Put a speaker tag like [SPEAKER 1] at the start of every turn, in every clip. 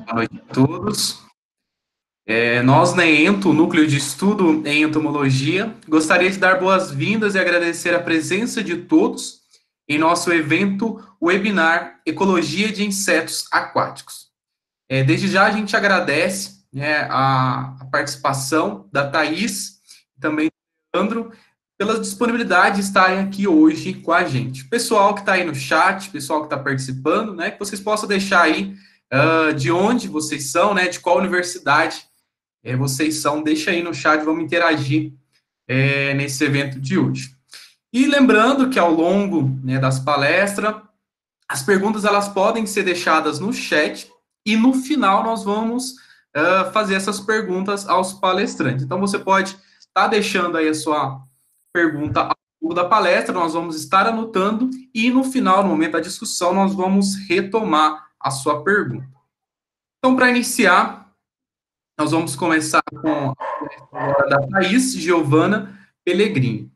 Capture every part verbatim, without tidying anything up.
[SPEAKER 1] Boa noite a todos. É, nós, na ENTO, Núcleo de Estudo em Entomologia, gostaria de dar boas-vindas e agradecer a presença de todos em nosso evento webinar Ecologia de Insetos Aquáticos. É, desde já a gente agradece, né, a, a participação da Thaís e também do Leandro pela disponibilidade de estarem aqui hoje com a gente. Pessoal que está aí no chat, pessoal que está participando, né, que vocês possam deixar aí uh, de onde vocês são, né, de qual universidade é, vocês são, deixa aí no chat, vamos interagir é, nesse evento de hoje. E lembrando que ao longo, né, das palestras, as perguntas elas podem ser deixadas no chat e no final nós vamos uh, fazer essas perguntas aos palestrantes. Então você pode estar tá deixando aí a sua pergunta ao longo da palestra, nós vamos estar anotando e no final, no momento da discussão, nós vamos retomar a sua pergunta. Então, para iniciar, nós vamos começar com a da Thaís Giovana Pellegrini.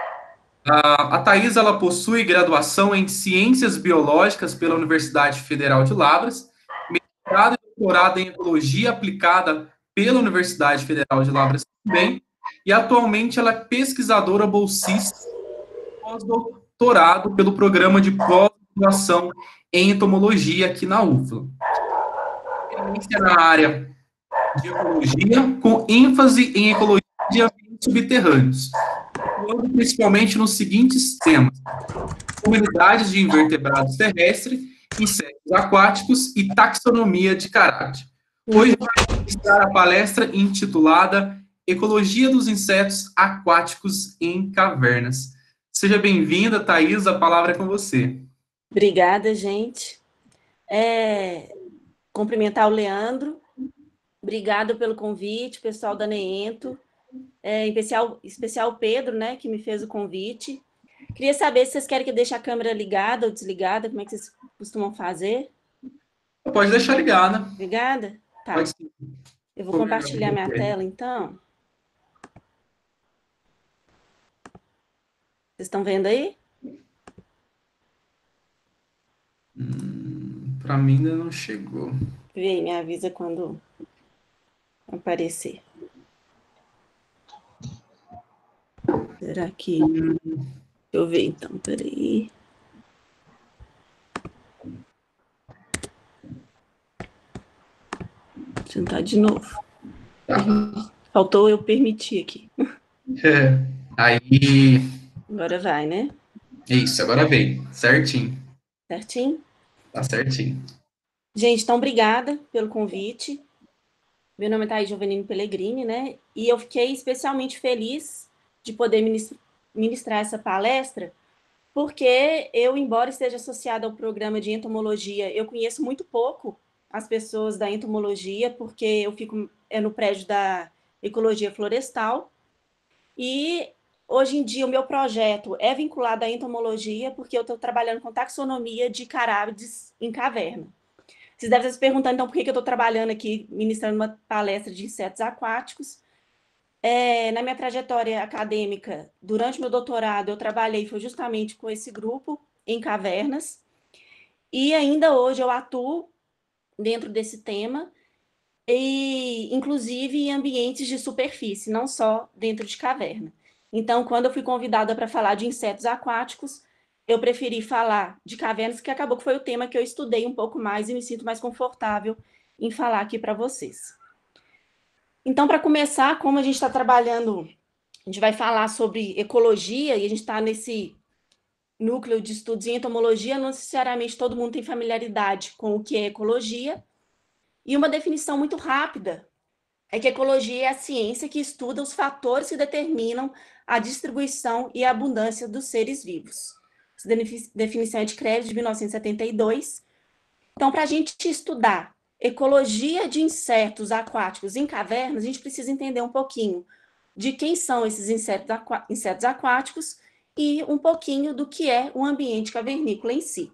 [SPEAKER 1] A, a Thaís, ela possui graduação em Ciências Biológicas pela Universidade Federal de Lavras, mestrado e doutorado em Ecologia Aplicada pela Universidade Federal de Lavras também, e atualmente ela é pesquisadora bolsista pós-doutorado pelo Programa de Pós-Graduação em Entomologia aqui na U F L A. Experiência na área de ecologia, com ênfase em ecologia de ambientes subterrâneos, atuando principalmente nos seguintes temas: comunidades de invertebrados terrestres, insetos aquáticos e taxonomia de caráter. Hoje vai iniciar a palestra intitulada Ecologia dos Insetos Aquáticos em Cavernas. Seja bem-vinda, Thaís, a palavra é com você.
[SPEAKER 2] Obrigada, gente. É, cumprimentar o Leandro. Obrigada pelo convite, pessoal da NEENTO, é, em especial, especial o Pedro, né, que me fez o convite. Queria saber se vocês querem que eu deixe a câmera ligada ou desligada, como é que vocês costumam fazer?
[SPEAKER 1] Pode deixar ligada.
[SPEAKER 2] Ligada? Tá.
[SPEAKER 1] Pode sim.
[SPEAKER 2] Eu vou compartilhar minha tela, então. Vocês estão vendo aí?
[SPEAKER 1] Hum, para mim ainda não chegou.
[SPEAKER 2] Vem, me avisa quando aparecer. Será que... Deixa eu ver, então, peraí. Vou tentar de novo.
[SPEAKER 1] Tá.
[SPEAKER 2] Faltou eu permitir aqui.
[SPEAKER 1] É, aí...
[SPEAKER 2] Agora vai, né?
[SPEAKER 1] Isso, agora veio. Certinho.
[SPEAKER 2] Certinho?
[SPEAKER 1] Tá certinho.
[SPEAKER 2] Gente, então, obrigada pelo convite. Meu nome é Thaís Giovannini Pellegrini, né? E eu fiquei especialmente feliz de poder ministrar essa palestra, porque eu, embora esteja associada ao programa de entomologia, eu conheço muito pouco as pessoas da entomologia, porque eu fico é, no prédio da Ecologia Florestal, e hoje em dia o meu projeto é vinculado à entomologia, porque eu estou trabalhando com taxonomia de carábides em caverna. Vocês devem estar se perguntando, então, por que eu estou trabalhando aqui, ministrando uma palestra de insetos aquáticos. É, na minha trajetória acadêmica, durante meu doutorado, eu trabalhei foi justamente com esse grupo em cavernas, e ainda hoje eu atuo dentro desse tema, e inclusive em ambientes de superfície, não só dentro de caverna. Então, quando eu fui convidada para falar de insetos aquáticos, eu preferi falar de cavernas, que acabou que foi o tema que eu estudei um pouco mais e me sinto mais confortável em falar aqui para vocês. Então, para começar, como a gente está trabalhando, a gente vai falar sobre ecologia, e a gente está nesse núcleo de estudos em entomologia, não necessariamente todo mundo tem familiaridade com o que é ecologia, e uma definição muito rápida é que ecologia é a ciência que estuda os fatores que determinam a distribuição e a abundância dos seres vivos. Essa definição é de Krebs, de mil novecentos e setenta e dois. Então, para a gente estudar ecologia de insetos aquáticos em cavernas, a gente precisa entender um pouquinho de quem são esses insetos, aqua insetos aquáticos e um pouquinho do que é o ambiente cavernícola em si.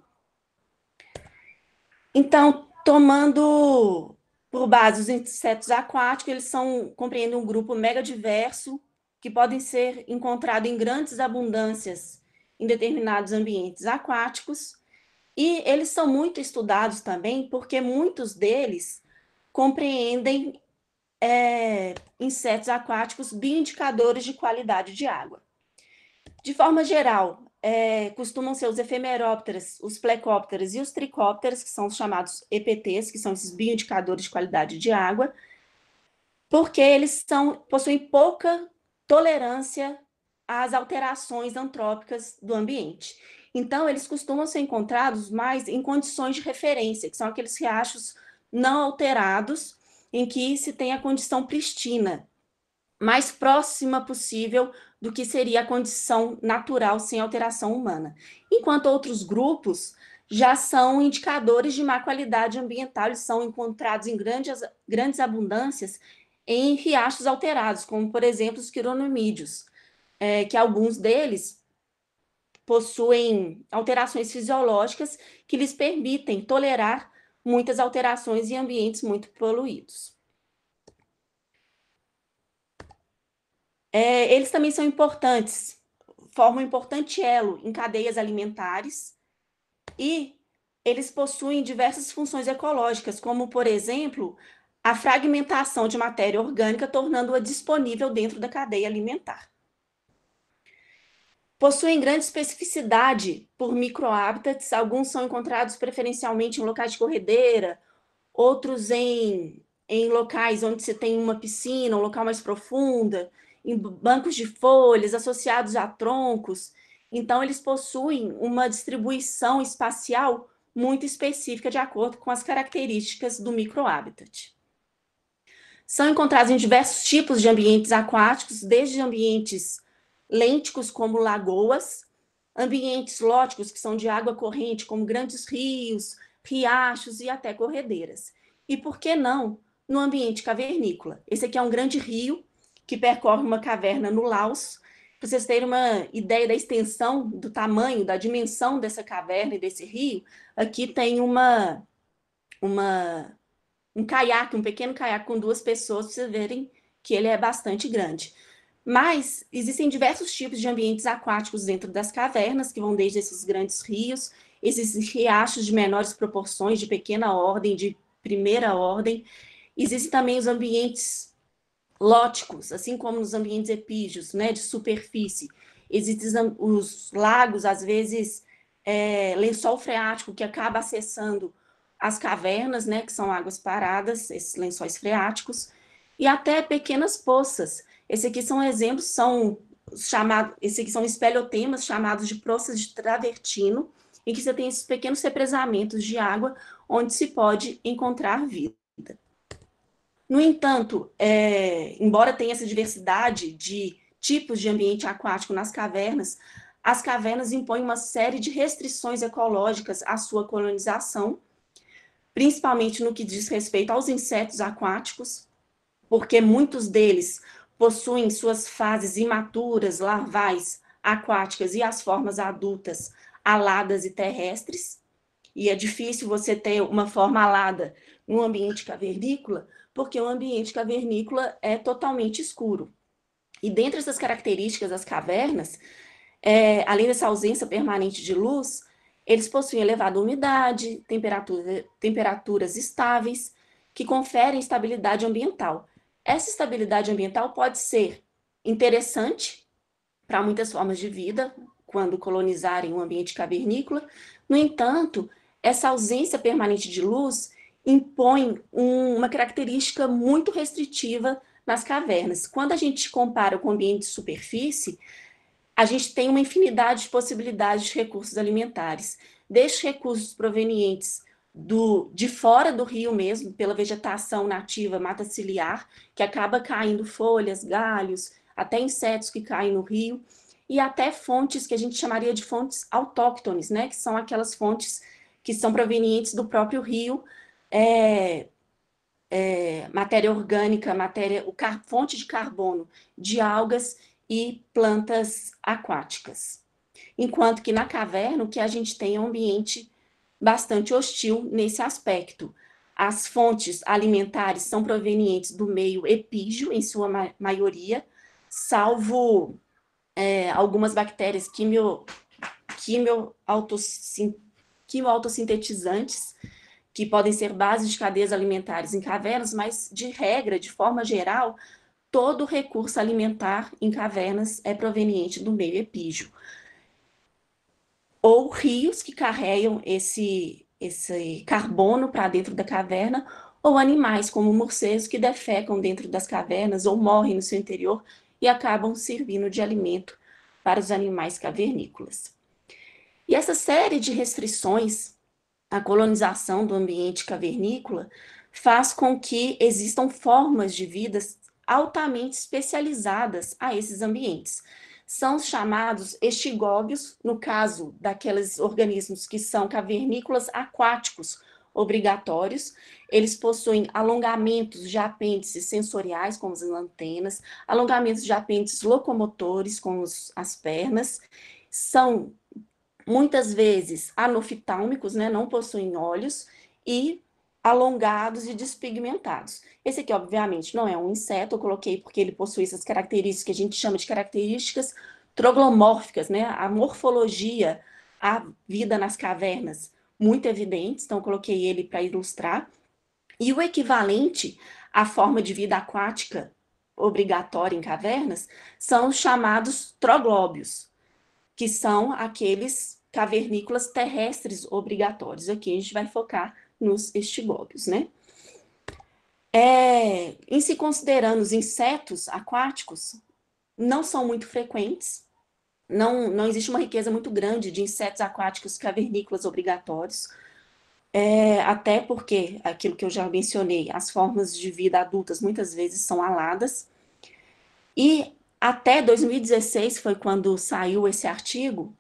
[SPEAKER 2] Então, tomando por base os insetos aquáticos, eles são, compreendem um grupo mega diverso que podem ser encontrados em grandes abundâncias em determinados ambientes aquáticos, e eles são muito estudados também porque muitos deles compreendem é, insetos aquáticos bioindicadores de qualidade de água. De forma geral, é, costumam ser os efemerópteros, os plecópteros e os tricópteros, que são os chamados E P Ts, que são esses bioindicadores de qualidade de água, porque eles são, possuem pouca tolerância às alterações antrópicas do ambiente. Então, eles costumam ser encontrados mais em condições de referência, que são aqueles riachos não alterados, em que se tem a condição pristina, mais próxima possível do que seria a condição natural sem alteração humana. Enquanto outros grupos já são indicadores de má qualidade ambiental, eles são encontrados em grandes, grandes abundâncias em riachos alterados, como, por exemplo, os quironomídeos, é, que alguns deles possuem alterações fisiológicas que lhes permitem tolerar muitas alterações em ambientes muito poluídos. É, eles também são importantes, formam um importante elo em cadeias alimentares e eles possuem diversas funções ecológicas, como, por exemplo, a fragmentação de matéria orgânica, tornando-a disponível dentro da cadeia alimentar. Possuem grande especificidade por microhábitats, alguns são encontrados preferencialmente em locais de corredeira, outros em, em locais onde se tem uma piscina, um local mais profunda, em bancos de folhas associados a troncos. Então, eles possuem uma distribuição espacial muito específica de acordo com as características do microhabitat. São encontrados em diversos tipos de ambientes aquáticos, desde ambientes lênticos, como lagoas, ambientes lóticos, que são de água corrente, como grandes rios, riachos e até corredeiras. E por que não no ambiente cavernícola? Esse aqui é um grande rio que percorre uma caverna no Laos. Para vocês terem uma ideia da extensão, do tamanho, da dimensão dessa caverna e desse rio, aqui tem uma, uma, um caiaque, um pequeno caiaque com duas pessoas, para vocês verem que ele é bastante grande. Mas existem diversos tipos de ambientes aquáticos dentro das cavernas, que vão desde esses grandes rios, esses riachos de menores proporções, de pequena ordem, de primeira ordem. Existem também os ambientes lóticos, assim como nos ambientes epígeos, né, de superfície. Existem os lagos, às vezes, é, lençol freático, que acaba acessando as cavernas, né, que são águas paradas, esses lençóis freáticos, e até pequenas poças. Esse aqui são exemplos, são chamados, esse aqui são espeleotemas chamados de poças de travertino, em que você tem esses pequenos represamentos de água onde se pode encontrar vida. No entanto, é, embora tenha essa diversidade de tipos de ambiente aquático nas cavernas, as cavernas impõem uma série de restrições ecológicas à sua colonização, principalmente no que diz respeito aos insetos aquáticos, porque muitos deles possuem suas fases imaturas, larvais, aquáticas e as formas adultas, aladas e terrestres, e é difícil você ter uma forma alada no ambiente cavernícola, porque o ambiente cavernícola é totalmente escuro. E dentre essas características das cavernas, é, além dessa ausência permanente de luz, eles possuem elevada umidade, temperatura, temperaturas estáveis, que conferem estabilidade ambiental. Essa estabilidade ambiental pode ser interessante para muitas formas de vida, quando colonizarem um ambiente cavernícola. No entanto, essa ausência permanente de luz impõe um, uma característica muito restritiva nas cavernas. Quando a gente compara com o ambiente de superfície, a gente tem uma infinidade de possibilidades de recursos alimentares, desde recursos provenientes do, de fora do rio mesmo, pela vegetação nativa, mata ciliar, que acaba caindo folhas, galhos, até insetos que caem no rio, e até fontes que a gente chamaria de fontes autóctones, né, que são aquelas fontes que são provenientes do próprio rio, é, é, matéria orgânica, matéria, o car, fonte de carbono de algas e plantas aquáticas. Enquanto que na caverna o que a gente tem é um ambiente bastante hostil nesse aspecto. As fontes alimentares são provenientes do meio epígeo, em sua ma maioria, salvo é, algumas bactérias quimio, quimio, autossin, quimioautosintetizantes, que podem ser bases de cadeias alimentares em cavernas, mas, de regra, de forma geral, todo recurso alimentar em cavernas é proveniente do meio epígeo. Ou rios que carregam esse, esse carbono para dentro da caverna, ou animais como morcegos que defecam dentro das cavernas ou morrem no seu interior e acabam servindo de alimento para os animais cavernícolas. E essa série de restrições à colonização do ambiente cavernícola faz com que existam formas de vida altamente especializadas a esses ambientes. São os chamados estigóbios, no caso daqueles organismos que são cavernícolas aquáticos obrigatórios. Eles possuem alongamentos de apêndices sensoriais, como as antenas, alongamentos de apêndices locomotores, como as pernas, são muitas vezes anofitálmicos, né, não possuem olhos, e alongados e despigmentados. Esse aqui, obviamente, não é um inseto, eu coloquei porque ele possui essas características que a gente chama de características troglomórficas, né, a morfologia, a vida nas cavernas, muito evidentes, então eu coloquei ele para ilustrar. E o equivalente à forma de vida aquática obrigatória em cavernas são os chamados troglóbios, que são aqueles cavernícolas terrestres obrigatórios. Aqui a gente vai focar nos estigóbios, né? É, em se considerando os insetos aquáticos, não são muito frequentes, não, não existe uma riqueza muito grande de insetos aquáticos cavernícolas obrigatórios, é, até porque, aquilo que eu já mencionei, as formas de vida adultas muitas vezes são aladas, e até dois mil e dezesseis foi quando saiu esse artigo,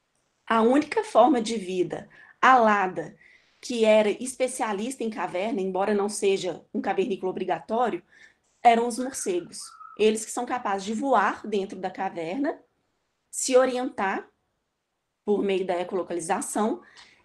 [SPEAKER 2] a única forma de vida alada que era especialista em caverna, embora não seja um cavernícola obrigatório, eram os morcegos. Eles que são capazes de voar dentro da caverna, se orientar por meio da ecolocalização,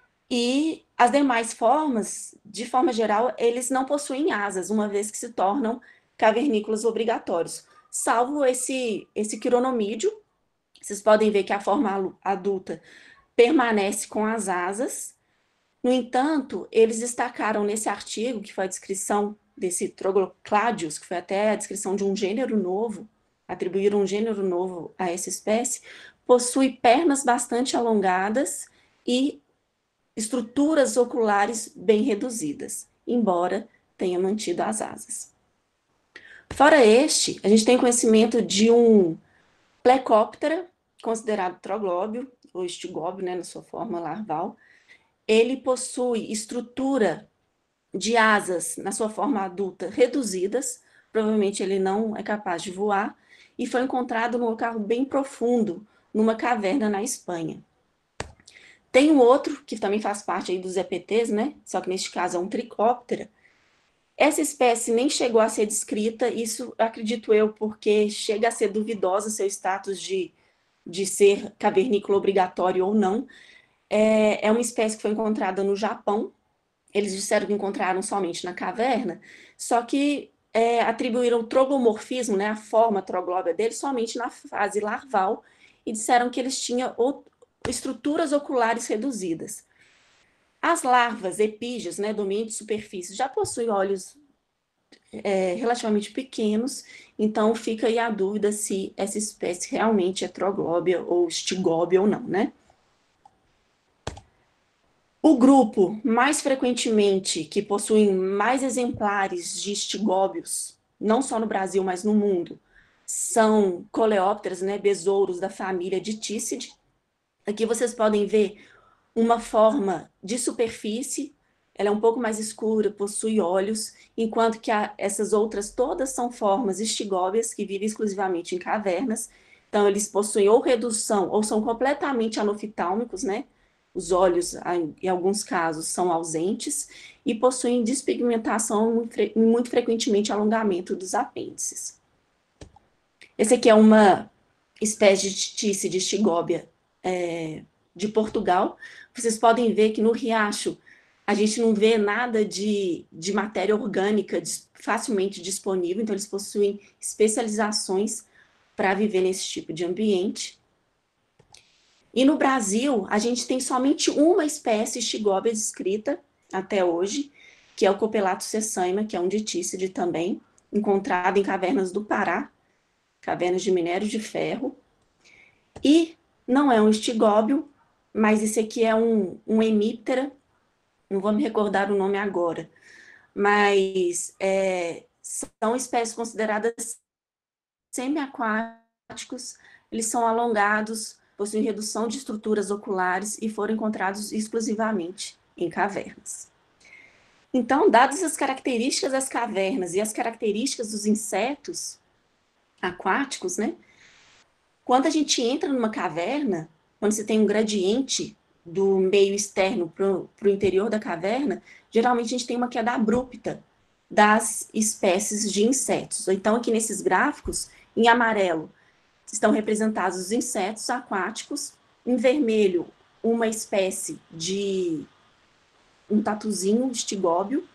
[SPEAKER 2] e as demais formas, de forma geral, eles não possuem asas, uma vez que se tornam cavernícolas obrigatórios, salvo esse, esse quironomídeo. Vocês podem ver que a forma adulta permanece com as asas. No entanto, eles destacaram nesse artigo, que foi a descrição desse Troglocladius, que foi até a descrição de um gênero novo, atribuíram um gênero novo a essa espécie, possui pernas bastante alongadas e estruturas oculares bem reduzidas, embora tenha mantido as asas. Fora este, a gente tem conhecimento de um Plecóptera, considerado troglóbio, ou estigóbio, né, na sua forma larval. Ele possui estrutura de asas, na sua forma adulta, reduzidas, provavelmente ele não é capaz de voar, e foi encontrado num local bem profundo, numa caverna na Espanha. Tem um outro, que também faz parte aí dos E P Ts, né, só que neste caso é um Tricóptera. Essa espécie nem chegou a ser descrita, isso acredito eu, porque chega a ser duvidosa seu status de, de ser cavernícola obrigatório ou não. É, é uma espécie que foi encontrada no Japão, eles disseram que encontraram somente na caverna, só que é, atribuíram o troglomorfismo, né, a forma troglóbia dele, somente na fase larval, e disseram que eles tinham estruturas oculares reduzidas. As larvas epígeas, né, do ambiente de superfície, já possuem olhos é, relativamente pequenos, então fica aí a dúvida se essa espécie realmente é troglóbia ou estigóbia ou não, né? O grupo mais frequentemente que possui mais exemplares de estigóbios, não só no Brasil, mas no mundo, são coleópteras, né, besouros da família Dictícidae. Aqui vocês podem ver uma forma de superfície, ela é um pouco mais escura, possui olhos, enquanto que a, essas outras todas são formas estigóbias que vivem exclusivamente em cavernas. Então, eles possuem ou redução ou são completamente anofitálmicos, né? Os olhos, em alguns casos, são ausentes e possuem despigmentação e muito frequentemente alongamento dos apêndices. Esse aqui é uma espécie de tice de estigóbia é, de Portugal. Vocês podem ver que no riacho a gente não vê nada de, de matéria orgânica facilmente disponível, então eles possuem especializações para viver nesse tipo de ambiente. E no Brasil, a gente tem somente uma espécie estigóbia descrita, até hoje, que é o Copelato sessaima, que é um ditícide também, encontrado em cavernas do Pará, cavernas de minério de ferro. E não é um estigóbio, mas esse aqui é um, um hemíptera, não vou me recordar o nome agora, mas é, são espécies consideradas semiaquáticos, eles são alongados, possuem redução de estruturas oculares e foram encontrados exclusivamente em cavernas. Então, dadas as características das cavernas e as características dos insetos aquáticos, né? Quando a gente entra numa caverna, quando você tem um gradiente do meio externo para o interior da caverna, geralmente a gente tem uma queda abrupta das espécies de insetos. Então, aqui nesses gráficos, em amarelo, estão representados os insetos aquáticos, em vermelho, uma espécie de um tatuzinho estigóbio,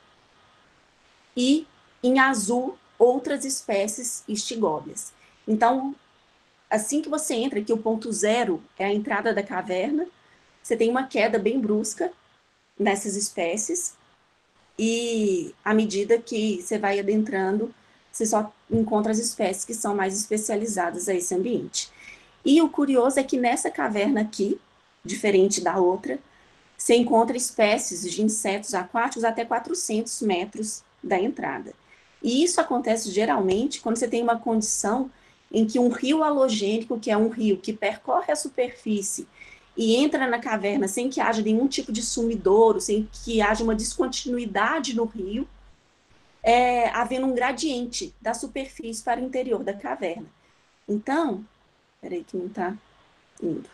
[SPEAKER 2] e em azul, outras espécies estigóbias. Então, assim que você entra, que o ponto zero é a entrada da caverna, você tem uma queda bem brusca nessas espécies, e à medida que você vai adentrando, você só encontra as espécies que são mais especializadas a esse ambiente. E o curioso é que nessa caverna aqui, diferente da outra, você encontra espécies de insetos aquáticos até quatrocentos metros da entrada. E isso acontece geralmente quando você tem uma condição em que um rio halogênico, que é um rio que percorre a superfície e entra na caverna sem que haja nenhum tipo de sumidouro, sem que haja uma descontinuidade no rio, é, havendo um gradiente da superfície para o interior da caverna. Então, peraí que não está indo.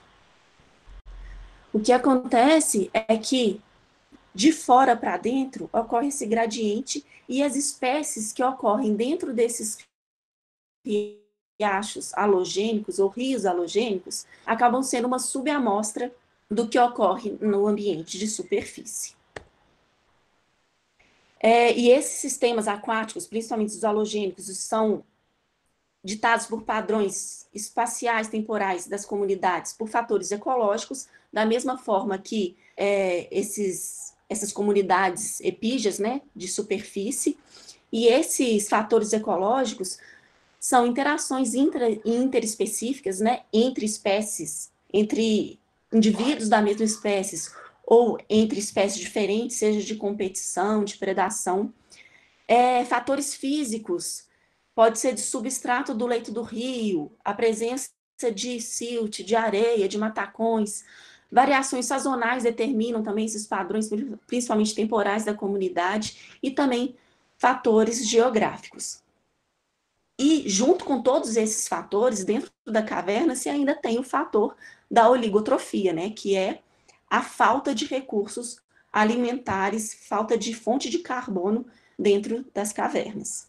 [SPEAKER 2] O que acontece é que de fora para dentro ocorre esse gradiente e as espécies que ocorrem dentro desses riachos halogênicos ou rios halogênicos acabam sendo uma subamostra do que ocorre no ambiente de superfície. É, e esses sistemas aquáticos, principalmente os halogênicos, são ditados por padrões espaciais, temporais das comunidades, por fatores ecológicos, da mesma forma que é, esses, essas comunidades epígeas, né, de superfície, e esses fatores ecológicos são interações intra, interespecíficas, né, entre espécies, entre indivíduos da mesma espécie, ou entre espécies diferentes, seja de competição, de predação. É, fatores físicos, pode ser de substrato do leito do rio, a presença de silt, de areia, de matacões. Variações sazonais determinam também esses padrões, principalmente temporais da comunidade, e também fatores geográficos. E junto com todos esses fatores, dentro da caverna, se ainda tem o fator da oligotrofia, né, que é a falta de recursos alimentares, falta de fonte de carbono dentro das cavernas.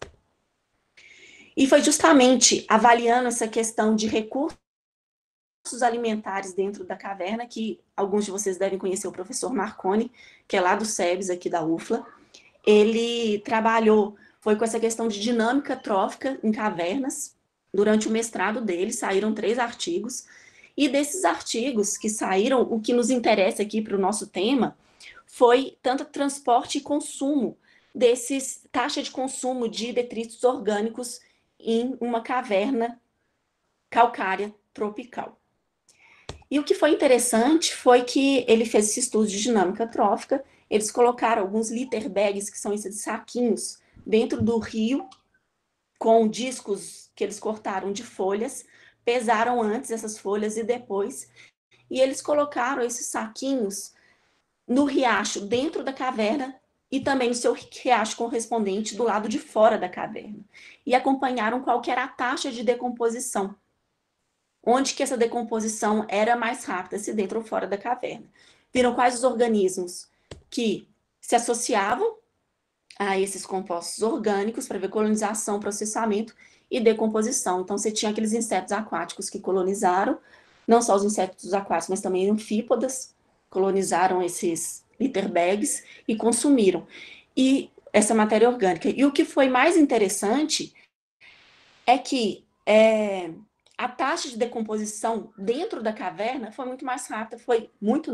[SPEAKER 2] E foi justamente avaliando essa questão de recursos alimentares dentro da caverna que alguns de vocês devem conhecer o professor Marconi, que é lá do SEBS, aqui da U F L A. Ele trabalhou, foi com essa questão de dinâmica trófica em cavernas. Durante o mestrado dele, saíram três artigos, e desses artigos que saíram, o que nos interessa aqui para o nosso tema foi tanto transporte e consumo desses, taxa de consumo de detritos orgânicos em uma caverna calcária tropical. E o que foi interessante foi que ele fez esse estudo de dinâmica trófica, eles colocaram alguns litter bags, que são esses saquinhos, dentro do rio, com discos que eles cortaram de folhas, pesaram antes essas folhas e depois, e eles colocaram esses saquinhos no riacho dentro da caverna e também no seu riacho correspondente do lado de fora da caverna. E acompanharam qual que era a taxa de decomposição, onde que essa decomposição era mais rápida, se dentro ou fora da caverna. Viram quais os organismos que se associavam a esses compostos orgânicos para ver colonização, processamento e decomposição. Então, você tinha aqueles insetos aquáticos que colonizaram, não só os insetos aquáticos, mas também anfípodas, colonizaram esses litter bags e consumiram. E essa matéria orgânica. E o que foi mais interessante é que é, a taxa de decomposição dentro da caverna foi muito mais rápida, foi muito não,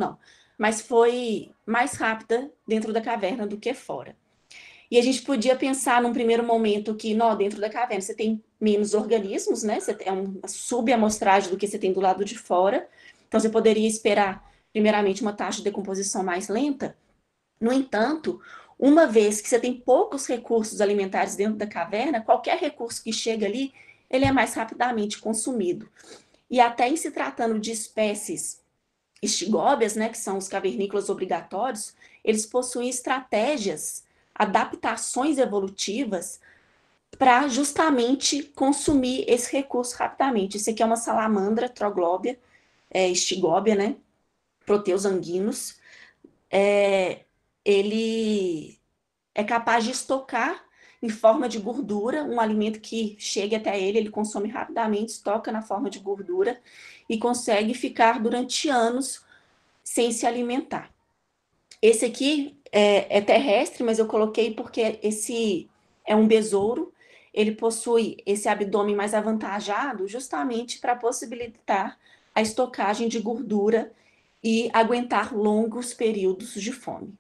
[SPEAKER 2] mas foi mais rápida dentro da caverna do que fora. E a gente podia pensar num primeiro momento que, não, dentro da caverna você tem menos organismos, né? Você tem uma subamostragem do que você tem do lado de fora. Então você poderia esperar, primeiramente, uma taxa de decomposição mais lenta. No entanto, uma vez que você tem poucos recursos alimentares dentro da caverna, qualquer recurso que chega ali, ele é mais rapidamente consumido. E até em se tratando de espécies estigóbias, né, que são os cavernícolas obrigatórios, eles possuem estratégias, adaptações evolutivas para justamente consumir esse recurso rapidamente. Isso aqui é uma salamandra troglóbia, é, estigóbia, né, Proteus anguinus. É, ele é capaz de estocar em forma de gordura um alimento que chegue até ele, ele consome rapidamente, estoca na forma de gordura e consegue ficar durante anos sem se alimentar. Esse aqui é, é terrestre, mas eu coloquei porque esse é um besouro, ele possui esse abdômen mais avantajado justamente para possibilitar a estocagem de gordura e aguentar longos períodos de fome.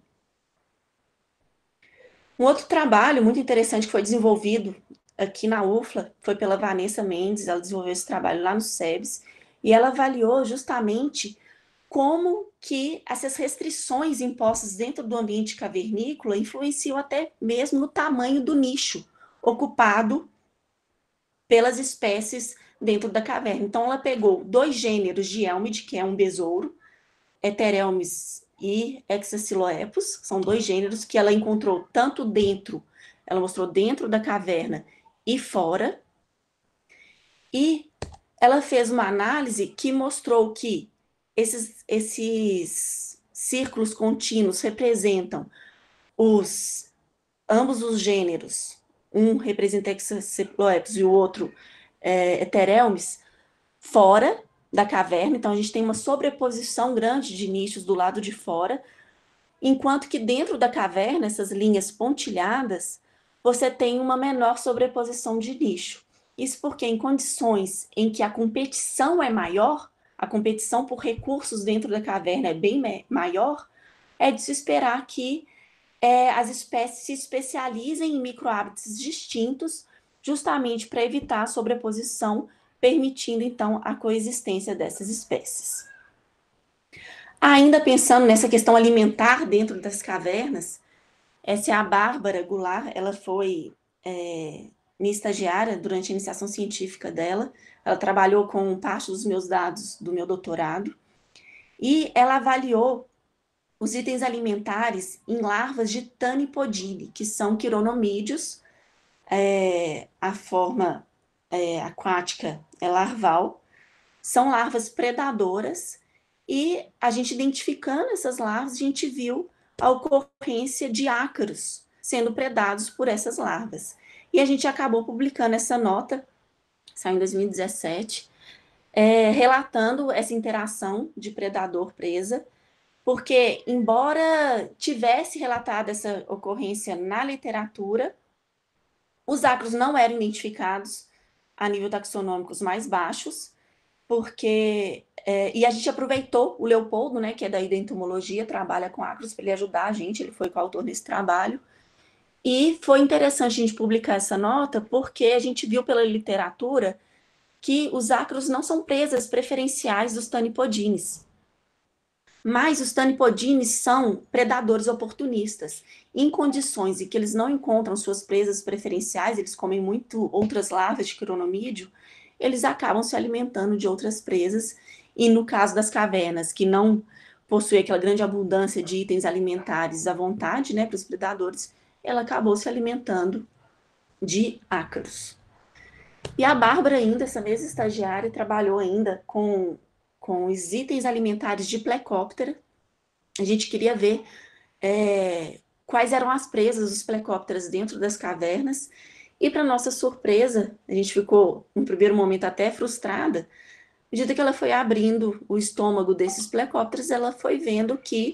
[SPEAKER 2] Um outro trabalho muito interessante que foi desenvolvido aqui na U F L A foi pela Vanessa Mendes, ela desenvolveu esse trabalho lá no SEBS, e ela avaliou justamente como que essas restrições impostas dentro do ambiente cavernícola influenciam até mesmo no tamanho do nicho ocupado pelas espécies dentro da caverna. Então, ela pegou dois gêneros de Elmid, que é um besouro, Heterelmis e Hexaciloepus, são dois gêneros que ela encontrou tanto dentro, ela mostrou dentro da caverna e fora, e ela fez uma análise que mostrou que esses, esses círculos contínuos representam os, ambos os gêneros, um representa Hexaciloepus e o outro é, Heterelmis, fora da caverna, então a gente tem uma sobreposição grande de nichos do lado de fora, enquanto que dentro da caverna, essas linhas pontilhadas, você tem uma menor sobreposição de nicho. Isso porque em condições em que a competição é maior, a competição por recursos dentro da caverna é bem maior, é de se esperar que é, as espécies se especializem em microhábitats distintos, justamente para evitar a sobreposição, permitindo então a coexistência dessas espécies. Ainda pensando nessa questão alimentar dentro das cavernas, essa é a Bárbara Goulart, ela foi é, minha estagiária durante a iniciação científica dela, ela trabalhou com parte dos meus dados do meu doutorado, e ela avaliou os itens alimentares em larvas de Tanipodine, que são quironomídeos, é, a forma é, aquática é larval, são larvas predadoras, e a gente identificando essas larvas, a gente viu a ocorrência de ácaros sendo predados por essas larvas. E a gente acabou publicando essa nota, saiu em dois mil e dezessete, é, relatando essa interação de predador-presa, porque, embora tivesse relatado essa ocorrência na literatura, os ácaros não eram identificados a nível taxonômicos mais baixos, porque é, e a gente aproveitou o Leopoldo, né, que é daí da entomologia, trabalha com ácaros, para ele ajudar a gente, ele foi coautor nesse trabalho, e foi interessante a gente publicar essa nota, porque a gente viu pela literatura que os ácaros não são presas preferenciais dos tanipodines, mas os tanipodines são predadores oportunistas. Em condições em que eles não encontram suas presas preferenciais, eles comem muito outras larvas de quironomídeo, eles acabam se alimentando de outras presas, e no caso das cavernas, que não possuem aquela grande abundância de itens alimentares à vontade, né, para os predadores, ela acabou se alimentando de ácaros. E a Bárbara ainda, essa mesma estagiária, trabalhou ainda com, com os itens alimentares de Plecóptera. A gente queria ver é, quais eram as presas dos Plecópteras dentro das cavernas, e para nossa surpresa, a gente ficou, no primeiro momento, até frustrada. À medida que ela foi abrindo o estômago desses plecópteros, ela foi vendo que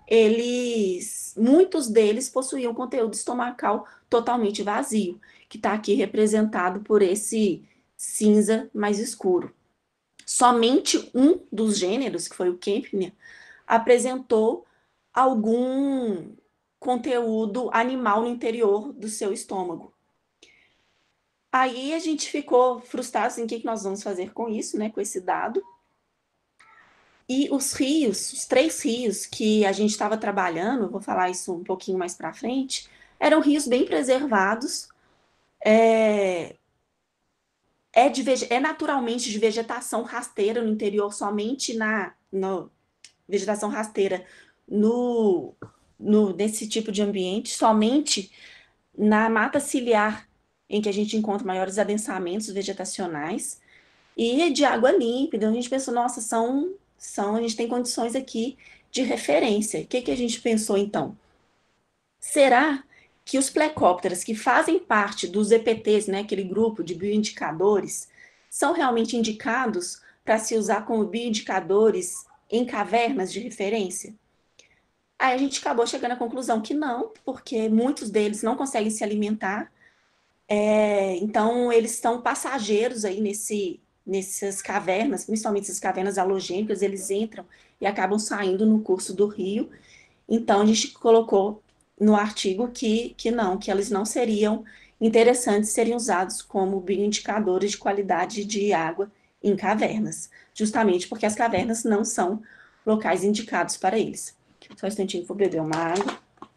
[SPEAKER 2] eles, muitos deles possuíam conteúdo estomacal totalmente vazio, que está aqui representado por esse cinza mais escuro. Somente um dos gêneros, que foi o Kempnia, apresentou algum conteúdo animal no interior do seu estômago. Aí a gente ficou frustrado assim, o que nós vamos fazer com isso, né, com esse dado. E os rios, os três rios que a gente estava trabalhando, vou falar isso um pouquinho mais para frente, eram rios bem preservados, é, é, de, é naturalmente de vegetação rasteira no interior, somente na no, vegetação rasteira no, no, nesse tipo de ambiente, somente na mata ciliar, em que a gente encontra maiores adensamentos vegetacionais, e de água limpa. Então a gente pensou, nossa, são, são, a gente tem condições aqui de referência. O que, que a gente pensou então? Será que os plecópteras que fazem parte dos E P Ts, né, aquele grupo de bioindicadores, são realmente indicados para se usar como bioindicadores em cavernas de referência? Aí a gente acabou chegando à conclusão que não, porque muitos deles não conseguem se alimentar, é, então eles são passageiros aí nesse, nessas cavernas, principalmente essas cavernas halogênicas, eles entram e acabam saindo no curso do rio. Então a gente colocou no artigo que, que não, que eles não seriam interessantes serem usados como bioindicadores de qualidade de água em cavernas, justamente porque as cavernas não são locais indicados para eles. Só um instantinho, vou beber uma água.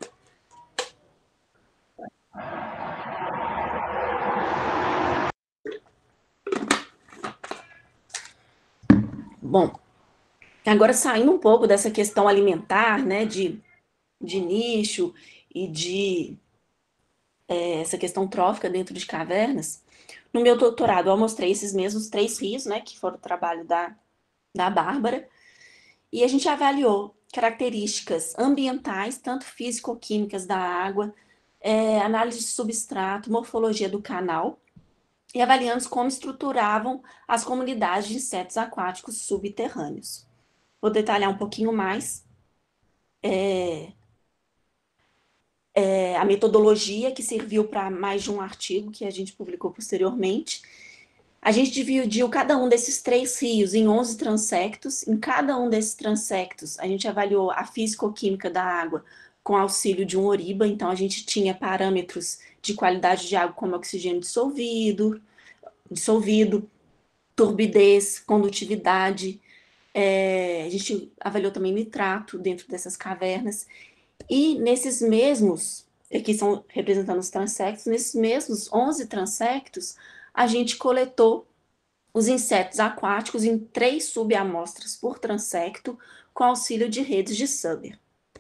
[SPEAKER 2] Bom, agora saindo um pouco dessa questão alimentar, né, de, de nicho e de é, essa questão trófica dentro de cavernas, no meu doutorado eu mostrei esses mesmos três rios, né, que foram o trabalho da, da Bárbara, e a gente avaliou características ambientais, tanto físico-químicas da água, é, análise de substrato, morfologia do canal, e avaliamos como estruturavam as comunidades de insetos aquáticos subterrâneos. Vou detalhar um pouquinho mais é, é, a metodologia que serviu para mais de um artigo que a gente publicou posteriormente. A gente dividiu cada um desses três rios em onze transectos. Em cada um desses transectos, a gente avaliou a físico-química da água com auxílio de um oriba. Então, a gente tinha parâmetros de qualidade de água como oxigênio dissolvido, dissolvido, turbidez, condutividade. É, a gente avaliou também nitrato dentro dessas cavernas. E nesses mesmos, aqui são representando os transectos, nesses mesmos onze transectos, a gente coletou os insetos aquáticos em três subamostras por transecto, com auxílio de redes de Suber.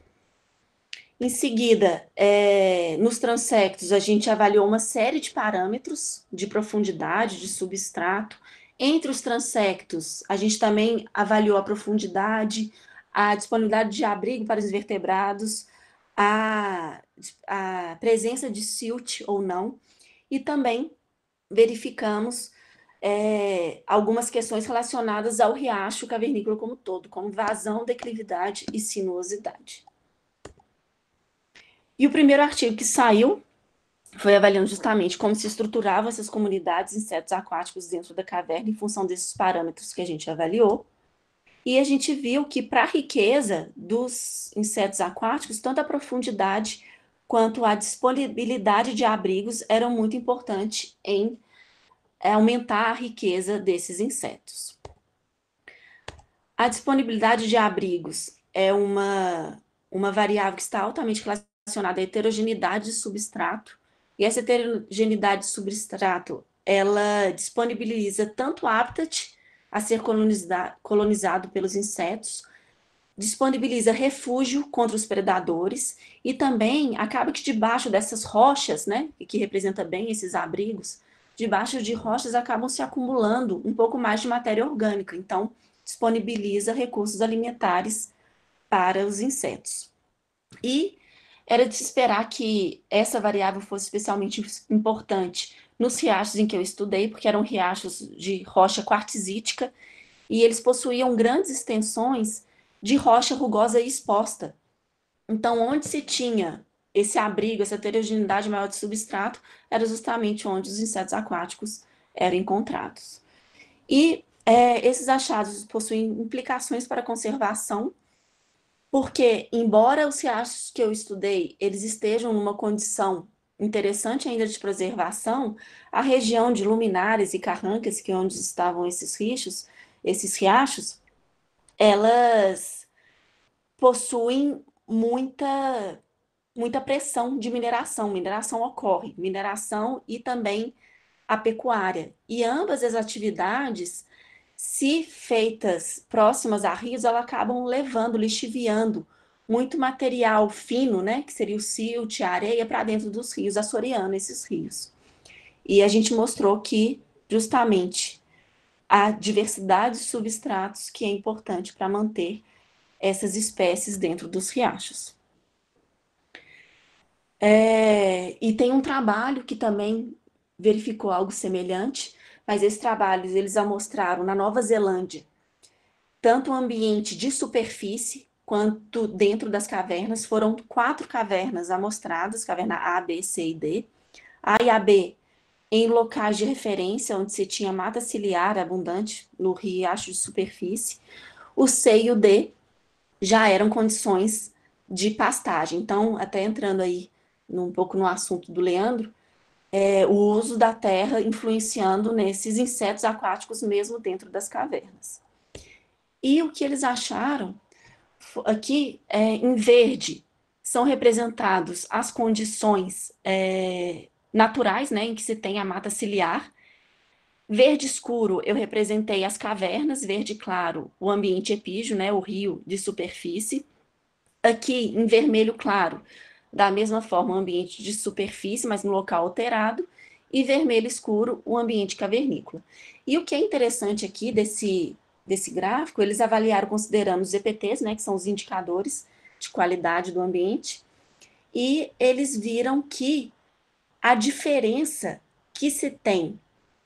[SPEAKER 2] Em seguida, é, nos transectos, a gente avaliou uma série de parâmetros de profundidade, de substrato. Entre os transectos, a gente também avaliou a profundidade, a disponibilidade de abrigo para os invertebrados, a, a presença de silt ou não, e também verificamos é, algumas questões relacionadas ao riacho cavernícola como todo, como vazão, declividade e sinuosidade. E o primeiro artigo que saiu foi avaliando justamente como se estruturavam essas comunidades de insetos aquáticos dentro da caverna em função desses parâmetros que a gente avaliou. E a gente viu que para a riqueza dos insetos aquáticos, tanto a profundidade quanto a disponibilidade de abrigos eram muito importantes em aumentar a riqueza desses insetos. A disponibilidade de abrigos é uma, uma variável que está altamente relacionada à heterogeneidade de substrato, e essa heterogeneidade de substrato, ela disponibiliza tanto o habitat a ser colonizado, colonizado pelos insetos, disponibiliza refúgio contra os predadores, e também acaba que debaixo dessas rochas, né, que representa bem esses abrigos, debaixo de rochas acabam se acumulando um pouco mais de matéria orgânica, então disponibiliza recursos alimentares para os insetos. E era de se esperar que essa variável fosse especialmente importante nos riachos em que eu estudei, porque eram riachos de rocha quartzítica, e eles possuíam grandes extensões de rocha rugosa e exposta. Então, onde se tinha esse abrigo, essa heterogeneidade maior de substrato, era justamente onde os insetos aquáticos eram encontrados. E é, esses achados possuem implicações para a conservação Porque, embora os riachos que eu estudei, eles estejam numa condição interessante ainda de preservação, a região de Luminares e Carrancas, que é onde estavam esses riachos, esses riachos, elas possuem muita muita pressão de mineração. Mineração ocorre, mineração e também a pecuária. E ambas as atividades, se feitas próximas a rios, elas acabam levando, lixiviando muito material fino, né, que seria o silt, a areia, para dentro dos rios, assoreando esses rios. E a gente mostrou que, justamente, a diversidade de substratos que é importante para manter essas espécies dentro dos riachos. É, e tem um trabalho que também verificou algo semelhante, mas esses trabalhos eles amostraram na Nova Zelândia tanto o ambiente de superfície quanto dentro das cavernas. Foram quatro cavernas amostradas, caverna A, B, C e D. A e a B em locais de referência, onde se tinha mata ciliar abundante no riacho de superfície. O C e o D já eram condições de pastagem. Então, até entrando aí um pouco no assunto do Leandro, é, o uso da terra influenciando nesses insetos aquáticos mesmo dentro das cavernas. E o que eles acharam aqui, é, em verde, são representados as condições é, naturais, né, em que se tem a mata ciliar. Verde escuro, eu representei as cavernas, verde claro, o ambiente epígeo, né, o rio de superfície. Aqui, em vermelho claro, da mesma forma, o ambiente de superfície, mas no local alterado, e vermelho escuro, o ambiente cavernícola. E o que é interessante aqui desse, desse gráfico, eles avaliaram considerando os E P Ts, né, que são os indicadores de qualidade do ambiente, e eles viram que a diferença que se tem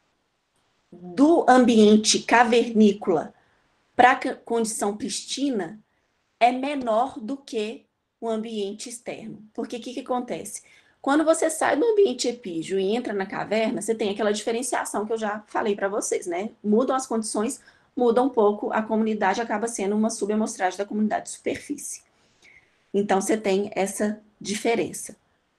[SPEAKER 2] do ambiente cavernícola para a condição pristina é menor do que o ambiente externo. Porque o que, que acontece? Quando você sai do ambiente epígeo e entra na caverna, você tem aquela diferenciação que eu já falei para vocês, né? Mudam as condições, muda um pouco, a comunidade acaba sendo uma subamostragem da comunidade de superfície. Então, você tem essa diferença.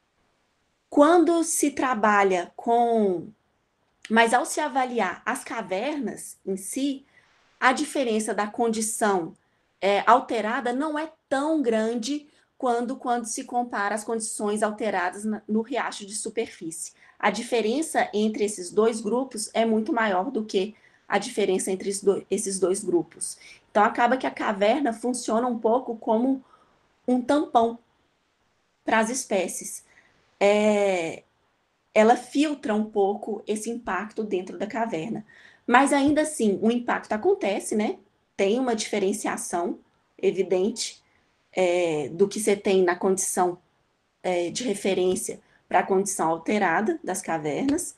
[SPEAKER 2] Quando se trabalha com... Mas ao se avaliar as cavernas em si, a diferença da condição é, alterada não é tão grande quando, quando se compara as condições alteradas na, no riacho de superfície. A diferença entre esses dois grupos é muito maior do que a diferença entre esses dois grupos. Então, acaba que a caverna funciona um pouco como um tampão para as espécies. É, ela filtra um pouco esse impacto dentro da caverna. Mas ainda assim, o impacto acontece, né? Tem uma diferenciação evidente é, do que você tem na condição é, de referência para a condição alterada das cavernas.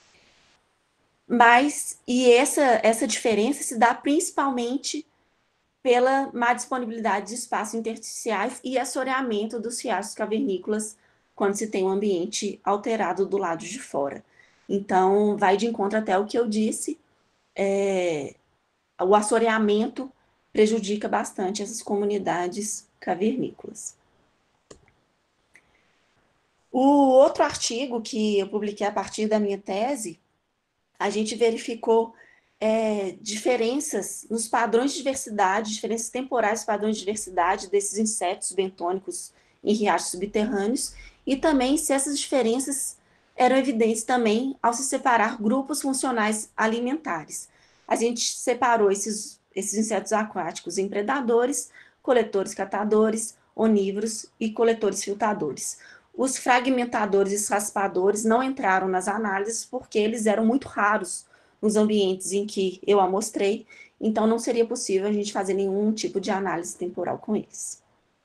[SPEAKER 2] Mas, e essa, essa diferença se dá principalmente pela má disponibilidade de espaços intersticiais e assoreamento dos riachos cavernícolas quando se tem um ambiente alterado do lado de fora. Então, vai de encontro até o que eu disse, é, o assoreamento prejudica bastante essas comunidades cavernícolas. O outro artigo que eu publiquei a partir da minha tese, a gente verificou é, diferenças nos padrões de diversidade, diferenças temporais dos padrões de diversidade desses insetos bentônicos em riachos subterrâneos, e também se essas diferenças eram evidentes também ao se separar grupos funcionais alimentares. A gente separou esses, esses insetos aquáticos em predadores, coletores catadores, onívoros e coletores filtradores. Os fragmentadores e raspadores não entraram nas análises porque eles eram muito raros nos ambientes em que eu amostrei, então não seria possível a gente fazer nenhum tipo de análise temporal com eles.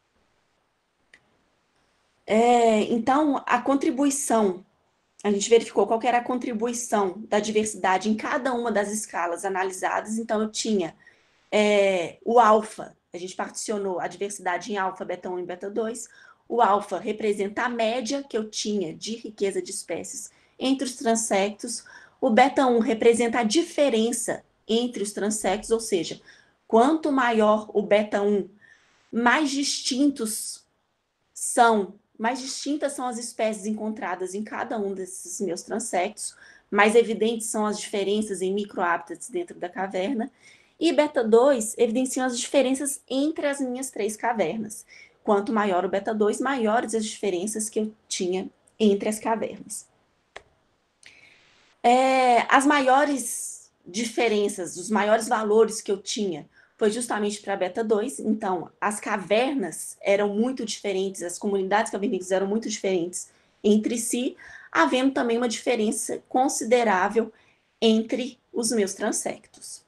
[SPEAKER 2] É, então, a contribuição, a gente verificou qual era a contribuição da diversidade em cada uma das escalas analisadas, então eu tinha é, o alfa, a gente particionou a diversidade em alfa, beta um e beta dois, o alfa representa a média que eu tinha de riqueza de espécies entre os transectos, o beta um representa a diferença entre os transectos, ou seja, quanto maior o beta um, mais distintos são, mais distintas são as espécies encontradas em cada um desses meus transectos, mais evidentes são as diferenças em microhábitats dentro da caverna, e beta dois evidenciam as diferenças entre as minhas três cavernas. Quanto maior o beta dois, maiores as diferenças que eu tinha entre as cavernas. É, as maiores diferenças, os maiores valores que eu tinha foi justamente para beta dois, então as cavernas eram muito diferentes, as comunidades cavernícolas eram muito diferentes entre si, havendo também uma diferença considerável entre os meus transectos.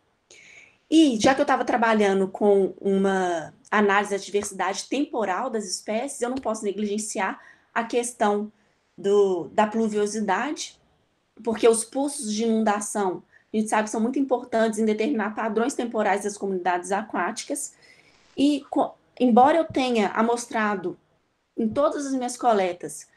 [SPEAKER 2] E já que eu estava trabalhando com uma análise da diversidade temporal das espécies, eu não posso negligenciar a questão do, da pluviosidade, porque os pulsos de inundação, a gente sabe que são muito importantes em determinar padrões temporais das comunidades aquáticas, e embora eu tenha amostrado em todas as minhas coletas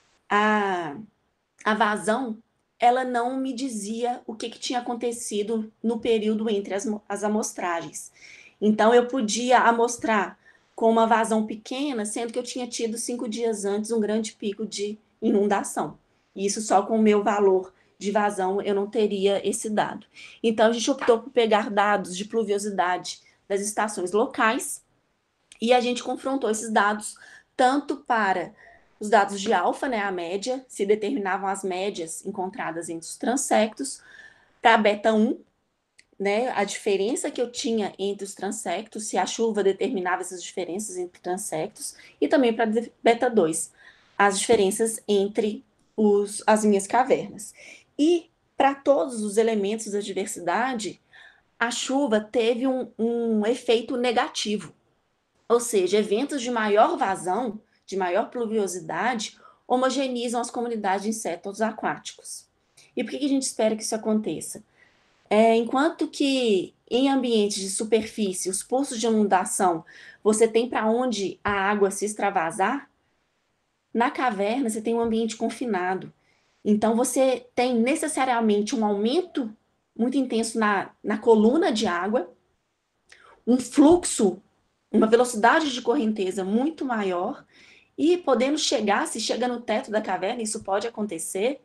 [SPEAKER 2] a, a vazão, ela não me dizia o que, que tinha acontecido no período entre as, as amostragens. Então, eu podia amostrar com uma vazão pequena, sendo que eu tinha tido cinco dias antes um grande pico de inundação. E isso só com o meu valor de vazão eu não teria esse dado. Então, a gente optou por pegar dados de pluviosidade das estações locais e a gente confrontou esses dados tanto para os dados de alfa, né, a média, se determinavam as médias encontradas entre os transectos, para beta um, né, a diferença que eu tinha entre os transectos, se a chuva determinava essas diferenças entre transectos, e também para beta dois, as diferenças entre os, as minhas cavernas. E para todos os elementos da diversidade, a chuva teve um, um efeito negativo, ou seja, eventos de maior vazão, de maior pluviosidade, homogeneizam as comunidades de insetos aquáticos. E por que a gente espera que isso aconteça? É, enquanto que em ambientes de superfície, os poços de inundação, você tem para onde a água se extravasar, na caverna você tem um ambiente confinado. Então você tem necessariamente um aumento muito intenso na, na coluna de água, um fluxo, uma velocidade de correnteza muito maior, e podendo chegar, se chega no teto da caverna, isso pode acontecer,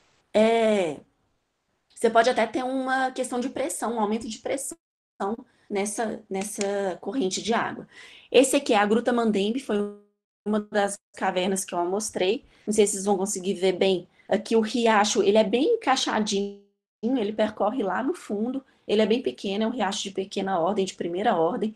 [SPEAKER 2] é, você pode até ter uma questão de pressão, um aumento de pressão nessa, nessa corrente de água. Esse aqui é a Gruta Mandembe, foi uma das cavernas que eu mostrei. Não sei se vocês vão conseguir ver bem. Aqui o riacho, ele é bem encaixadinho, ele percorre lá no fundo, ele é bem pequeno, é um riacho de pequena ordem, de primeira ordem.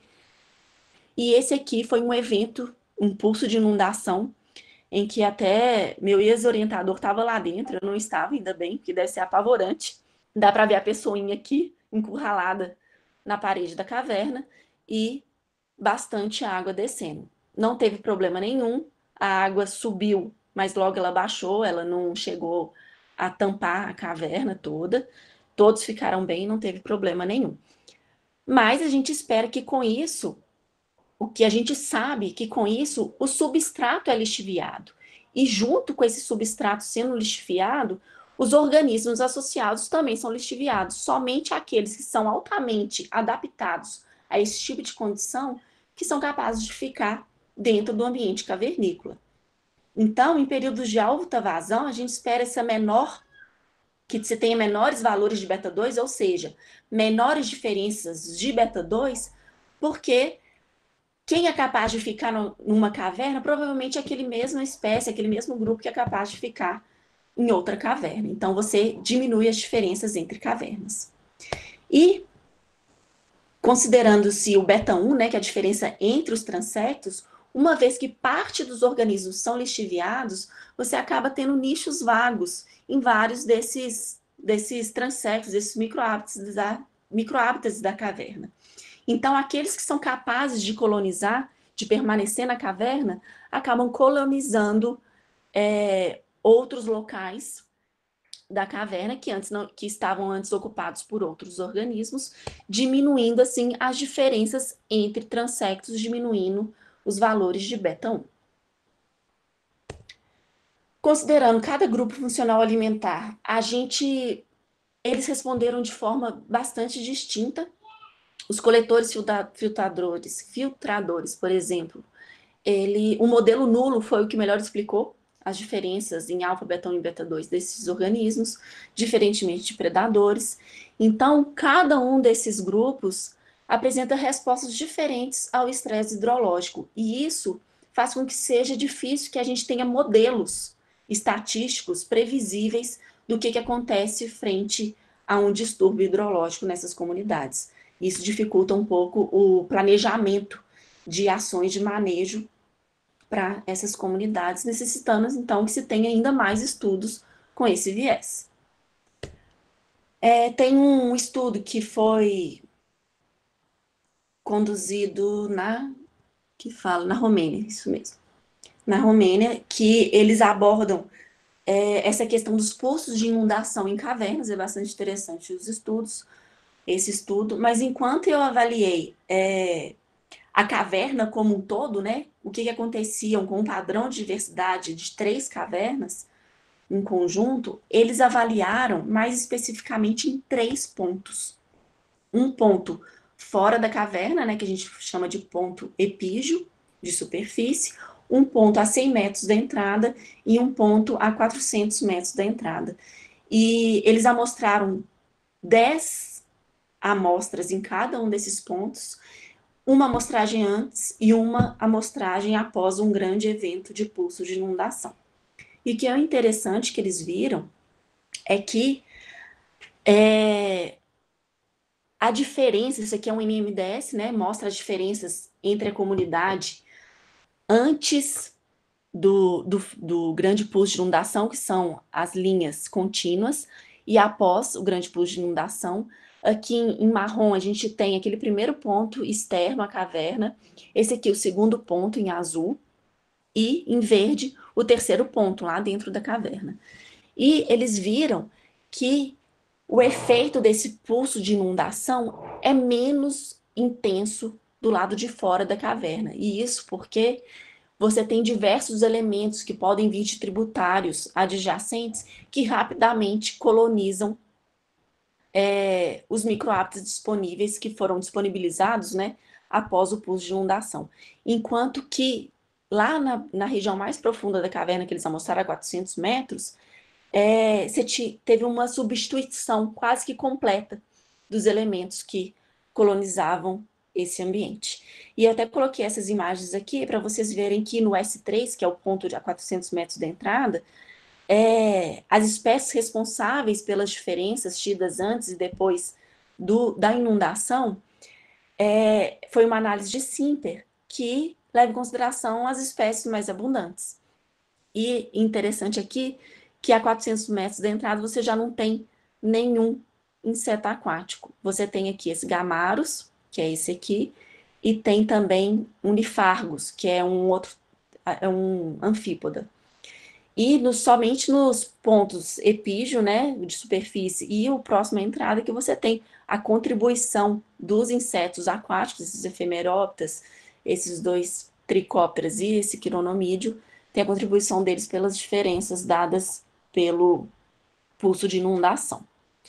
[SPEAKER 2] E esse aqui foi um evento, um pulso de inundação, em que até meu ex-orientador estava lá dentro, eu não estava, ainda bem, que deve ser apavorante. Dá para ver a pessoinha aqui, encurralada na parede da caverna, e bastante água descendo. Não teve problema nenhum, a água subiu, mas logo ela baixou, ela não chegou a tampar a caverna toda, todos ficaram bem, não teve problema nenhum. Mas a gente espera que com isso, o que a gente sabe que com isso o substrato é lixiviado. E junto com esse substrato sendo lixiviado, os organismos associados também são lixiviados. Somente aqueles que são altamente adaptados a esse tipo de condição que são capazes de ficar dentro do ambiente cavernícola. Então, em períodos de alta vazão, a gente espera essa menor, que você tenha menores valores de beta dois, ou seja, menores diferenças de beta dois, porque quem é capaz de ficar no, numa caverna, provavelmente é aquele mesma espécie, aquele mesmo grupo que é capaz de ficar em outra caverna. Então, você diminui as diferenças entre cavernas. E, considerando-se o beta um, né, que é a diferença entre os transectos, uma vez que parte dos organismos são lixiviados, você acaba tendo nichos vagos em vários desses, desses transectos, desses microhábitats da, microhábitats da caverna. Então, aqueles que são capazes de colonizar, de permanecer na caverna, acabam colonizando é, outros locais da caverna que, antes não, que estavam antes ocupados por outros organismos, diminuindo, assim, as diferenças entre transectos, diminuindo os valores de beta um. Considerando cada grupo funcional alimentar, a gente, eles responderam de forma bastante distinta. os coletores filtra, filtradores, filtradores, por exemplo, ele, o modelo nulo foi o que melhor explicou as diferenças em alfa, beta um e beta dois desses organismos, diferentemente de predadores. Então, cada um desses grupos apresenta respostas diferentes ao estresse hidrológico, e isso faz com que seja difícil que a gente tenha modelos estatísticos previsíveis do que, que acontece frente a um distúrbio hidrológico nessas comunidades. Isso dificulta um pouco o planejamento de ações de manejo para essas comunidades, necessitando, então, que se tenha ainda mais estudos com esse viés. É, tem um estudo que foi conduzido na, que fala, na Romênia, isso mesmo, na Romênia, que eles abordam é, essa questão dos poços de inundação em cavernas, é bastante interessante os estudos, esse estudo, mas enquanto eu avaliei é, a caverna como um todo, né, o que, que acontecia com um padrão de diversidade de três cavernas em conjunto, eles avaliaram mais especificamente em três pontos. Um ponto fora da caverna, né, que a gente chama de ponto epígeo, de superfície, um ponto a cem metros da entrada e um ponto a quatrocentos metros da entrada. E eles amostraram dez amostras em cada um desses pontos, uma amostragem antes e uma amostragem após um grande evento de pulso de inundação. E o que é interessante que eles viram é que é, a diferença, isso aqui é um M M D S, né, mostra as diferenças entre a comunidade antes do, do, do grande pulso de inundação, que são as linhas contínuas, e após o grande pulso de inundação. Aqui em, em marrom a gente tem aquele primeiro ponto externo à caverna, esse aqui o segundo ponto em azul, e em verde o terceiro ponto lá dentro da caverna. E eles viram que o efeito desse pulso de inundação é menos intenso do lado de fora da caverna. E isso porque você tem diversos elementos que podem vir de tributários adjacentes que rapidamente colonizam é, os microhábitats disponíveis que foram disponibilizados, né, após o pulso de inundação. Enquanto que lá na, na região mais profunda da caverna, que eles amostraram a quatrocentos metros, é, você te, teve uma substituição quase que completa dos elementos que colonizavam esse ambiente. E eu até coloquei essas imagens aqui para vocês verem que no S três, que é o ponto de a quatrocentos metros da entrada, é, as espécies responsáveis pelas diferenças tidas antes e depois do, da inundação, é, foi uma análise de Simper, que leva em consideração as espécies mais abundantes. E interessante aqui que a quatrocentos metros da entrada você já não tem nenhum inseto aquático. Você tem aqui esse Gamaros, que é esse aqui, e tem também Unifargus, que é um outro, é um anfípoda. E no, somente nos pontos epígeo, né, de superfície, e o próximo à entrada, que você tem a contribuição dos insetos aquáticos, esses efemeróptas, esses dois tricópteras e esse quironomídeo, tem a contribuição deles pelas diferenças dadas pelo pulso de inundação.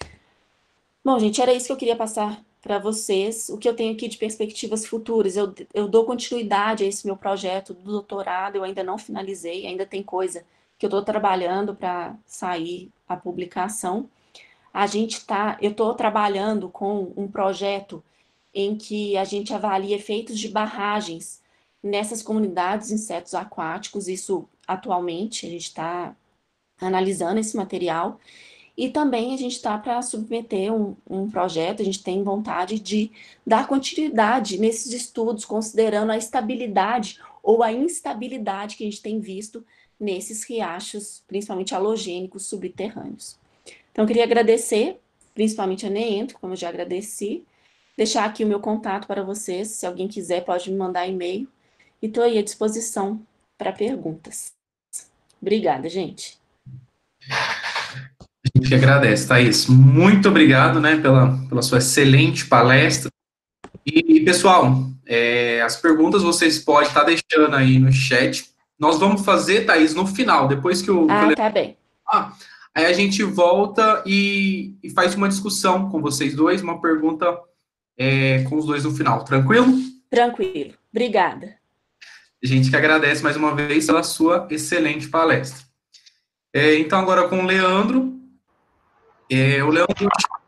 [SPEAKER 2] Bom, gente, era isso que eu queria passar para vocês. O que eu tenho aqui de perspectivas futuras, eu, eu dou continuidade a esse meu projeto do doutorado, eu ainda não finalizei, ainda tem coisa que eu estou trabalhando para sair a publicação. A gente está, eu estou trabalhando com um projeto em que a gente avalia efeitos de barragens nessas comunidades de insetos aquáticos, isso atualmente, a gente está analisando esse material, e também a gente está para submeter um, um projeto, a gente tem vontade de dar continuidade nesses estudos, considerando a estabilidade ou a instabilidade que a gente tem visto nesses riachos, principalmente halogênicos subterrâneos. Então, eu queria agradecer, principalmente a Neento, como eu já agradeci, deixar aqui o meu contato para vocês, se alguém quiser pode me mandar e-mail, e estou aí à disposição para perguntas. Obrigada, gente.
[SPEAKER 1] A gente que agradece, Thaís. Muito obrigado, né, pela, pela sua excelente palestra. E, pessoal, é, as perguntas vocês podem estar deixando aí no chat. Nós vamos fazer, Thaís, no final, depois que o...
[SPEAKER 2] Ah,
[SPEAKER 1] que eu...
[SPEAKER 2] tá bem.
[SPEAKER 1] Ah, aí a gente volta e, e faz uma discussão com vocês dois, uma pergunta é, com os dois no final, tranquilo?
[SPEAKER 2] Tranquilo. Obrigada.
[SPEAKER 1] A gente que agradece mais uma vez pela sua excelente palestra. É, então, agora com o Leandro. É, o Leandro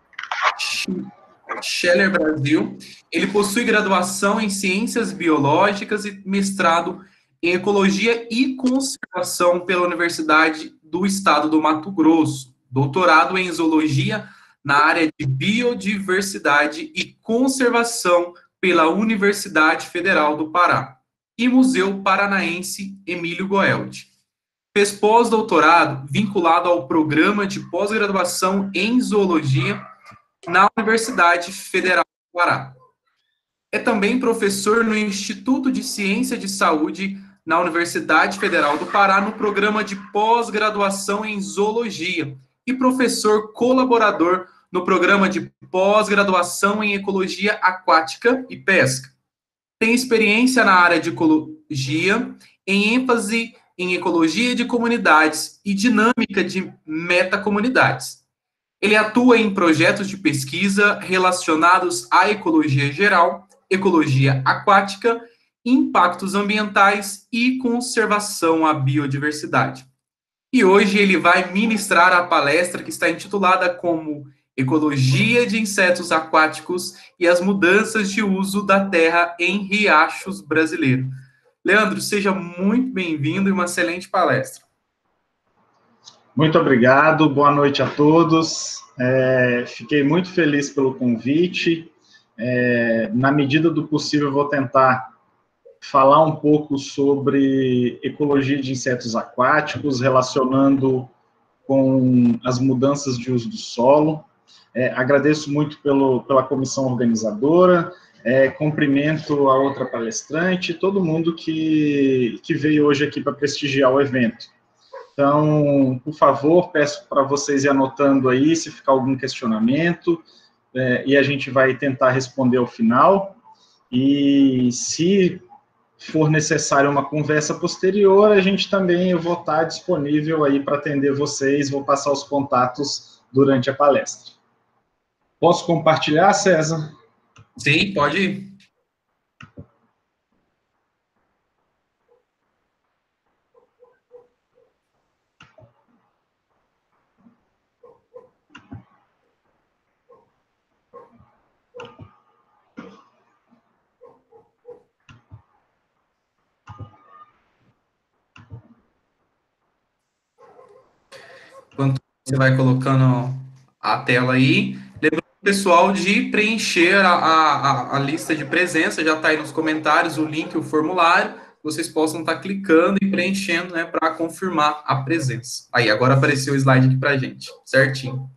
[SPEAKER 1] Scheller Brasil, ele possui graduação em Ciências Biológicas e mestrado em Ecologia e Conservação pela Universidade do Estado do Mato Grosso, doutorado em Zoologia na área de Biodiversidade e Conservação pela Universidade Federal do Pará e Museu Paranaense Emílio Goeldi. Fez pós-doutorado vinculado ao Programa de Pós-Graduação em Zoologia na Universidade Federal do Pará. É também professor no Instituto de Ciência de Saúde na Universidade Federal do Pará, no programa de pós-graduação em Zoologia, e professor colaborador no programa de pós-graduação em Ecologia Aquática e Pesca. Tem experiência na área de ecologia, em ênfase em ecologia de comunidades e dinâmica de metacomunidades. Ele atua em projetos de pesquisa relacionados à ecologia geral, ecologia aquática, impactos ambientais e conservação à biodiversidade. E hoje ele vai ministrar a palestra que está intitulada como Ecologia de Insetos Aquáticos e as Mudanças de Uso da Terra em Riachos Brasileiros. Leandro, seja muito bem-vindo e uma excelente palestra.
[SPEAKER 3] Muito obrigado, boa noite a todos. É, fiquei muito feliz pelo convite. É, na medida do possível, vou tentar falar um pouco sobre ecologia de insetos aquáticos, relacionando com as mudanças de uso do solo. É, agradeço muito pelo, pela comissão organizadora, é, cumprimento a outra palestrante, todo mundo que, que veio hoje aqui para prestigiar o evento. Então, por favor, peço para vocês ir anotando aí, se ficar algum questionamento, é, e a gente vai tentar responder ao final. E se for necessário uma conversa posterior, a gente também, eu vou estar disponível aí para atender vocês, vou passar os contatos durante a palestra. Posso compartilhar, César?
[SPEAKER 1] Sim, pode ir. Enquanto você vai colocando a tela aí, lembrando o pessoal de preencher a, a, a lista de presença, já está aí nos comentários o link, o formulário, vocês possam estar clicando e preenchendo, né, para confirmar a presença. Aí, agora apareceu o slide aqui para a gente, certinho.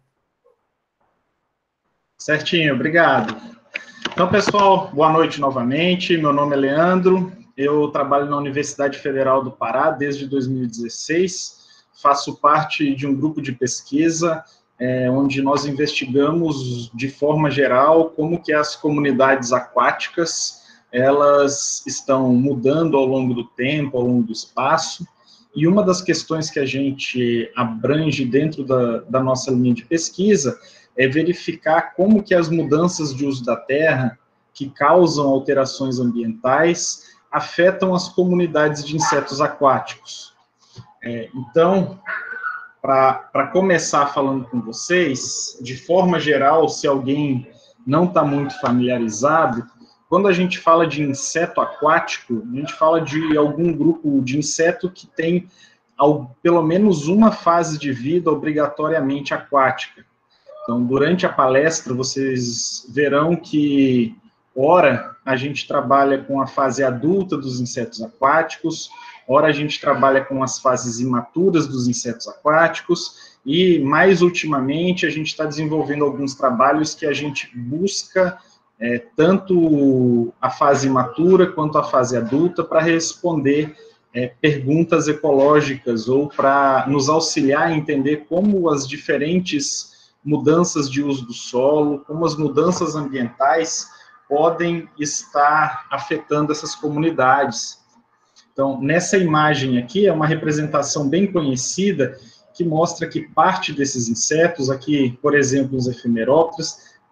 [SPEAKER 3] Certinho, obrigado. Então, pessoal, boa noite novamente, meu nome é Leandro, eu trabalho na Universidade Federal do Pará desde dois mil e dezesseis, faço parte de um grupo de pesquisa, é, onde nós investigamos, de forma geral, como que as comunidades aquáticas, elas estão mudando ao longo do tempo, ao longo do espaço, e uma das questões que a gente abrange dentro da, da nossa linha de pesquisa é verificar como que as mudanças de uso da terra, que causam alterações ambientais, afetam as comunidades de insetos aquáticos. É, então, para começar falando com vocês, de forma geral, se alguém não está muito familiarizado, quando a gente fala de inseto aquático, a gente fala de algum grupo de inseto que tem ao, pelo menos uma fase de vida obrigatoriamente aquática. Então, durante a palestra, vocês verão que, ora, a gente trabalha com a fase adulta dos insetos aquáticos, ora a gente trabalha com as fases imaturas dos insetos aquáticos, e, mais ultimamente, a gente está desenvolvendo alguns trabalhos que a gente busca é, tanto a fase imatura quanto a fase adulta para responder é, perguntas ecológicas ou para nos auxiliar a entender como as diferentes mudanças de uso do solo, como as mudanças ambientais podem estar afetando essas comunidades. Então, nessa imagem aqui, é uma representação bem conhecida, que mostra que parte desses insetos, aqui, por exemplo, os efemerópteros,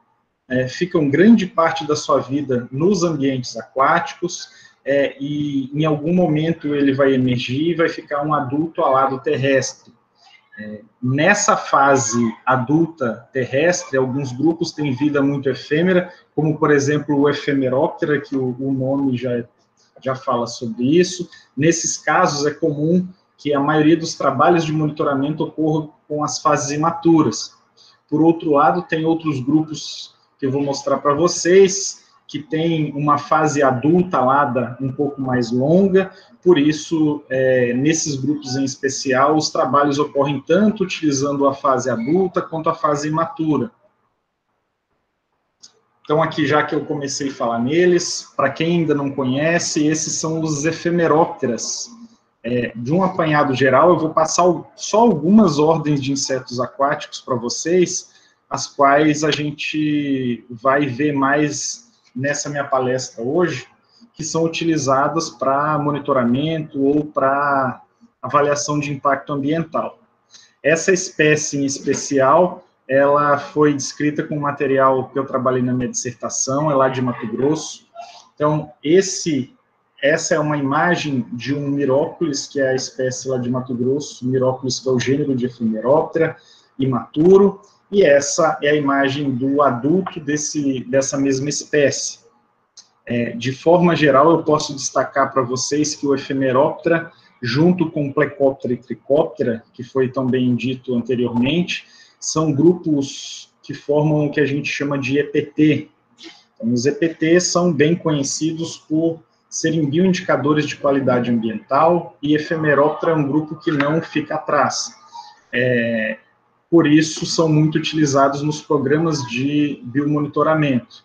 [SPEAKER 3] é, ficam grande parte da sua vida nos ambientes aquáticos, é, e em algum momento ele vai emergir e vai ficar um adulto alado terrestre. É, nessa fase adulta terrestre, alguns grupos têm vida muito efêmera, como, por exemplo, o Ephemeroptera, que o, o nome já, já fala sobre isso. Nesses casos, é comum que a maioria dos trabalhos de monitoramento ocorra com as fases imaturas. Por outro lado, tem outros grupos que eu vou mostrar para vocês, que tem uma fase adulta alada um pouco mais longa, por isso, é, nesses grupos em especial, os trabalhos ocorrem tanto utilizando a fase adulta quanto a fase imatura. Então, aqui, já que eu comecei a falar neles, para quem ainda não conhece, esses são os Ephemeropteras. É, de um apanhado geral, eu vou passar só algumas ordens de insetos aquáticos para vocês, as quais a gente vai ver mais nessa minha palestra hoje, que são utilizadas para monitoramento ou para avaliação de impacto ambiental. Essa espécie em especial, ela foi descrita com material que eu trabalhei na minha dissertação, é lá de Mato Grosso. Então, esse, essa é uma imagem de um Mirópolis, que é a espécie lá de Mato Grosso, Mirópolis, que é o gênero de Ephemeroptera, imaturo, e essa é a imagem do adulto desse, dessa mesma espécie. É, de forma geral, eu posso destacar para vocês que o Ephemeroptera, junto com o Plecoptera e Tricoptera, que foi também dito anteriormente, são grupos que formam o que a gente chama de E P T. Então, os E P T são bem conhecidos por serem bioindicadores de qualidade ambiental, e Ephemeroptera é um grupo que não fica atrás. É, por isso, são muito utilizados nos programas de biomonitoramento.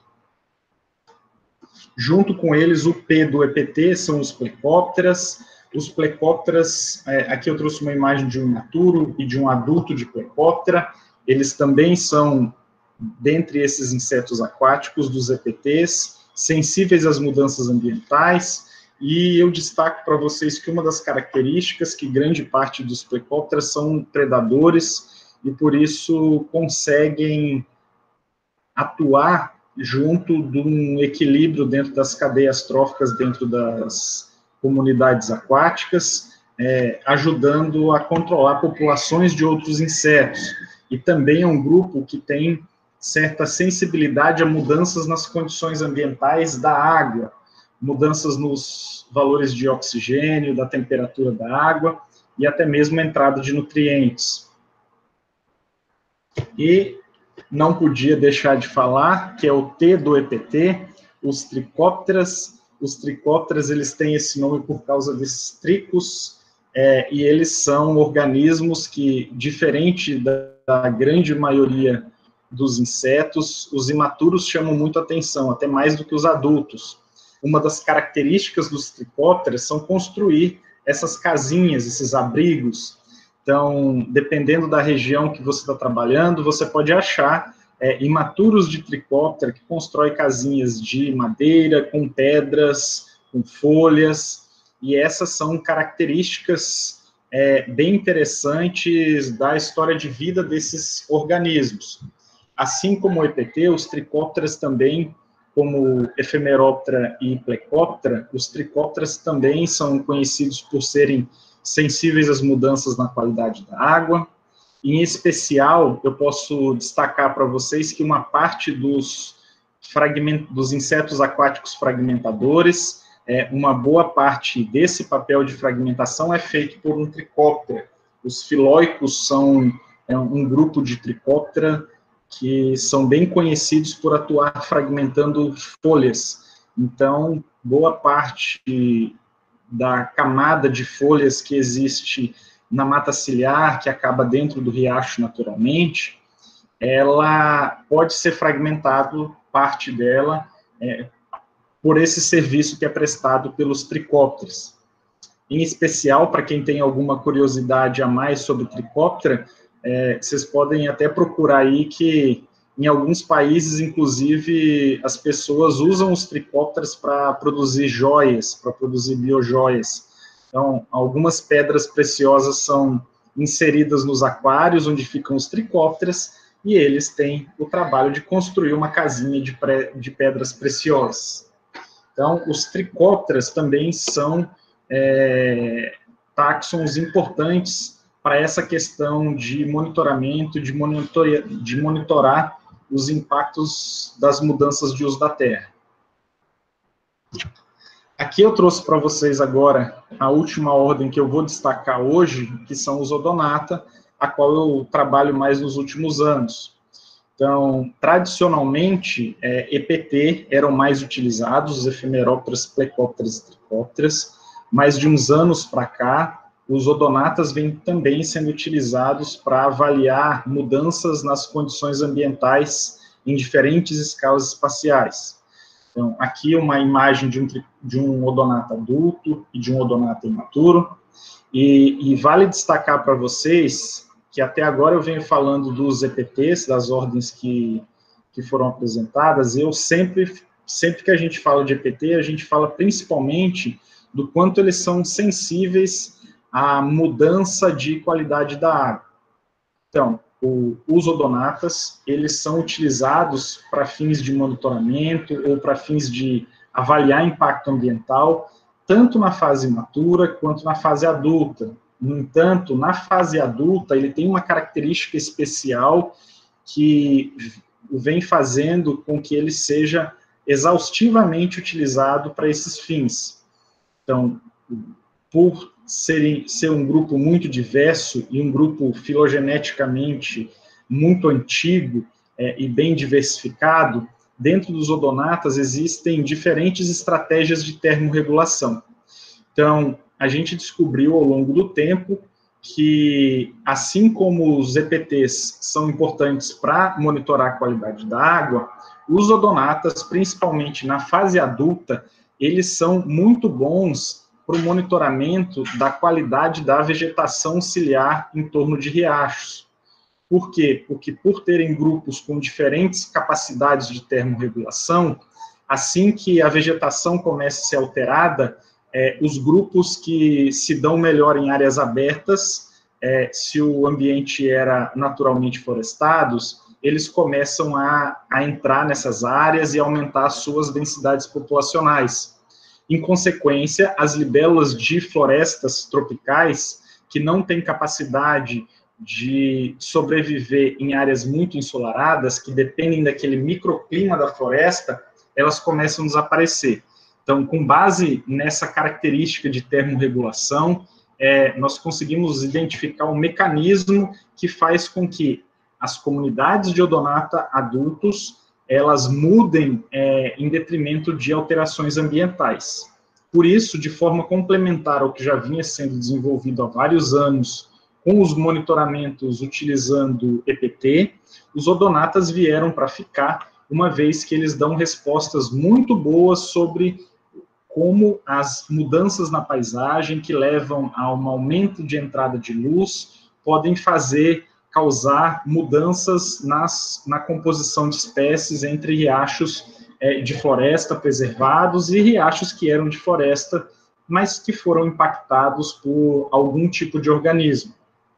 [SPEAKER 3] Junto com eles, o P do E P T são os Plecopteras. Os Plecopteras, é, aqui eu trouxe uma imagem de um imaturo e de um adulto de Plecoptera. Eles também são, dentre esses insetos aquáticos dos E P Ts, sensíveis às mudanças ambientais, e eu destaco para vocês que uma das características que grande parte dos Plecopteras são predadores, e por isso conseguem atuar junto de um equilíbrio dentro das cadeias tróficas, dentro das comunidades aquáticas, é, ajudando a controlar populações de outros insetos. E também é um grupo que tem certa sensibilidade a mudanças nas condições ambientais da água, mudanças nos valores de oxigênio, da temperatura da água, e até mesmo a entrada de nutrientes. E não podia deixar de falar que é o T do E P T, os Tricopteras. Os Tricopteras, eles têm esse nome por causa desses tricos, é, e eles são organismos que, diferente da, da grande maioria dos insetos, os imaturos chamam muito atenção, até mais do que os adultos. Uma das características dos Tricopteras são construir essas casinhas, esses abrigos. Então, dependendo da região que você está trabalhando, você pode achar é, imaturos de Tricoptera que constroem casinhas de madeira, com pedras, com folhas, e essas são características é, bem interessantes da história de vida desses organismos. Assim como o E P T, os Tricopteras também, como Ephemeroptera e Plecoptera, os Tricopteras também são conhecidos por serem sensíveis às mudanças na qualidade da água. Em especial, eu posso destacar para vocês que uma parte dos, fragment... dos insetos aquáticos fragmentadores, é, uma boa parte desse papel de fragmentação é feito por um Tricoptera. Os filóicos são é, um grupo de Tricoptera que são bem conhecidos por atuar fragmentando folhas. Então, boa parte da camada de folhas que existe na mata ciliar, que acaba dentro do riacho naturalmente, ela pode ser fragmentado, parte dela, é, por esse serviço que é prestado pelos Tricopteras. Em especial, para quem tem alguma curiosidade a mais sobre Tricoptera, é, vocês podem até procurar aí que, em alguns países, inclusive, as pessoas usam os Tricopteras para produzir joias, para produzir biojoias. Então, algumas pedras preciosas são inseridas nos aquários, onde ficam os Tricopteras, e eles têm o trabalho de construir uma casinha de, pré, de pedras preciosas. Então, os tricópteras também são é, táxons importantes para essa questão de monitoramento, de, monitor, de monitorar os impactos das mudanças de uso da terra. Aqui eu trouxe para vocês agora a última ordem que eu vou destacar hoje, que são os odonata, a qual eu trabalho mais nos últimos anos. Então, tradicionalmente, é, E P T eram mais utilizados, os efemerópteros, plecópteros e tricópteros, mas de uns anos para cá, os odonatas vêm também sendo utilizados para avaliar mudanças nas condições ambientais em diferentes escalas espaciais. Então, aqui uma imagem de um, de um odonata adulto e de um odonata imaturo, e, e vale destacar para vocês que até agora eu venho falando dos E P Ts, das ordens que, que foram apresentadas. Eu sempre, sempre que a gente fala de E P T, a gente fala principalmente do quanto eles são sensíveis à mudança de qualidade da água. Então, o, os odonatas, eles são utilizados para fins de monitoramento ou para fins de avaliar impacto ambiental, tanto na fase imatura quanto na fase adulta. No entanto, na fase adulta, ele tem uma característica especial que vem fazendo com que ele seja exaustivamente utilizado para esses fins. Então, por ser, ser um grupo muito diverso e um grupo filogeneticamente muito antigo é, e bem diversificado, dentro dos odonatas existem diferentes estratégias de termorregulação. Então, a gente descobriu ao longo do tempo que, assim como os E P Ts são importantes para monitorar a qualidade da água, os odonatas, principalmente na fase adulta, eles são muito bons para o monitoramento da qualidade da vegetação ciliar em torno de riachos. Por quê? Porque por terem grupos com diferentes capacidades de termorregulação, assim que a vegetação começa a ser alterada, É, os grupos que se dão melhor em áreas abertas, é, se o ambiente era naturalmente florestados, eles começam a, a entrar nessas áreas e aumentar as suas densidades populacionais. Em consequência, as libélulas de florestas tropicais, que não têm capacidade de sobreviver em áreas muito ensolaradas, que dependem daquele microclima da floresta, elas começam a desaparecer. Então, com base nessa característica de termorregulação, é, nós conseguimos identificar um mecanismo que faz com que as comunidades de odonata adultos, elas mudem é, em detrimento de alterações ambientais. Por isso, de forma complementar ao que já vinha sendo desenvolvido há vários anos, com os monitoramentos utilizando E P T, os odonatas vieram para ficar, uma vez que eles dão respostas muito boas sobre como as mudanças na paisagem, que levam a um aumento de entrada de luz, podem fazer, causar mudanças nas, na composição de espécies entre riachos é, de floresta preservados e riachos que eram de floresta, mas que foram impactados por algum tipo de organismo.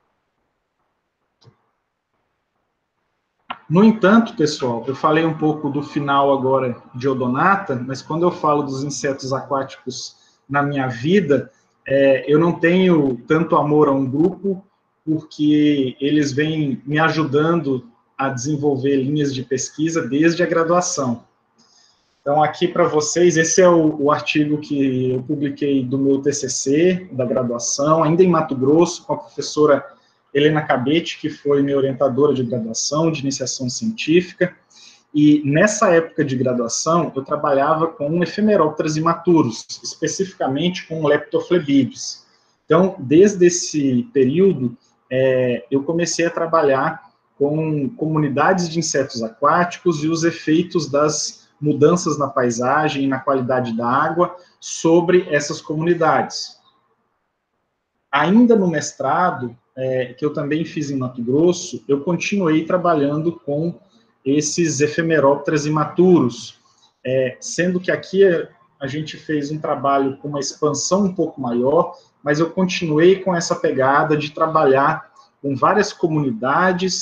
[SPEAKER 3] No entanto, pessoal, eu falei um pouco do final agora de odonata, mas quando eu falo dos insetos aquáticos na minha vida, é, eu não tenho tanto amor a um grupo, porque eles vêm me ajudando a desenvolver linhas de pesquisa desde a graduação. Então, aqui para vocês, esse é o, o artigo que eu publiquei do meu T C C, da graduação, ainda em Mato Grosso, com a professora Helena Cabete, que foi minha orientadora de graduação, de iniciação científica, e nessa época de graduação, eu trabalhava com efemerópteros imaturos, especificamente com leptoflebibes. Então, desde esse período, é, eu comecei a trabalhar com comunidades de insetos aquáticos e os efeitos das mudanças na paisagem e na qualidade da água sobre essas comunidades. Ainda no mestrado, É, que eu também fiz em Mato Grosso, eu continuei trabalhando com esses efemerópteros imaturos, é, sendo que aqui a gente fez um trabalho com uma expansão um pouco maior, mas eu continuei com essa pegada de trabalhar com várias comunidades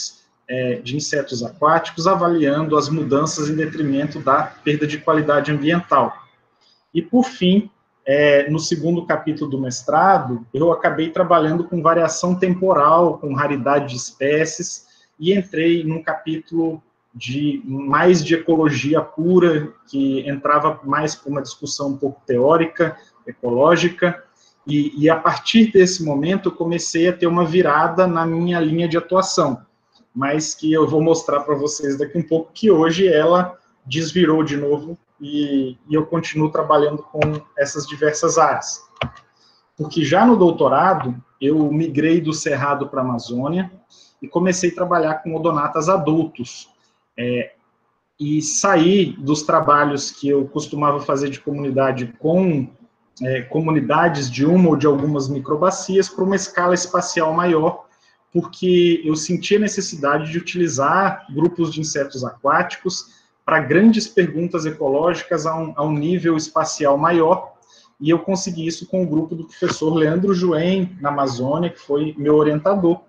[SPEAKER 3] é, de insetos aquáticos, avaliando as mudanças em detrimento da perda de qualidade ambiental. E, por fim, é, no segundo capítulo do mestrado, eu acabei trabalhando com variação temporal, com raridade de espécies, e entrei num capítulo de mais de ecologia pura, que entrava mais para uma discussão um pouco teórica, ecológica, e, e a partir desse momento eu comecei a ter uma virada na minha linha de atuação, mas que eu vou mostrar para vocês daqui um pouco, que hoje ela desvirou de novo, e, e eu continuo trabalhando com essas diversas áreas. Porque já no doutorado, eu migrei do Cerrado para a Amazônia, e comecei a trabalhar com odonatas adultos, É, e saí dos trabalhos que eu costumava fazer de comunidade com é, comunidades de uma ou de algumas microbacias para uma escala espacial maior, porque eu sentia necessidade de utilizar grupos de insetos aquáticos para grandes perguntas ecológicas a um, a um nível espacial maior, e eu consegui isso com o grupo do professor Leandro Joen, na Amazônia, que foi meu orientador.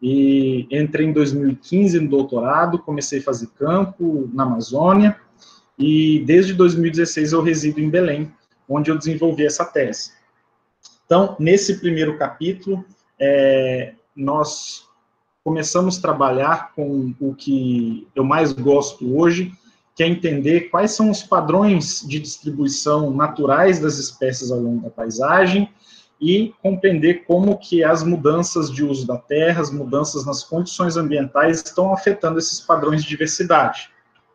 [SPEAKER 3] E entrei em dois mil e quinze no doutorado, comecei a fazer campo na Amazônia, e desde dois mil e dezesseis eu resido em Belém, onde eu desenvolvi essa tese. Então, nesse primeiro capítulo, é, nós começamos a trabalhar com o que eu mais gosto hoje, que é entender quais são os padrões de distribuição naturais das espécies ao longo da paisagem, e compreender como que as mudanças de uso da terra, as mudanças nas condições ambientais estão afetando esses padrões de diversidade.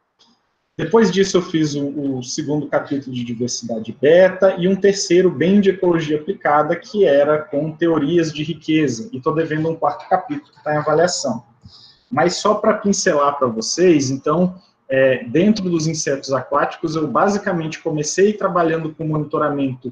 [SPEAKER 3] Depois disso, eu fiz o, o segundo capítulo de diversidade beta, e um terceiro bem de ecologia aplicada, que era com teorias de riqueza, e estou devendo um quarto capítulo que está em avaliação. Mas só para pincelar para vocês, então, é, dentro dos insetos aquáticos, eu basicamente comecei trabalhando com monitoramento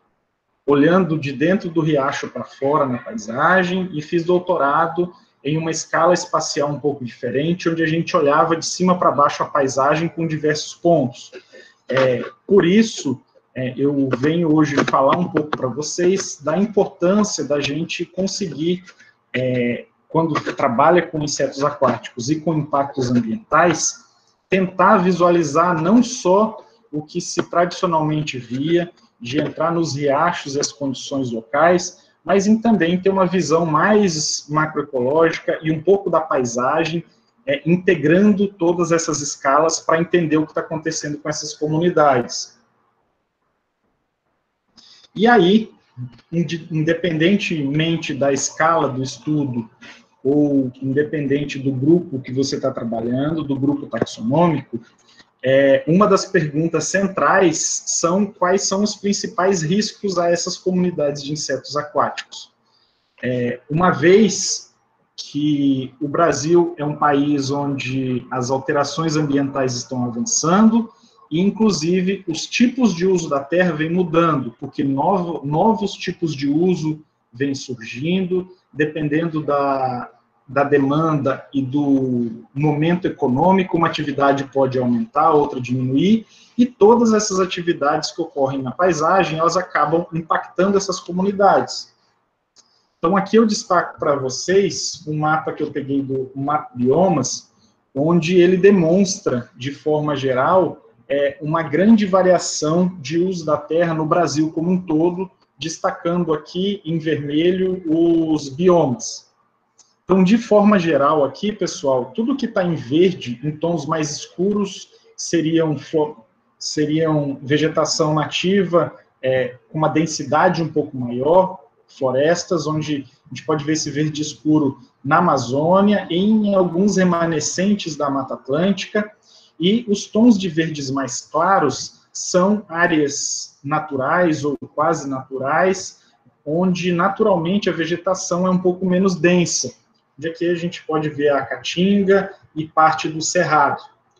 [SPEAKER 3] olhando de dentro do riacho para fora na paisagem, e fiz doutorado em uma escala espacial um pouco diferente, onde a gente olhava de cima para baixo a paisagem com diversos pontos. É, por isso, é, eu venho hoje falar um pouco para vocês da importância da gente conseguir, é, quando trabalha com insetos aquáticos e com impactos ambientais, tentar visualizar não só o que se tradicionalmente via, de entrar nos riachos e as condições locais, mas em também ter uma visão mais macroecológica e um pouco da paisagem, é, integrando todas essas escalas para entender o que está acontecendo com essas comunidades. E aí, independentemente da escala do estudo, ou independente do grupo que você está trabalhando, do grupo taxonômico, É, uma das perguntas centrais são quais são os principais riscos a essas comunidades de insetos aquáticos. É, uma vez que o Brasil é um país onde as alterações ambientais estão avançando, e inclusive os tipos de uso da terra vêm mudando, porque novo, novos tipos de uso vêm surgindo, dependendo da... da demanda e do momento econômico, uma atividade pode aumentar, outra diminuir, e todas essas atividades que ocorrem na paisagem, elas acabam impactando essas comunidades. Então, aqui eu destaco para vocês um mapa que eu peguei do Mapa Biomas, onde ele demonstra, de forma geral, é, uma grande variação de uso da terra no Brasil como um todo, destacando aqui em vermelho os biomas. Então, de forma geral aqui, pessoal, tudo que está em verde, em tons mais escuros, seriam, seriam vegetação nativa, é, com uma densidade um pouco maior, florestas, onde a gente pode ver esse verde escuro na Amazônia, em alguns remanescentes da Mata Atlântica, e os tons de verdes mais claros são áreas naturais ou quase naturais, onde naturalmente a vegetação é um pouco menos densa. De aqui a gente pode ver a Caatinga e parte do Cerrado.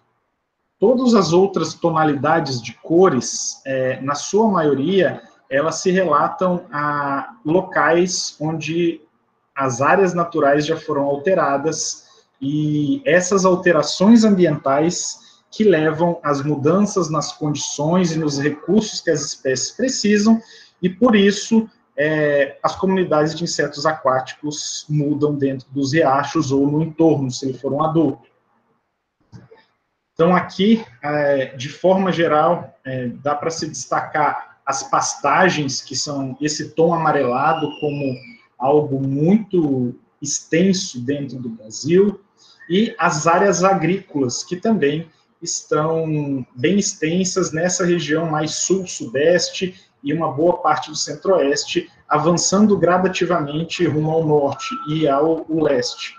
[SPEAKER 3] Todas as outras tonalidades de cores, é, na sua maioria, elas se relatam a locais onde as áreas naturais já foram alteradas, e essas alterações ambientais que levam às mudanças nas condições e nos recursos que as espécies precisam, e por isso é, as comunidades de insetos aquáticos mudam dentro dos riachos ou no entorno, se ele for um adulto. Então, aqui, é, de forma geral, é, dá para se destacar as pastagens, que são esse tom amarelado, como algo muito extenso dentro do Brasil, e as áreas agrícolas, que também estão bem extensas nessa região mais sul-sudeste e uma boa parte do centro-oeste, avançando gradativamente rumo ao norte e ao leste.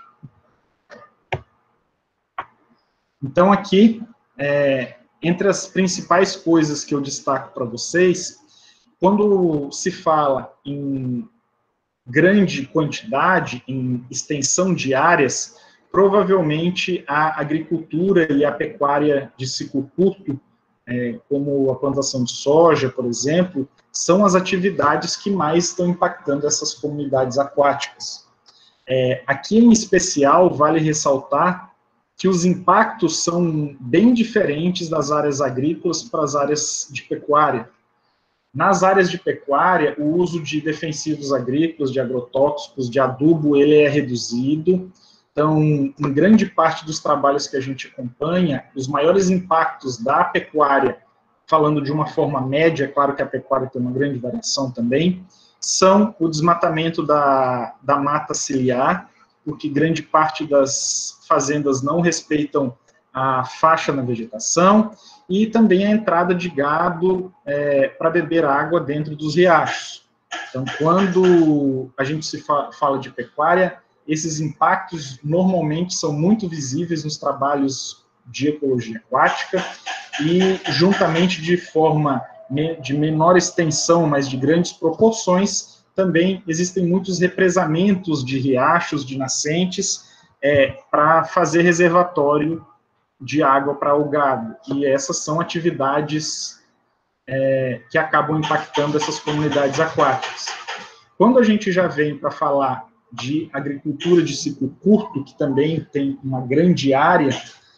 [SPEAKER 3] Então, aqui, é, entre as principais coisas que eu destaco para vocês, quando se fala em grande quantidade, em extensão de áreas, provavelmente a agricultura e a pecuária de ciclo curto, é, como a plantação de soja, por exemplo, são as atividades que mais estão impactando essas comunidades aquáticas. É, aqui, em especial, vale ressaltar que os impactos são bem diferentes das áreas agrícolas para as áreas de pecuária. Nas áreas de pecuária, o uso de defensivos agrícolas, de agrotóxicos, de adubo, ele é reduzido. Então, em grande parte dos trabalhos que a gente acompanha, os maiores impactos da pecuária, falando de uma forma média, claro que a pecuária tem uma grande variação também, são o desmatamento da, da mata ciliar, porque grande parte das fazendas não respeitam a faixa na vegetação, e também a entrada de gado é, para beber água dentro dos riachos. Então, quando a gente se fa fala de pecuária, esses impactos normalmente são muito visíveis nos trabalhos de ecologia aquática, e juntamente de forma de menor extensão, mas de grandes proporções, também existem muitos represamentos de riachos, de nascentes, é, para fazer reservatório de água para o gado. E essas são atividades é, que acabam impactando essas comunidades aquáticas. Quando a gente já vem para falar de agricultura de ciclo curto, que também tem uma grande área,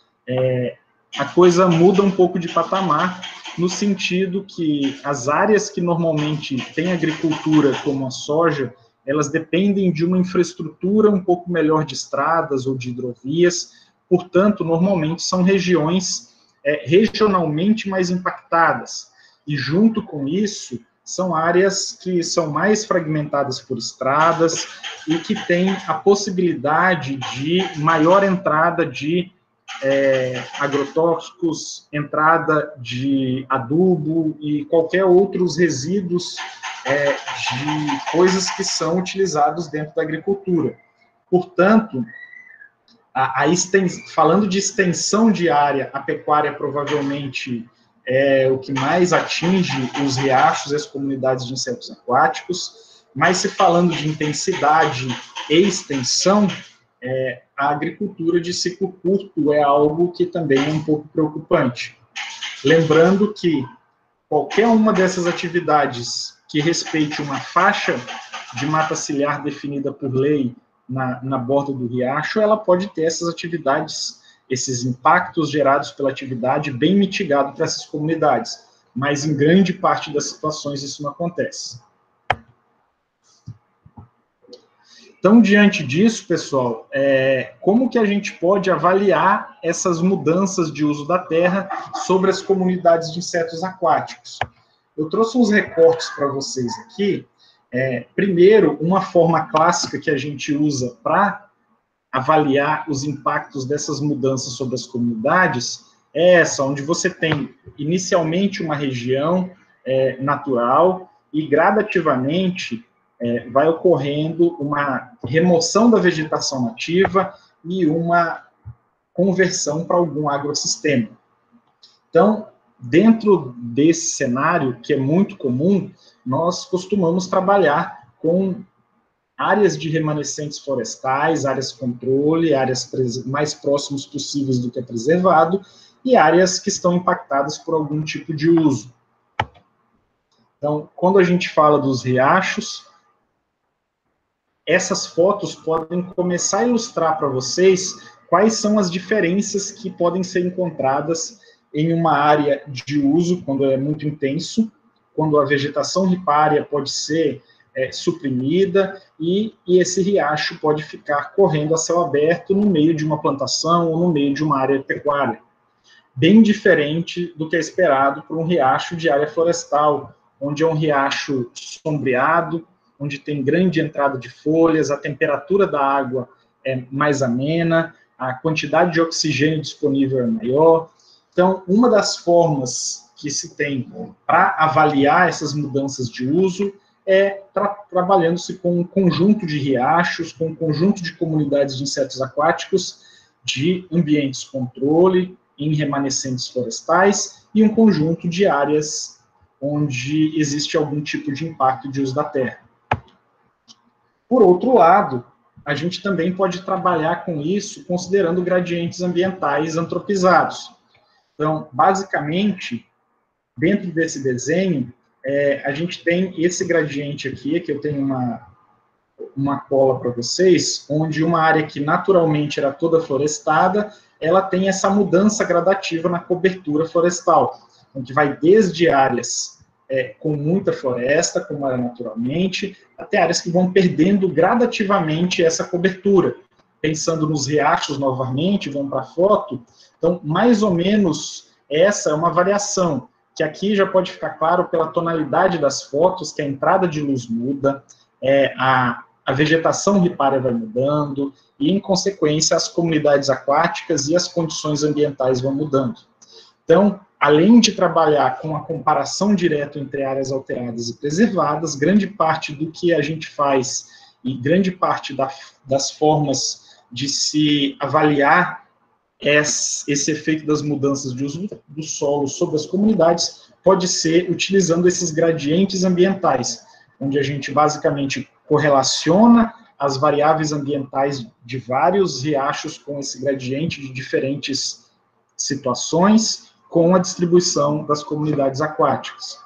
[SPEAKER 3] é, a coisa muda um pouco de patamar, no sentido que as áreas que normalmente têm agricultura, como a soja, elas dependem de uma infraestrutura um pouco melhor de estradas ou de hidrovias, portanto, normalmente são regiões é, regionalmente mais impactadas, e junto com isso, são áreas que são mais fragmentadas por estradas e que têm a possibilidade de maior entrada de é, agrotóxicos, entrada de adubo e qualquer outros resíduos é, de coisas que são utilizados dentro da agricultura. Portanto, a, a extens, falando de extensão de área, a pecuária provavelmente é o que mais atinge os riachos e as comunidades de insetos aquáticos, mas se falando de intensidade e extensão, é, a agricultura de ciclo curto é algo que também é um pouco preocupante. Lembrando que qualquer uma dessas atividades que respeite uma faixa de mata ciliar definida por lei na, na borda do riacho, ela pode ter essas atividades, esses impactos gerados pela atividade bem mitigados para essas comunidades, mas em grande parte das situações isso não acontece. Então, diante disso, pessoal, é, como que a gente pode avaliar essas mudanças de uso da terra sobre as comunidades de insetos aquáticos? Eu trouxe uns recortes para vocês aqui. É, primeiro, uma forma clássica que a gente usa para avaliar os impactos dessas mudanças sobre as comunidades é essa, onde você tem inicialmente uma região é, natural e gradativamente É, vai ocorrendo uma remoção da vegetação nativa e uma conversão para algum agrossistema. Então, dentro desse cenário, que é muito comum, nós costumamos trabalhar com áreas de remanescentes florestais, áreas de controle, áreas mais próximas possíveis do que é preservado, e áreas que estão impactadas por algum tipo de uso. Então, quando a gente fala dos riachos, essas fotos podem começar a ilustrar para vocês quais são as diferenças que podem ser encontradas em uma área de uso, quando é muito intenso, quando a vegetação ripária pode ser é, suprimida, e, e esse riacho pode ficar correndo a céu aberto no meio de uma plantação ou no meio de uma área pecuária. Bem diferente do que é esperado por um riacho de área florestal, onde é um riacho sombreado, onde tem grande entrada de folhas, a temperatura da água é mais amena, a quantidade de oxigênio disponível é maior. Então, uma das formas que se tem para avaliar essas mudanças de uso é tra trabalhando-se com um conjunto de riachos, com um conjunto de comunidades de insetos aquáticos, de ambientes controle, em remanescentes florestais, e um conjunto de áreas onde existe algum tipo de impacto de uso da terra. Por outro lado, a gente também pode trabalhar com isso considerando gradientes ambientais antropizados. Então, basicamente, dentro desse desenho, é, a gente tem esse gradiente aqui, que eu tenho uma, uma cola para vocês, onde uma área que naturalmente era toda florestada, ela tem essa mudança gradativa na cobertura florestal, então, que vai desde áreas é, com muita floresta, como era naturalmente, até áreas que vão perdendo gradativamente essa cobertura. Pensando nos riachos novamente, vamos para a foto, então, mais ou menos, essa é uma variação, que aqui já pode ficar claro pela tonalidade das fotos, que a entrada de luz muda, é, a, a vegetação ripária vai mudando, e, em consequência, as comunidades aquáticas e as condições ambientais vão mudando. Então, além de trabalhar com a comparação direta entre áreas alteradas e preservadas, grande parte do que a gente faz e grande parte da, das formas de se avaliar esse, esse efeito das mudanças de uso do solo sobre as comunidades pode ser utilizando esses gradientes ambientais, onde a gente basicamente correlaciona as variáveis ambientais de vários riachos com esse gradiente de diferentes situações, com a distribuição das comunidades aquáticas.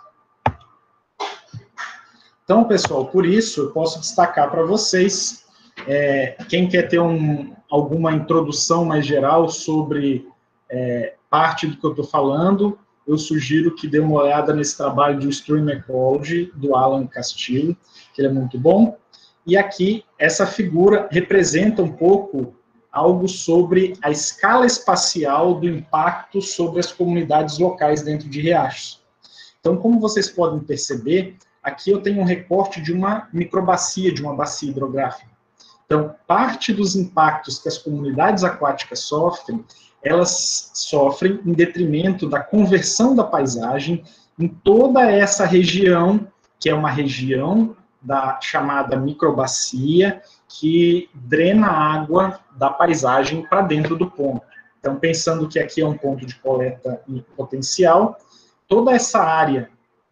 [SPEAKER 3] Então, pessoal, por isso, eu posso destacar para vocês, é, quem quer ter um, alguma introdução mais geral sobre é, parte do que eu estou falando, eu sugiro que dê uma olhada nesse trabalho de Stream Ecology, do Alan Castillo, que ele é muito bom. E aqui, essa figura representa um pouco algo sobre a escala espacial do impacto sobre as comunidades locais dentro de riachos. Então, como vocês podem perceber, aqui eu tenho um recorte de uma microbacia, de uma bacia hidrográfica. Então, parte dos impactos que as comunidades aquáticas sofrem, elas sofrem em detrimento da conversão da paisagem em toda essa região, que é uma região da chamada microbacia, que drena a água da paisagem para dentro do ponto. Então, pensando que aqui é um ponto de coleta potencial, toda essa área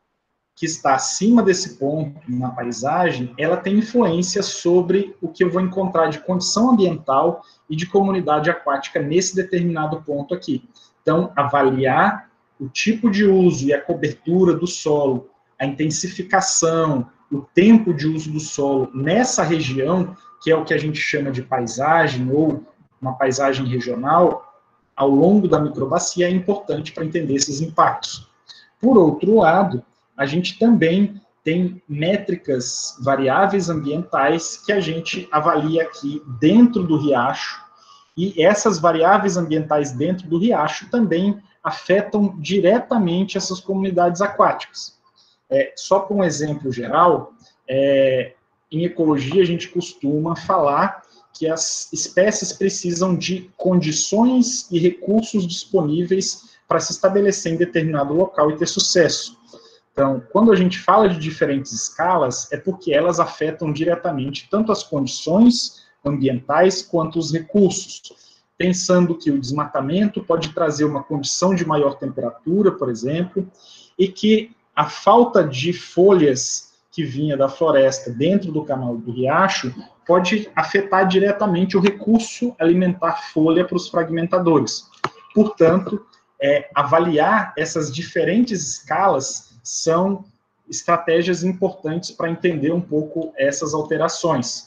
[SPEAKER 3] que está acima desse ponto na paisagem, ela tem influência sobre o que eu vou encontrar de condição ambiental e de comunidade aquática nesse determinado ponto aqui. Então, avaliar o tipo de uso e a cobertura do solo, a intensificação, o tempo de uso do solo nessa região, que é o que a gente chama de paisagem, ou uma paisagem regional, ao longo da microbacia, é importante para entender esses impactos. Por outro lado, a gente também tem métricas variáveis ambientais que a gente avalia aqui dentro do riacho, e essas variáveis ambientais dentro do riacho também afetam diretamente essas comunidades aquáticas. É, só por um exemplo geral, é, em ecologia a gente costuma falar que as espécies precisam de condições e recursos disponíveis para se estabelecer em determinado local e ter sucesso. Então, quando a gente fala de diferentes escalas, é porque elas afetam diretamente tanto as condições ambientais quanto os recursos. Pensando que o desmatamento pode trazer uma condição de maior temperatura, por exemplo, e que a falta de folhas que vinha da floresta dentro do canal do riacho pode afetar diretamente o recurso alimentar folha para os fragmentadores. Portanto, é, avaliar essas diferentes escalas são estratégias importantes para entender um pouco essas alterações.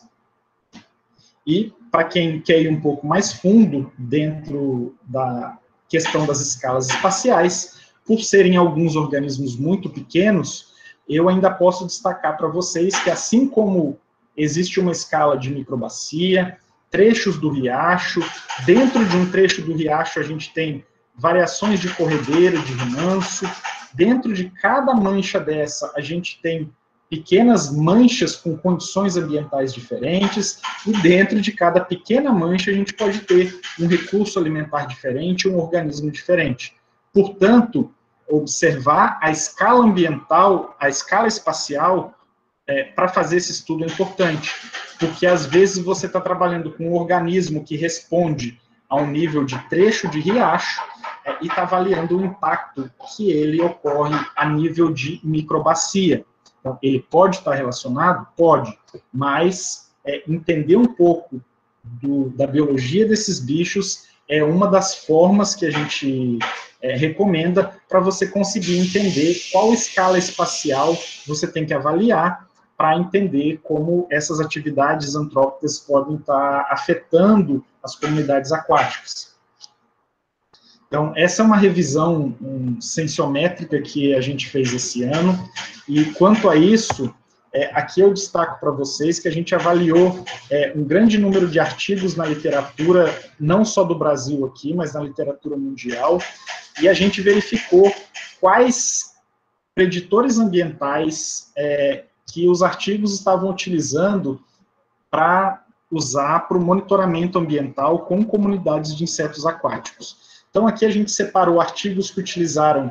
[SPEAKER 3] E, para quem quer ir um pouco mais fundo dentro da questão das escalas espaciais, por serem alguns organismos muito pequenos, eu ainda posso destacar para vocês que, assim como existe uma escala de microbacia, trechos do riacho, dentro de um trecho do riacho a gente tem variações de corredeira, de remanso, dentro de cada mancha dessa a gente tem pequenas manchas com condições ambientais diferentes, e dentro de cada pequena mancha a gente pode ter um recurso alimentar diferente, um organismo diferente. Portanto, observar a escala ambiental, a escala espacial, é, para fazer esse estudo é importante, porque às vezes você está trabalhando com um organismo que responde a um nível de trecho de riacho, é, e está avaliando o impacto que ele ocorre a nível de microbacia. Então, ele pode estar relacionado? Pode, mas é, entender um pouco do, da biologia desses bichos é uma das formas que a gente é, recomenda para você conseguir entender qual escala espacial você tem que avaliar para entender como essas atividades antrópicas podem estar afetando as comunidades aquáticas. Então, essa é uma revisão um, sensométrica que a gente fez esse ano, e quanto a isso, é, aqui eu destaco para vocês que a gente avaliou é, um grande número de artigos na literatura, não só do Brasil aqui, mas na literatura mundial, e a gente verificou quais preditores ambientais é, que os artigos estavam utilizando para usar para o monitoramento ambiental com comunidades de insetos aquáticos. Então, aqui a gente separou artigos que utilizaram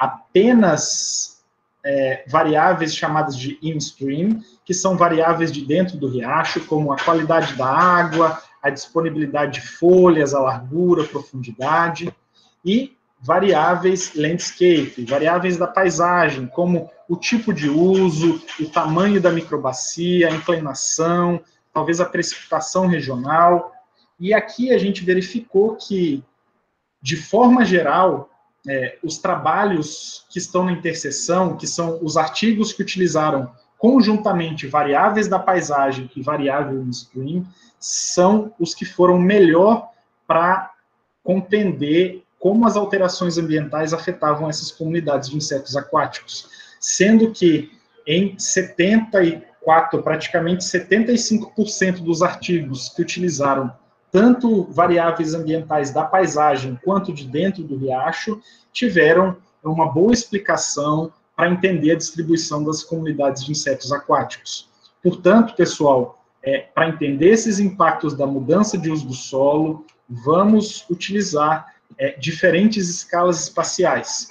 [SPEAKER 3] apenas é, variáveis chamadas de in-stream, que são variáveis de dentro do riacho, como a qualidade da água, a disponibilidade de folhas, a largura, a profundidade, e variáveis landscape, variáveis da paisagem, como o tipo de uso, o tamanho da microbacia, a inclinação, talvez a precipitação regional. E aqui a gente verificou que, de forma geral, é, os trabalhos que estão na interseção, que são os artigos que utilizaram conjuntamente variáveis da paisagem e variável in-stream, são os que foram melhor para compreender como as alterações ambientais afetavam essas comunidades de insetos aquáticos, sendo que em setenta e quatro, praticamente setenta e cinco por cento dos artigos que utilizaram tanto variáveis ambientais da paisagem quanto de dentro do riacho, tiveram uma boa explicação para entender a distribuição das comunidades de insetos aquáticos. Portanto, pessoal, é, para entender esses impactos da mudança de uso do solo, vamos utilizar é, diferentes escalas espaciais.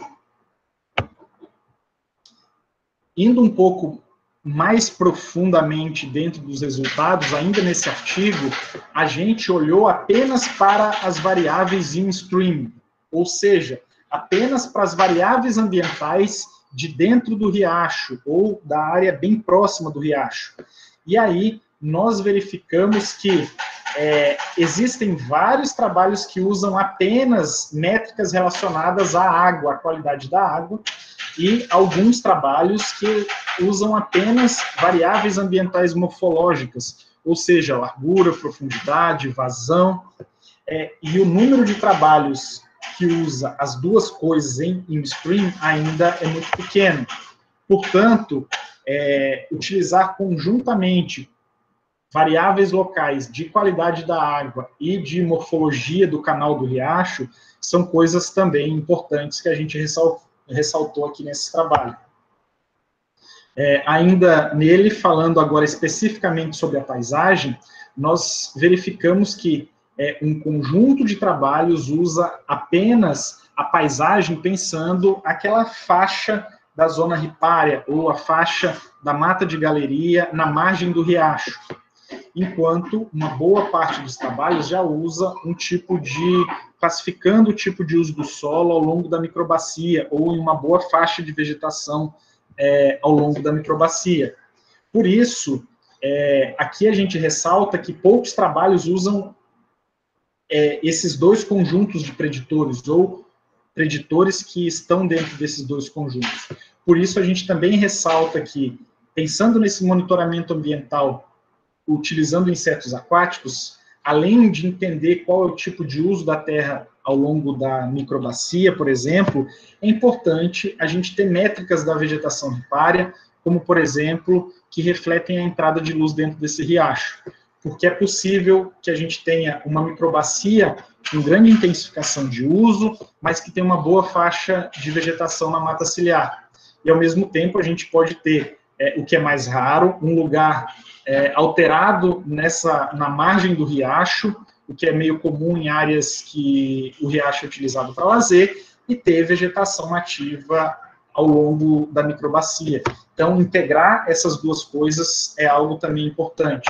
[SPEAKER 3] Indo um pouco mais profundamente dentro dos resultados, ainda nesse artigo, a gente olhou apenas para as variáveis in-stream, ou seja, apenas para as variáveis ambientais de dentro do riacho, ou da área bem próxima do riacho. E aí, nós verificamos que é, existem vários trabalhos que usam apenas métricas relacionadas à água, à qualidade da água, e alguns trabalhos que usam apenas variáveis ambientais morfológicas, ou seja, largura, profundidade, vazão, é, e o número de trabalhos que usa as duas coisas em in-stream ainda é muito pequeno. Portanto, é, utilizar conjuntamente variáveis locais de qualidade da água e de morfologia do canal do riacho são coisas também importantes que a gente ressaltou, ressaltou aqui nesse trabalho. É, ainda nele, falando agora especificamente sobre a paisagem, nós verificamos que é, um conjunto de trabalhos usa apenas a paisagem pensando aquela faixa da zona ripária, ou a faixa da mata de galeria na margem do riacho, enquanto uma boa parte dos trabalhos já usa um tipo de, classificando o tipo de uso do solo ao longo da microbacia, ou em uma boa faixa de vegetação é, ao longo da microbacia. Por isso, é, aqui a gente ressalta que poucos trabalhos usam é, esses dois conjuntos de preditores, ou preditores que estão dentro desses dois conjuntos. Por isso, a gente também ressalta que, pensando nesse monitoramento ambiental utilizando insetos aquáticos, além de entender qual é o tipo de uso da terra ao longo da microbacia, por exemplo, é importante a gente ter métricas da vegetação ripária, como, por exemplo, que refletem a entrada de luz dentro desse riacho, porque é possível que a gente tenha uma microbacia com grande intensificação de uso, mas que tem uma boa faixa de vegetação na mata ciliar. E, ao mesmo tempo, a gente pode ter, é, o que é mais raro, um lugar é, alterado nessa, na margem do riacho, o que é meio comum em áreas que o riacho é utilizado para lazer, e ter vegetação nativa ao longo da microbacia. Então, integrar essas duas coisas é algo também importante.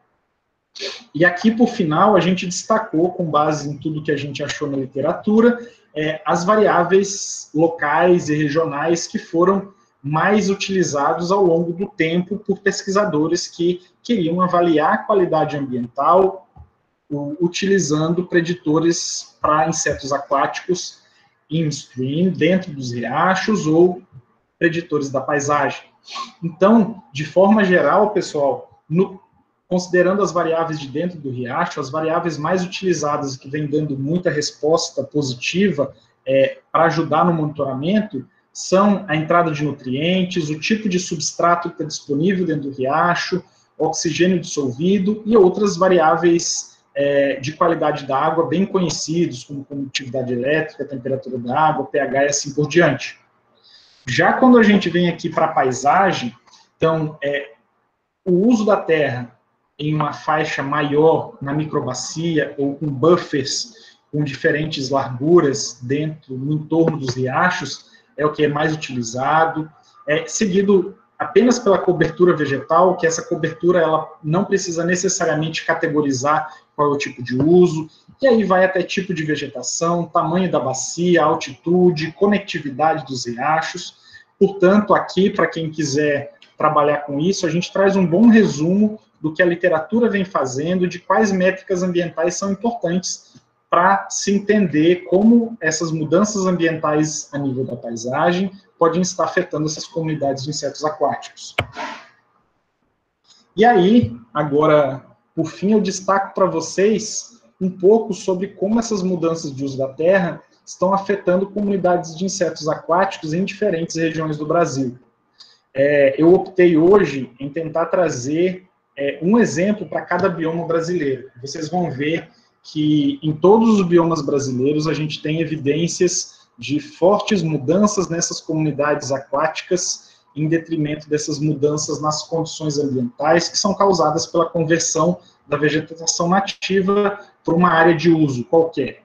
[SPEAKER 3] E aqui, por final, a gente destacou, com base em tudo que a gente achou na literatura, é, as variáveis locais e regionais que foram mais utilizados ao longo do tempo por pesquisadores que queriam avaliar a qualidade ambiental, utilizando preditores para insetos aquáticos in-stream, dentro dos riachos, ou preditores da paisagem. Então, de forma geral, pessoal, no, considerando as variáveis de dentro do riacho, as variáveis mais utilizadas, que vem dando muita resposta positiva é, para ajudar no monitoramento, são a entrada de nutrientes, o tipo de substrato que está disponível dentro do riacho, oxigênio dissolvido e outras variáveis É, de qualidade da água bem conhecidos, como condutividade elétrica, temperatura da água, pH e assim por diante. Já quando a gente vem aqui para a paisagem, então, é, o uso da terra em uma faixa maior na microbacia, ou com buffers com diferentes larguras dentro, no entorno dos riachos, é o que é mais utilizado, é, seguido apenas pela cobertura vegetal, que essa cobertura ela não precisa necessariamente categorizar qual é o tipo de uso, e aí vai até tipo de vegetação, tamanho da bacia, altitude, conectividade dos riachos. Portanto, aqui, para quem quiser trabalhar com isso, a gente traz um bom resumo do que a literatura vem fazendo, de quais métricas ambientais são importantes para se entender como essas mudanças ambientais a nível da paisagem podem estar afetando essas comunidades de insetos aquáticos. E aí, agora, por fim, eu destaco para vocês um pouco sobre como essas mudanças de uso da terra estão afetando comunidades de insetos aquáticos em diferentes regiões do Brasil. É, eu optei hoje em tentar trazer é, um exemplo para cada bioma brasileiro. Vocês vão ver que em todos os biomas brasileiros a gente tem evidências de fortes mudanças nessas comunidades aquáticas, em detrimento dessas mudanças nas condições ambientais, que são causadas pela conversão da vegetação nativa por uma área de uso qualquer.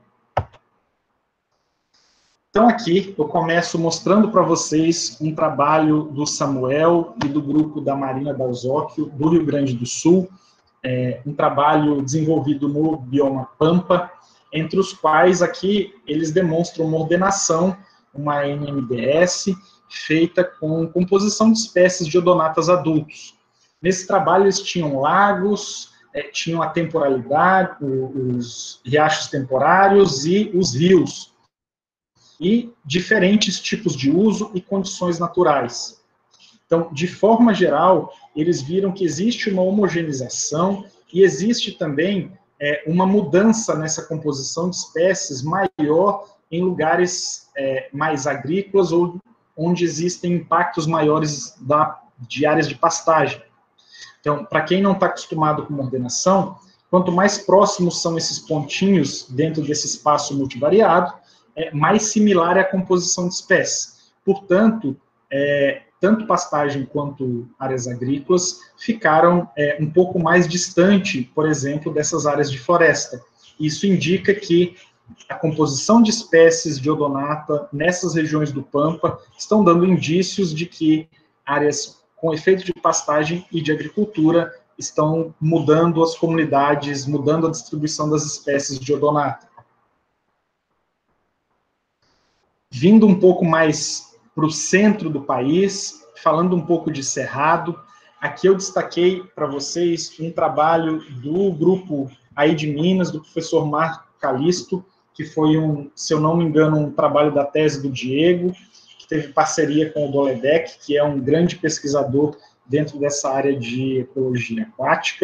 [SPEAKER 3] Então, aqui, eu começo mostrando para vocês um trabalho do Samuel e do grupo da Marina Dalzocchio, do Rio Grande do Sul, é, um trabalho desenvolvido no bioma Pampa, entre os quais aqui eles demonstram uma ordenação, uma N M D S, feita com composição de espécies de odonatas adultos. Nesse trabalho eles tinham lagos, é, tinham a temporalidade, os riachos temporários e os rios, e diferentes tipos de uso e condições naturais. Então, de forma geral, eles viram que existe uma homogeneização e existe também é, uma mudança nessa composição de espécies maior em lugares é, mais agrícolas ou onde existem impactos maiores da, de áreas de pastagem. Então, para quem não está acostumado com uma ordenação, quanto mais próximos são esses pontinhos dentro desse espaço multivariado, é, mais similar é a composição de espécies. Portanto, é, tanto pastagem quanto áreas agrícolas ficaram é, um pouco mais distante, por exemplo, dessas áreas de floresta. Isso indica que a composição de espécies de odonata nessas regiões do Pampa estão dando indícios de que áreas com efeito de pastagem e de agricultura estão mudando as comunidades, mudando a distribuição das espécies de odonata. Vindo um pouco mais para o centro do país, falando um pouco de Cerrado, aqui eu destaquei para vocês um trabalho do grupo aí de Minas, do professor Marco Calisto, que foi, um, se eu não me engano, um trabalho da tese do Diego, que teve parceria com o Doledec, que é um grande pesquisador dentro dessa área de ecologia aquática,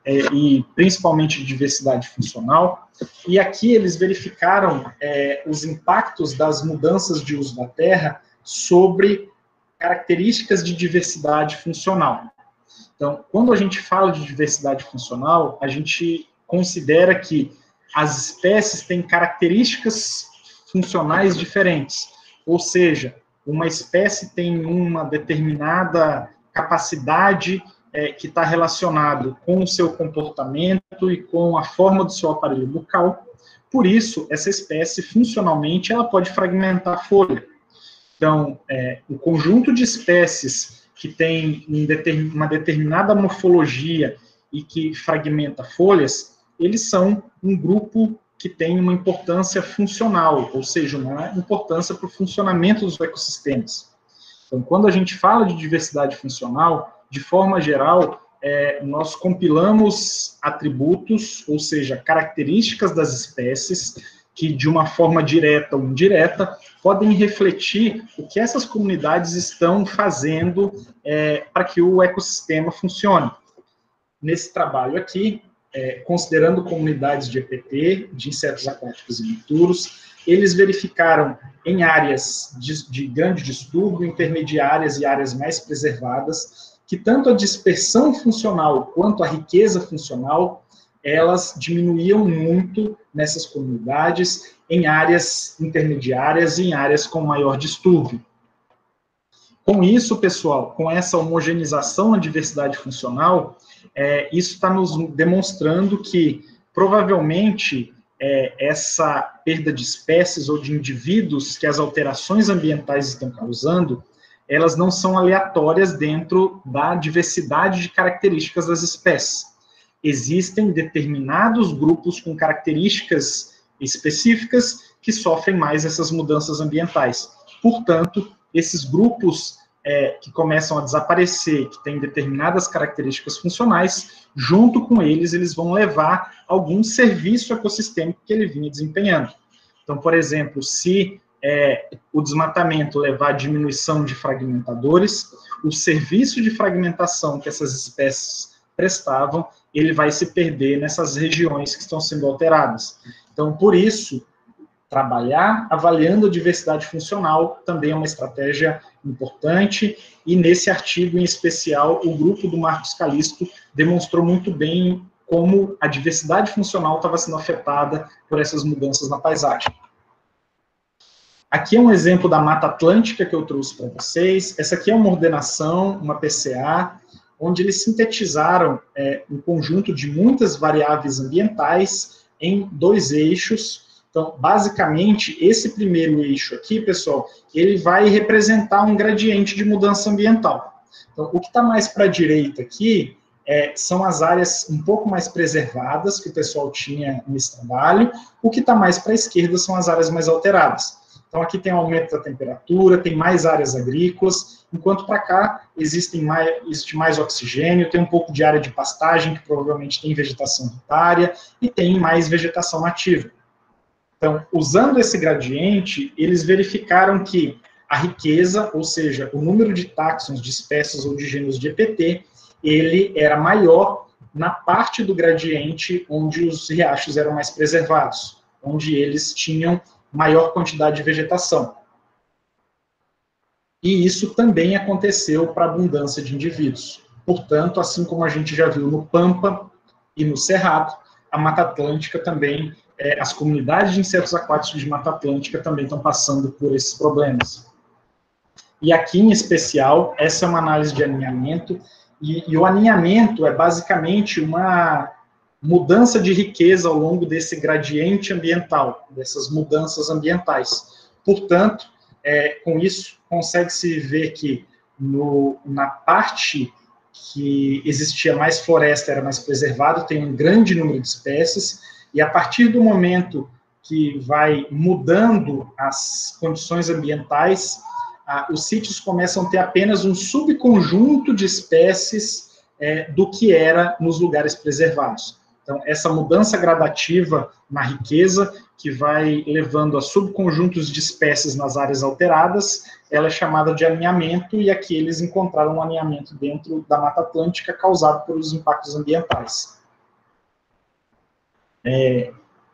[SPEAKER 3] é, e principalmente de diversidade funcional, e aqui eles verificaram é, os impactos das mudanças de uso da terra sobre características de diversidade funcional. Então, quando a gente fala de diversidade funcional, a gente considera que as espécies têm características funcionais diferentes, ou seja, uma espécie tem uma determinada capacidade é, que está relacionado com o seu comportamento e com a forma do seu aparelho bucal. Por isso, essa espécie, funcionalmente, ela pode fragmentar a folha. Então, é, o conjunto de espécies que tem uma determinada morfologia e que fragmenta folhas, eles são um grupo que tem uma importância funcional, ou seja, uma importância para o funcionamento dos ecossistemas. Então, quando a gente fala de diversidade funcional, de forma geral, é, nós compilamos atributos, ou seja, características das espécies, que de uma forma direta ou indireta, podem refletir o que essas comunidades estão fazendo é, para que o ecossistema funcione. Nesse trabalho aqui, é, considerando comunidades de E P T, de insetos aquáticos e noturos, eles verificaram em áreas de, de grande distúrbio, intermediárias e áreas mais preservadas, que tanto a dispersão funcional quanto a riqueza funcional, elas diminuíam muito nessas comunidades, em áreas intermediárias e em áreas com maior distúrbio. Com isso, pessoal, com essa homogeneização na diversidade funcional, é, isso está nos demonstrando que, provavelmente, é, essa perda de espécies ou de indivíduos que as alterações ambientais estão causando, elas não são aleatórias dentro da diversidade de características das espécies. Existem determinados grupos com características específicas que sofrem mais essas mudanças ambientais. Portanto, esses grupos é, que começam a desaparecer, que têm determinadas características funcionais, junto com eles, eles vão levar algum serviço ecossistêmico que ele vinha desempenhando. Então, por exemplo, se é, o desmatamento levar à diminuição de fragmentadores, o serviço de fragmentação que essas espécies prestavam, ele vai se perder nessas regiões que estão sendo alteradas. Então, por isso, trabalhar avaliando a diversidade funcional também é uma estratégia importante, e nesse artigo em especial, o grupo do Marcos Calisto demonstrou muito bem como a diversidade funcional estava sendo afetada por essas mudanças na paisagem. Aqui é um exemplo da Mata Atlântica que eu trouxe para vocês. Essa aqui é uma ordenação, uma P C A, onde eles sintetizaram é, um conjunto de muitas variáveis ambientais em dois eixos. Então, basicamente, esse primeiro eixo aqui, pessoal, ele vai representar um gradiente de mudança ambiental. Então, o que está mais para a direita aqui é, são as áreas um pouco mais preservadas que o pessoal tinha nesse trabalho. O que está mais para a esquerda são as áreas mais alteradas. Então, aqui tem um aumento da temperatura, tem mais áreas agrícolas, enquanto para cá existem mais, existe mais oxigênio, tem um pouco de área de pastagem, que provavelmente tem vegetação ripária, e tem mais vegetação nativa. Então, usando esse gradiente, eles verificaram que a riqueza, ou seja, o número de táxons, de espécies ou de gêneros de E P T, ele era maior na parte do gradiente onde os riachos eram mais preservados, onde eles tinham maior quantidade de vegetação. E isso também aconteceu para a abundância de indivíduos. Portanto, assim como a gente já viu no Pampa e no Cerrado, a Mata Atlântica também, é, as comunidades de insetos aquáticos de Mata Atlântica também estão passando por esses problemas. E aqui, em especial, essa é uma análise de aninhamento, e, e o aninhamento é basicamente uma mudança de riqueza ao longo desse gradiente ambiental, dessas mudanças ambientais. Portanto, é, com isso, consegue-se ver que no, na parte que existia mais floresta, era mais preservado, tem um grande número de espécies, e a partir do momento que vai mudando as condições ambientais, ah, os sítios começam a ter apenas um subconjunto de espécies é, do que era nos lugares preservados. Então, essa mudança gradativa na riqueza, que vai levando a subconjuntos de espécies nas áreas alteradas, ela é chamada de aninhamento, e aqui eles encontraram um aninhamento dentro da Mata Atlântica causado pelos impactos ambientais. É,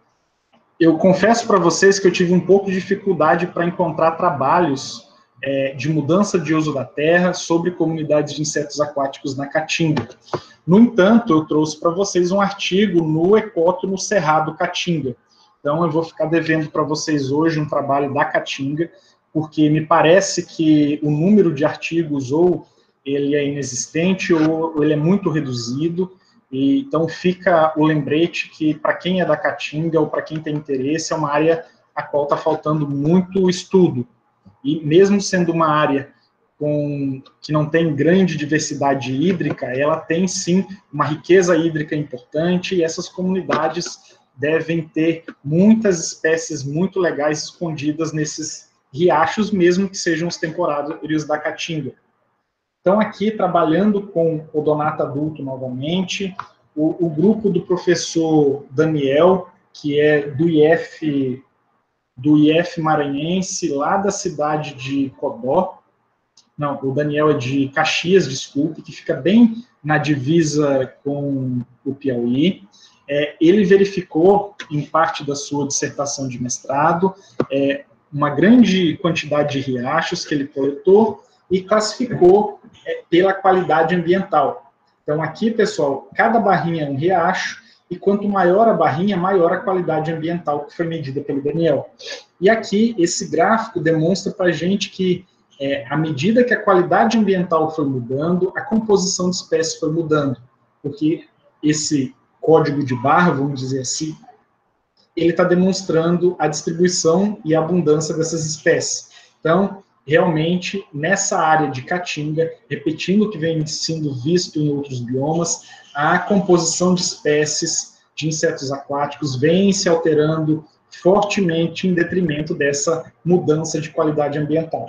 [SPEAKER 3] eu confesso para vocês que eu tive um pouco de dificuldade para encontrar trabalhos é, de mudança de uso da terra sobre comunidades de insetos aquáticos na Caatinga. No entanto, eu trouxe para vocês um artigo no Ecoto no Cerrado Caatinga. Então, eu vou ficar devendo para vocês hoje um trabalho da Caatinga, porque me parece que o número de artigos ou ele é inexistente ou ele é muito reduzido, e então fica o lembrete que para quem é da Caatinga ou para quem tem interesse, é uma área a qual está faltando muito estudo. E mesmo sendo uma área com, que não tem grande diversidade hídrica, ela tem sim uma riqueza hídrica importante, e essas comunidades devem ter muitas espécies muito legais escondidas nesses riachos, mesmo que sejam os temporários da Caatinga. Então, aqui, trabalhando com odonato adulto novamente, o, o grupo do professor Daniel, que é do I F, do I F maranhense, lá da cidade de Codó, não, o Daniel é de Caxias, desculpe, que fica bem na divisa com o Piauí. É, ele verificou, em parte da sua dissertação de mestrado, é, uma grande quantidade de riachos que ele coletou e classificou é, pela qualidade ambiental. Então, aqui, pessoal, cada barrinha é um riacho, e quanto maior a barrinha, maior a qualidade ambiental que foi medida pelo Daniel. E aqui, esse gráfico demonstra para a gente que, é, à medida que a qualidade ambiental foi mudando, a composição de espécies foi mudando, porque esse código de barra, vamos dizer assim, ele está demonstrando a distribuição e a abundância dessas espécies. Então, realmente, nessa área de Caatinga, repetindo o que vem sendo visto em outros biomas, a composição de espécies de insetos aquáticos vem se alterando fortemente em detrimento dessa mudança de qualidade ambiental.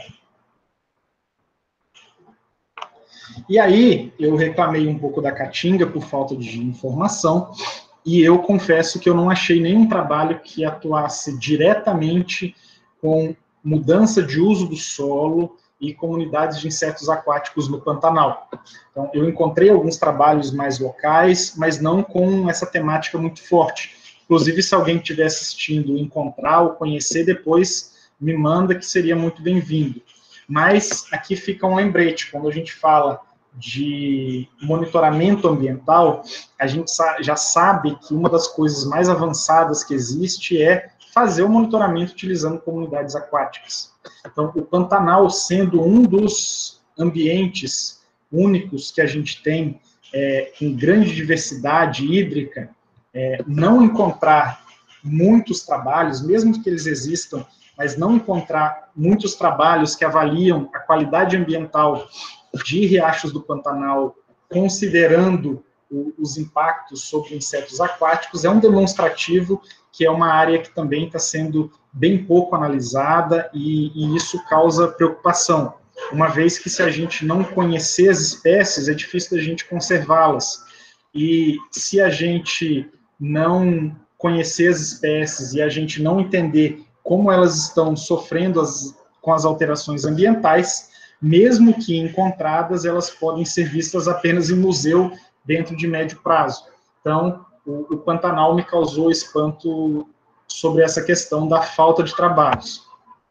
[SPEAKER 3] E aí, eu reclamei um pouco da Caatinga por falta de informação, e eu confesso que eu não achei nenhum trabalho que atuasse diretamente com mudança de uso do solo e comunidades de insetos aquáticos no Pantanal. Então, eu encontrei alguns trabalhos mais locais, mas não com essa temática muito forte. Inclusive, se alguém estiver assistindo, encontrar ou conhecer depois, me manda, que seria muito bem-vindo. Mas aqui fica um lembrete, quando a gente fala de monitoramento ambiental, a gente já sabe que uma das coisas mais avançadas que existe é fazer o monitoramento utilizando comunidades aquáticas. Então, o Pantanal, sendo um dos ambientes únicos que a gente tem, é, com grande diversidade hídrica, é, não encontrar muitos trabalhos, mesmo que eles existam, mas não encontrar muitos trabalhos que avaliam a qualidade ambiental de riachos do Pantanal, considerando o, os impactos sobre insetos aquáticos, é um demonstrativo que é uma área que também está sendo bem pouco analisada, e, e isso causa preocupação, uma vez que, se a gente não conhecer as espécies, é difícil da gente conservá-las. E se a gente não conhecer as espécies e a gente não entender como elas estão sofrendo as, com as alterações ambientais, mesmo que encontradas, elas podem ser vistas apenas em museu dentro de médio prazo. Então, o, o Pantanal me causou espanto sobre essa questão da falta de trabalhos.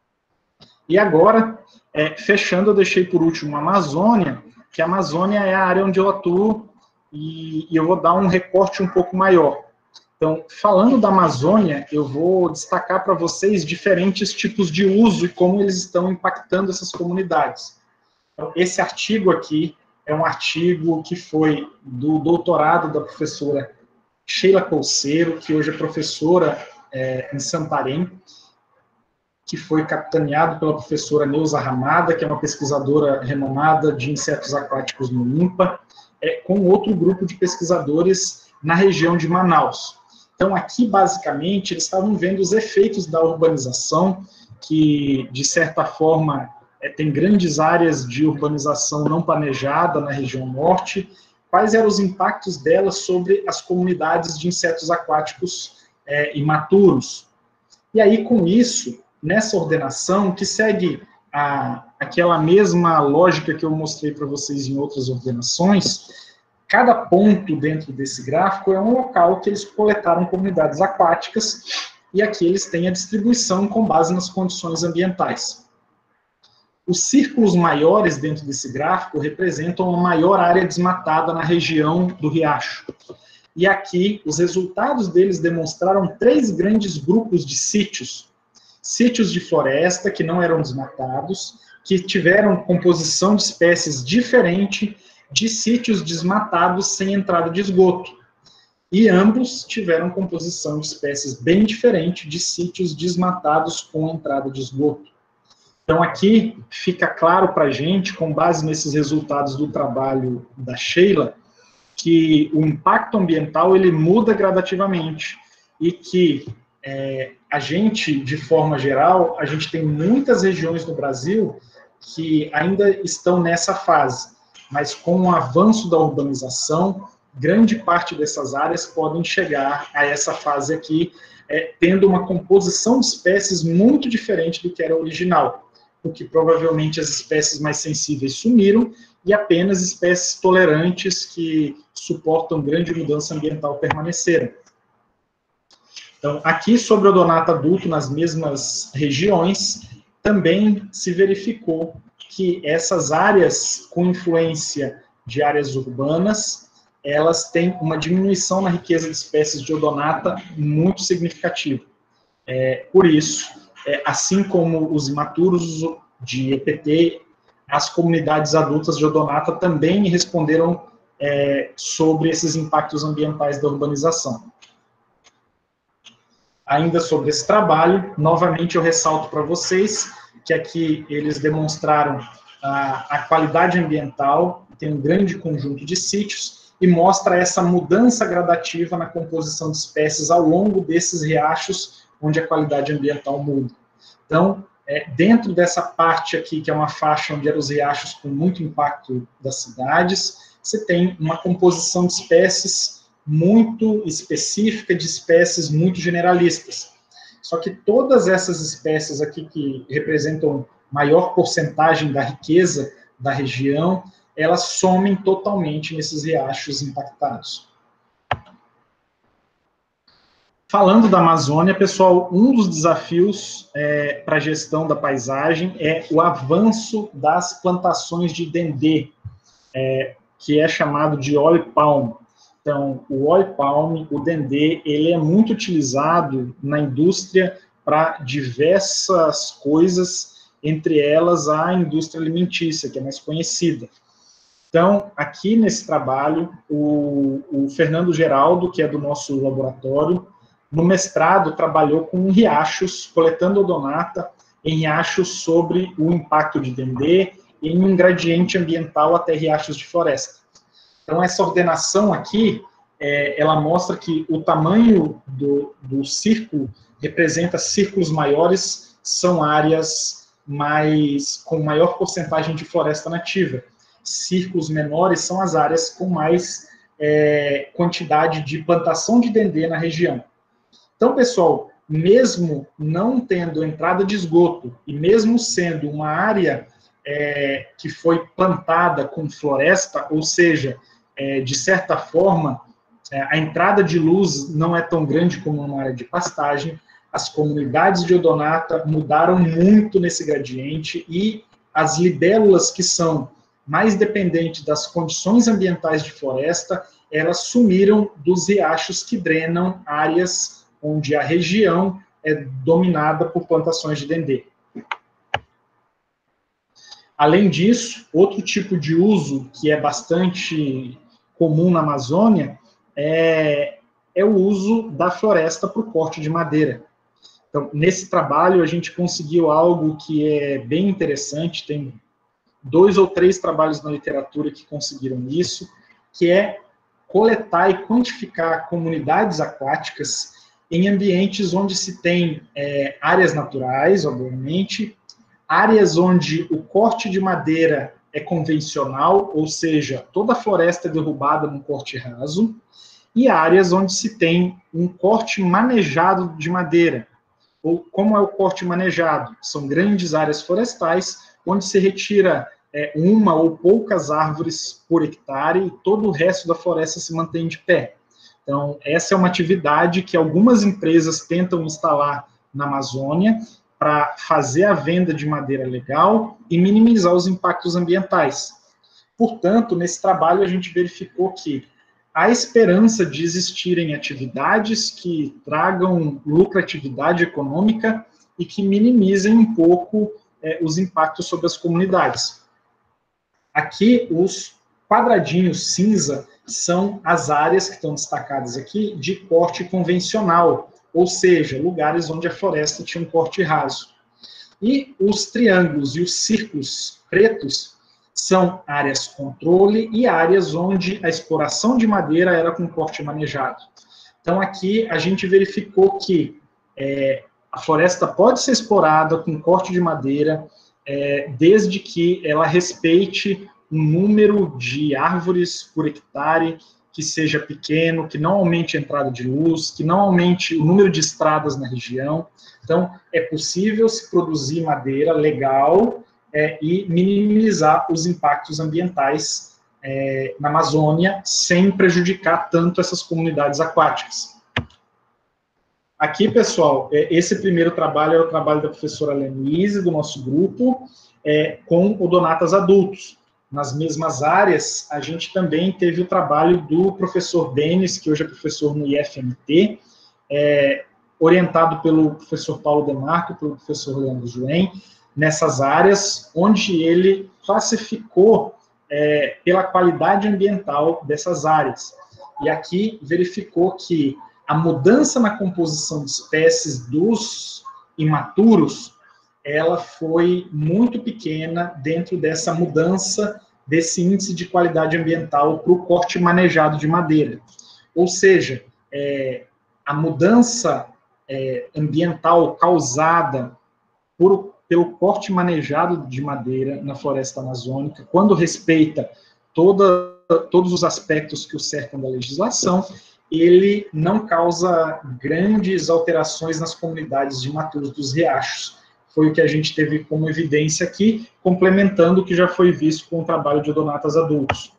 [SPEAKER 3] E agora, é, fechando, eu deixei por último a Amazônia, que a Amazônia é a área onde eu atuo, e, e eu vou dar um recorte um pouco maior. Então, falando da Amazônia, eu vou destacar para vocês diferentes tipos de uso e como eles estão impactando essas comunidades. Então, esse artigo aqui é um artigo que foi do doutorado da professora Sheila Colseiro, que hoje é professora é, em Santarém, que foi capitaneado pela professora Neuza Ramada, que é uma pesquisadora renomada de insetos aquáticos no INPA, é, com outro grupo de pesquisadores na região de Manaus. Então, aqui, basicamente, eles estavam vendo os efeitos da urbanização, que, de certa forma, é, tem grandes áreas de urbanização não planejada na região norte, quais eram os impactos dela sobre as comunidades de insetos aquáticos é, imaturos. E aí, com isso, nessa ordenação, que segue a, aquela mesma lógica que eu mostrei para vocês em outras ordenações, cada ponto dentro desse gráfico é um local que eles coletaram comunidades aquáticas, e aqui eles têm a distribuição com base nas condições ambientais. Os círculos maiores dentro desse gráfico representam a maior área desmatada na região do riacho. E aqui, os resultados deles demonstraram três grandes grupos de sítios. Sítios de floresta, que não eram desmatados, que tiveram composição de espécies diferente de sítios desmatados sem entrada de esgoto. E ambos tiveram composição de espécies bem diferente de sítios desmatados com entrada de esgoto. Então, aqui fica claro para a gente, com base nesses resultados do trabalho da Sheila, que o impacto ambiental ele muda gradativamente e que é, a gente, de forma geral, a gente tem muitas regiões no Brasil que ainda estão nessa fase, mas com o avanço da urbanização, grande parte dessas áreas podem chegar a essa fase aqui, é, tendo uma composição de espécies muito diferente do que era original, porque provavelmente as espécies mais sensíveis sumiram e apenas espécies tolerantes que suportam grande mudança ambiental permaneceram. Então, aqui sobre o odonato adulto, nas mesmas regiões, também se verificou que essas áreas com influência de áreas urbanas, elas têm uma diminuição na riqueza de espécies de odonata muito significativa. É, por isso, é, assim como os imaturos de E P T, as comunidades adultas de odonata também responderam é, sobre esses impactos ambientais da urbanização. Ainda sobre esse trabalho, novamente eu ressalto para vocês que aqui eles demonstraram a, a qualidade ambiental, tem um grande conjunto de sítios, e mostra essa mudança gradativa na composição de espécies ao longo desses riachos, onde a qualidade ambiental muda. Então, é, dentro dessa parte aqui, que é uma faixa onde eram os riachos com muito impacto das cidades, você tem uma composição de espécies muito específica, de espécies muito generalistas. Só que todas essas espécies aqui que representam maior porcentagem da riqueza da região, elas somem totalmente nesses riachos impactados. Falando da Amazônia, pessoal, um dos desafios é, para a gestão da paisagem é o avanço das plantações de dendê, é, que é chamado de oil palm. Então, o oil palm, o dendê, ele é muito utilizado na indústria para diversas coisas, entre elas a indústria alimentícia, que é mais conhecida. Então, aqui nesse trabalho, o, o Fernando Geraldo, que é do nosso laboratório, no mestrado trabalhou com riachos, coletando odonata em riachos sobre o impacto de dendê e em um gradiente ambiental até riachos de floresta. Então, essa ordenação aqui, é, ela mostra que o tamanho do, do círculo representa círculos maiores, são áreas mais, com maior porcentagem de floresta nativa. Círculos menores são as áreas com mais é, quantidade de plantação de dendê na região. Então, pessoal, mesmo não tendo entrada de esgoto, e mesmo sendo uma área é, que foi plantada com floresta, ou seja, é, de certa forma, é, a entrada de luz não é tão grande como uma área de pastagem, as comunidades de odonata mudaram muito nesse gradiente, e as libélulas que são mais dependentes das condições ambientais de floresta, elas sumiram dos riachos que drenam áreas onde a região é dominada por plantações de dendê. Além disso, outro tipo de uso que é bastante comum na Amazônia é, é o uso da floresta para o corte de madeira. Então, nesse trabalho, a gente conseguiu algo que é bem interessante, tem dois ou três trabalhos na literatura que conseguiram isso, que é coletar e quantificar comunidades aquáticas em ambientes onde se tem é, áreas naturais, obviamente, áreas onde o corte de madeira é convencional, ou seja, toda a floresta é derrubada num corte raso, e áreas onde se tem um corte manejado de madeira. Ou como é o corte manejado? São grandes áreas florestais, onde se retira é, uma ou poucas árvores por hectare e todo o resto da floresta se mantém de pé. Então, essa é uma atividade que algumas empresas tentam instalar na Amazônia para fazer a venda de madeira legal e minimizar os impactos ambientais. Portanto, nesse trabalho a gente verificou que há esperança de existirem atividades que tragam lucratividade econômica e que minimizem um pouco é, os impactos sobre as comunidades. Aqui, os quadradinhos cinza são as áreas que estão destacadas aqui de corte convencional, ou seja, lugares onde a floresta tinha um corte raso. E os triângulos e os círculos pretos são áreas controle e áreas onde a exploração de madeira era com corte manejado. Então, aqui a gente verificou que é, a floresta pode ser explorada com corte de madeira, é, desde que ela respeite um número de árvores por hectare que seja pequeno, que não aumente a entrada de luz, que não aumente o número de estradas na região. Então, é possível se produzir madeira legal é, e minimizar os impactos ambientais é, na Amazônia, sem prejudicar tanto essas comunidades aquáticas. Aqui, pessoal, esse primeiro trabalho é o trabalho da professora Lenise, do nosso grupo, é, com odonatas adultos. Nas mesmas áreas, a gente também teve o trabalho do professor Denis, que hoje é professor no I F M T, é, orientado pelo professor Paulo Demarco, pelo professor Leandro Joen, nessas áreas, onde ele classificou é, pela qualidade ambiental dessas áreas. E aqui verificou que a mudança na composição de espécies dos imaturos, ela foi muito pequena dentro dessa mudança desse índice de qualidade ambiental para o corte manejado de madeira. Ou seja, é, a mudança é, ambiental causada por, pelo corte manejado de madeira na floresta amazônica, quando respeita toda, todos os aspectos que o cercam da legislação, ele não causa grandes alterações nas comunidades de imaturos dos riachos. Foi o que a gente teve como evidência aqui, complementando o que já foi visto com o trabalho de odonatas adultos.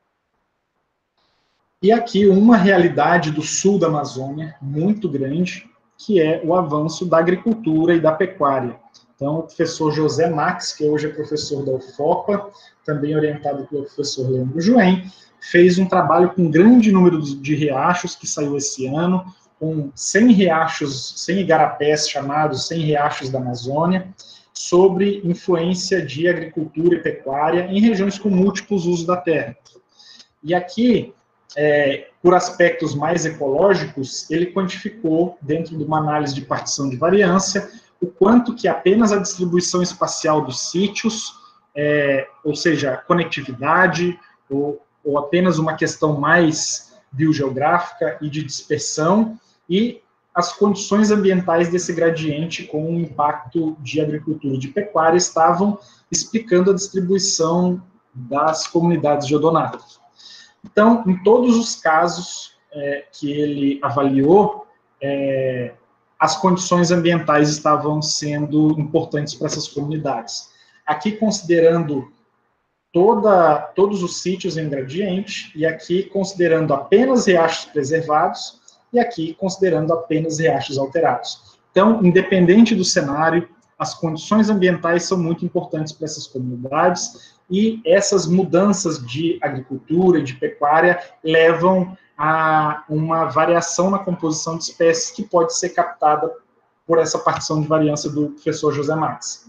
[SPEAKER 3] E aqui uma realidade do sul da Amazônia, muito grande, que é o avanço da agricultura e da pecuária. Então, o professor José Max, que hoje é professor da U F O P A, também orientado pelo professor Leandro Joen, fez um trabalho com um grande número de riachos, que saiu esse ano, com cem riachos, cem igarapés chamados cem riachos da Amazônia, sobre influência de agricultura e pecuária em regiões com múltiplos usos da terra. E aqui, é, por aspectos mais ecológicos, ele quantificou, dentro de uma análise de partição de variância, o quanto que apenas a distribuição espacial dos sítios, é, ou seja, conectividade, ou, ou apenas uma questão mais biogeográfica e de dispersão, e as condições ambientais desse gradiente com o impacto de agricultura e de pecuária estavam explicando a distribuição das comunidades de odonatos. Então, em todos os casos é, que ele avaliou, é, as condições ambientais estavam sendo importantes para essas comunidades. Aqui, considerando toda, todos os sítios em gradiente, e aqui considerando apenas riachos preservados, e aqui considerando apenas riachos alterados. Então, independente do cenário, as condições ambientais são muito importantes para essas comunidades, e essas mudanças de agricultura e de pecuária levam a uma variação na composição de espécies que pode ser captada por essa partição de variância do professor José Max.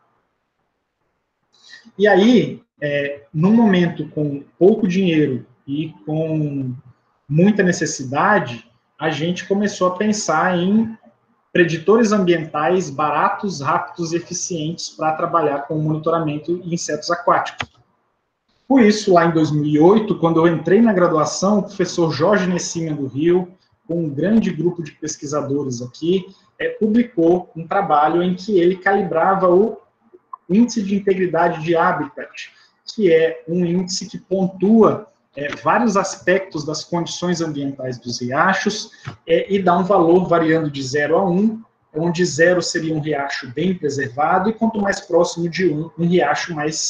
[SPEAKER 3] E aí, é, num momento com pouco dinheiro e com muita necessidade, a gente começou a pensar em preditores ambientais baratos, rápidos e eficientes para trabalhar com o monitoramento de insetos aquáticos. Por isso, lá em dois mil e oito, quando eu entrei na graduação, o professor Jorge Nessina do Rio, com um grande grupo de pesquisadores aqui, é, publicou um trabalho em que ele calibrava o índice de integridade de habitat, que é um índice que pontua é, vários aspectos das condições ambientais dos riachos é, e dá um valor variando de zero a um, onde zero seria um riacho bem preservado e quanto mais próximo de um, um riacho mais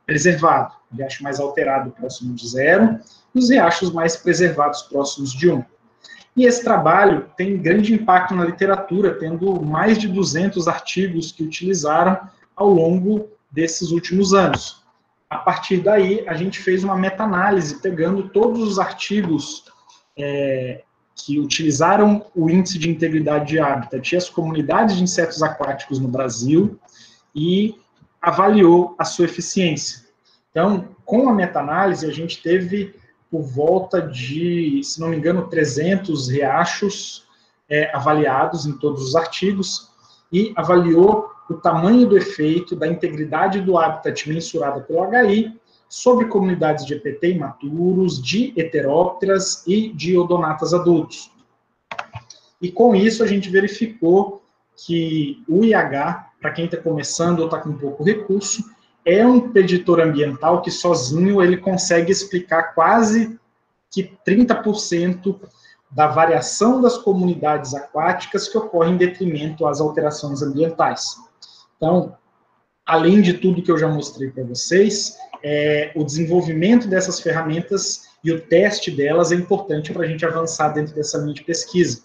[SPEAKER 3] preservado, o riacho mais alterado próximo de zero, e os riachos mais preservados próximos de um. E esse trabalho tem grande impacto na literatura, tendo mais de duzentos artigos que utilizaram ao longo desses últimos anos. A partir daí, a gente fez uma meta-análise, pegando todos os artigos é, que utilizaram o índice de integridade de habitat e as comunidades de insetos aquáticos no Brasil e avaliou a sua eficiência. Então, com a meta-análise, a gente teve por volta de, se não me engano, trezentos riachos é, avaliados em todos os artigos e avaliou o tamanho do efeito da integridade do habitat mensurada pelo H I sobre comunidades de E P T imaturos, de heterópteras e de odonatas adultos. E com isso a gente verificou que o I H, para quem está começando ou está com pouco recurso, é um preditor ambiental que sozinho ele consegue explicar quase que trinta por cento da variação das comunidades aquáticas que ocorre em detrimento às alterações ambientais. Então, além de tudo que eu já mostrei para vocês, é, o desenvolvimento dessas ferramentas e o teste delas é importante para a gente avançar dentro dessa linha de pesquisa.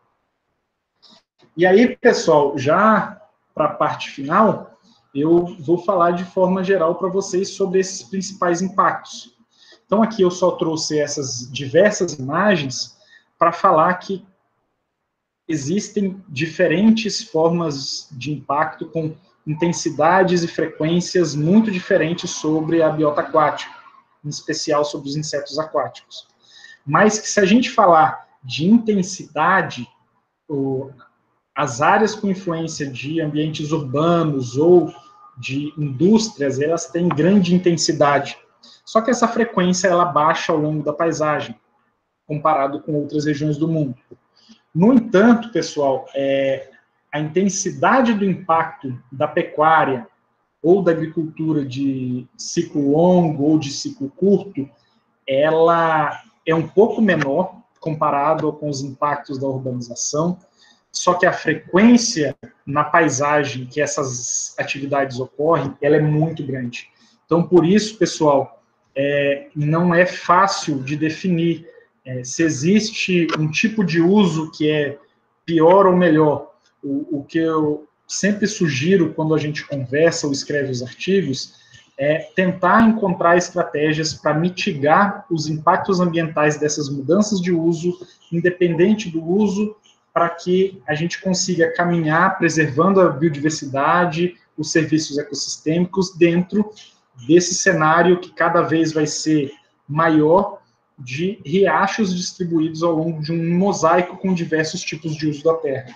[SPEAKER 3] E aí, pessoal, já para a parte final, eu vou falar de forma geral para vocês sobre esses principais impactos. Então, aqui eu só trouxe essas diversas imagens para falar que existem diferentes formas de impacto com intensidades e frequências muito diferentes sobre a biota aquática, em especial sobre os insetos aquáticos. Mas que se a gente falar de intensidade, o, as áreas com influência de ambientes urbanos ou de indústrias, elas têm grande intensidade. Só que essa frequência, ela baixa ao longo da paisagem, comparado com outras regiões do mundo. No entanto, pessoal, é, a intensidade do impacto da pecuária ou da agricultura de ciclo longo ou de ciclo curto, ela é um pouco menor comparado com os impactos da urbanização, só que a frequência na paisagem que essas atividades ocorrem, ela é muito grande. Então, por isso, pessoal, é, não é fácil de definir é, se existe um tipo de uso que é pior ou melhor. O, o que eu sempre sugiro quando a gente conversa ou escreve os artigos é tentar encontrar estratégias para mitigar os impactos ambientais dessas mudanças de uso, independente do uso, para que a gente consiga caminhar preservando a biodiversidade, os serviços ecossistêmicos dentro desse cenário que cada vez vai ser maior de riachos distribuídos ao longo de um mosaico com diversos tipos de uso da terra.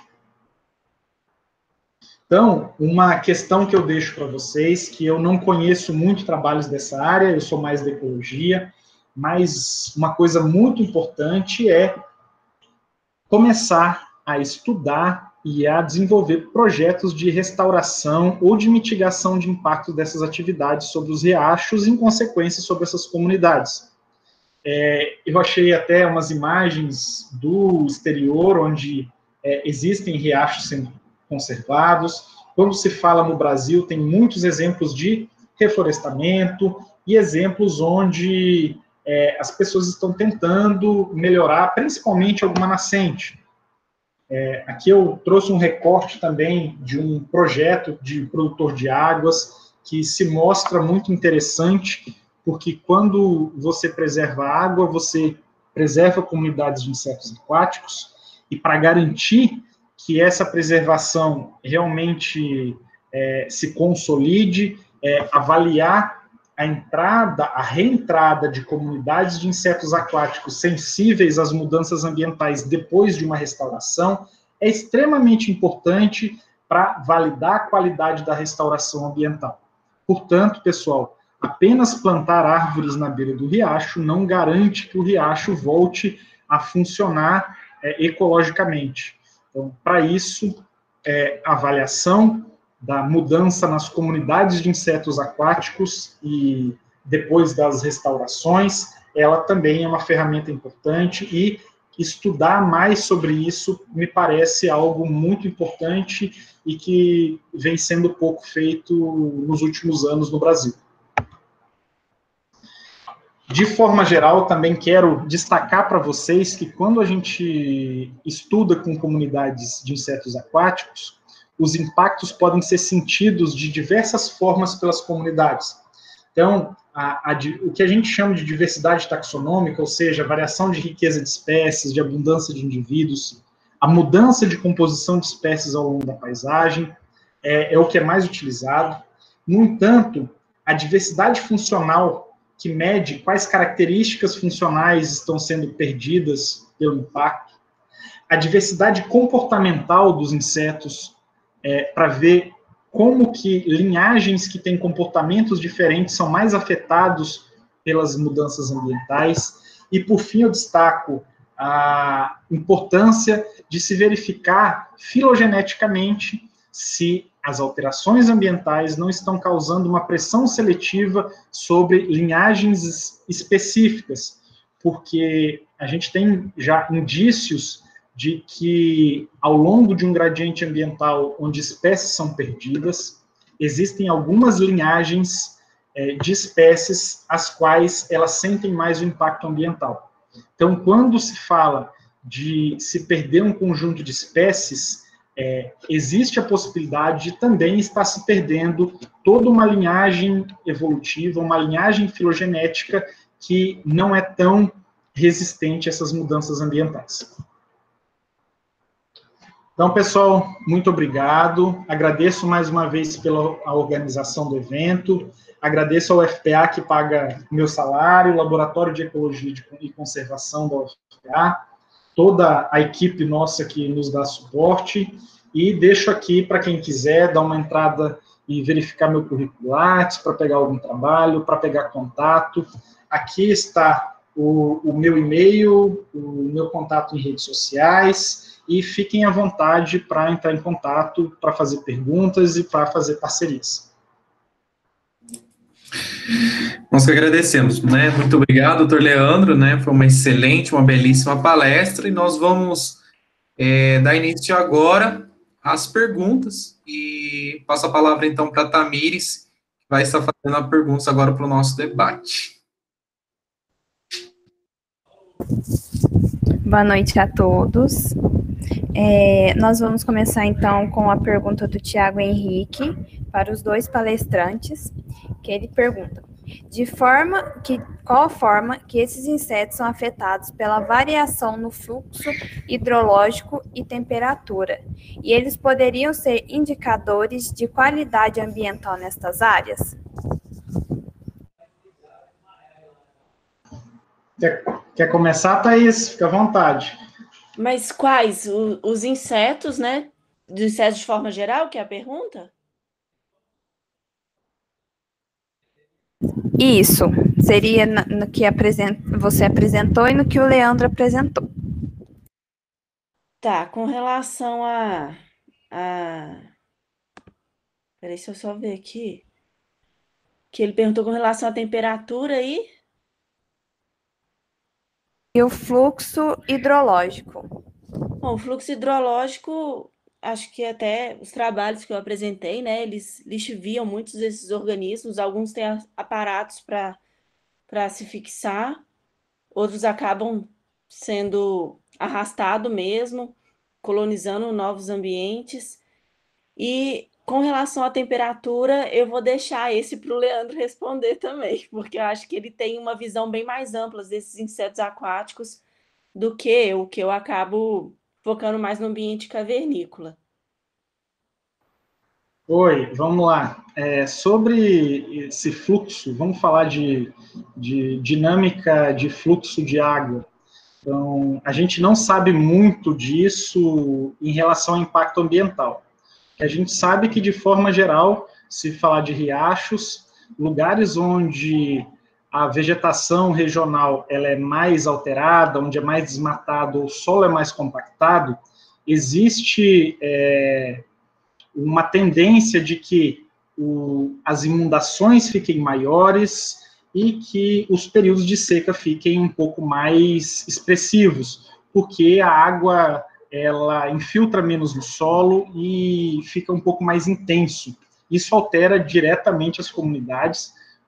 [SPEAKER 3] Então, uma questão que eu deixo para vocês, que eu não conheço muito trabalhos dessa área, eu sou mais da ecologia, mas uma coisa muito importante é começar a estudar e a desenvolver projetos de restauração ou de mitigação de impacto dessas atividades sobre os riachos e, em consequência, sobre essas comunidades. É, eu achei até umas imagens do exterior, onde é, existem riachos sendo conservados. Quando se fala no Brasil, tem muitos exemplos de reflorestamento e exemplos onde é, as pessoas estão tentando melhorar, principalmente alguma nascente. É, aqui eu trouxe um recorte também de um projeto de produtor de águas que se mostra muito interessante, porque quando você preserva a água, você preserva comunidades de insetos aquáticos, e para garantir que essa preservação realmente é, se consolide, é, avaliar a entrada, a reentrada de comunidades de insetos aquáticos sensíveis às mudanças ambientais depois de uma restauração é extremamente importante para validar a qualidade da restauração ambiental. Portanto, pessoal, apenas plantar árvores na beira do riacho não garante que o riacho volte a funcionar é, ecologicamente. Então, para isso, é, a avaliação da mudança nas comunidades de insetos aquáticos e depois das restaurações, ela também é uma ferramenta importante e estudar mais sobre isso me parece algo muito importante e que vem sendo pouco feito nos últimos anos no Brasil. De forma geral, também quero destacar para vocês que quando a gente estuda com comunidades de insetos aquáticos, os impactos podem ser sentidos de diversas formas pelas comunidades. Então, a, a, o que a gente chama de diversidade taxonômica, ou seja, a variação de riqueza de espécies, de abundância de indivíduos, a mudança de composição de espécies ao longo da paisagem, é, é o que é mais utilizado. No entanto, a diversidade funcional, que mede quais características funcionais estão sendo perdidas pelo impacto, a diversidade comportamental dos insetos, é, para ver como que linhagens que têm comportamentos diferentes são mais afetados pelas mudanças ambientais, e, por fim, eu destaco a importância de se verificar filogeneticamente se as alterações ambientais não estão causando uma pressão seletiva sobre linhagens específicas, porque a gente tem já indícios de que, ao longo de um gradiente ambiental onde espécies são perdidas, existem algumas linhagens é, de espécies as quais elas sentem mais o impacto ambiental. Então, quando se fala de se perder um conjunto de espécies, É, existe a possibilidade de também estar se perdendo toda uma linhagem evolutiva, uma linhagem filogenética que não é tão resistente a essas mudanças ambientais. Então, pessoal, muito obrigado. Agradeço mais uma vez pela a organização do evento. Agradeço ao U F P A, que paga o meu salário, o Laboratório de Ecologia e Conservação da U F P A, toda a equipe nossa que nos dá suporte, e deixo aqui para quem quiser dar uma entrada e verificar meu currículo Lattes, para pegar algum trabalho, para pegar contato. Aqui está o, o meu e-mail, o meu contato em redes sociais, e fiquem à vontade para entrar em contato, para fazer perguntas e para fazer parcerias.
[SPEAKER 1] Nós que agradecemos, né? Muito obrigado, doutor Leandro, né? Foi uma excelente, uma belíssima palestra, e nós vamos é, dar início agora às perguntas, e passo a palavra então para a Tamires, que vai estar fazendo a pergunta agora para o nosso debate.
[SPEAKER 4] Boa noite a todos. É, nós vamos começar então com a pergunta do Tiago Henrique para os dois palestrantes, que ele pergunta: de forma que, qual a forma que esses insetos são afetados pela variação no fluxo hidrológico e temperatura, e eles poderiam ser indicadores de qualidade ambiental nestas áreas?
[SPEAKER 3] Quer, quer começar, Thaís? Fica à vontade.
[SPEAKER 2] Mas quais? O, os insetos, né? Os insetos de forma geral, que é a pergunta?
[SPEAKER 4] Isso, seria no que apresent... você apresentou e no que o Leandro apresentou.
[SPEAKER 2] Tá, com relação a... a... Peraí, deixa eu só ver aqui. Que ele perguntou com relação à temperatura aí.
[SPEAKER 4] E o fluxo hidrológico.
[SPEAKER 2] Bom, o fluxo hidrológico, acho que até os trabalhos que eu apresentei, né, eles lixiviam muitos desses organismos, alguns têm aparatos para para se fixar, outros acabam sendo arrastados mesmo, colonizando novos ambientes. E com relação à temperatura, eu vou deixar esse para o Leandro responder também, porque eu acho que ele tem uma visão bem mais ampla desses insetos aquáticos do que eu, que eu acabo focando mais no ambiente cavernícola.
[SPEAKER 3] Oi, vamos lá. É, sobre esse fluxo, vamos falar de, de dinâmica de fluxo de água. Então, a gente não sabe muito disso em relação ao impacto ambiental. A gente sabe que, de forma geral, se falar de riachos, lugares onde a vegetação regional ela é mais alterada, onde é mais desmatado, o solo é mais compactado, existe é, uma tendência de que o, as inundações fiquem maiores e que os períodos de seca fiquem um pouco mais expressivos, porque a água ela infiltra menos no solo e fica um pouco mais intenso. Isso altera diretamente as comunidades,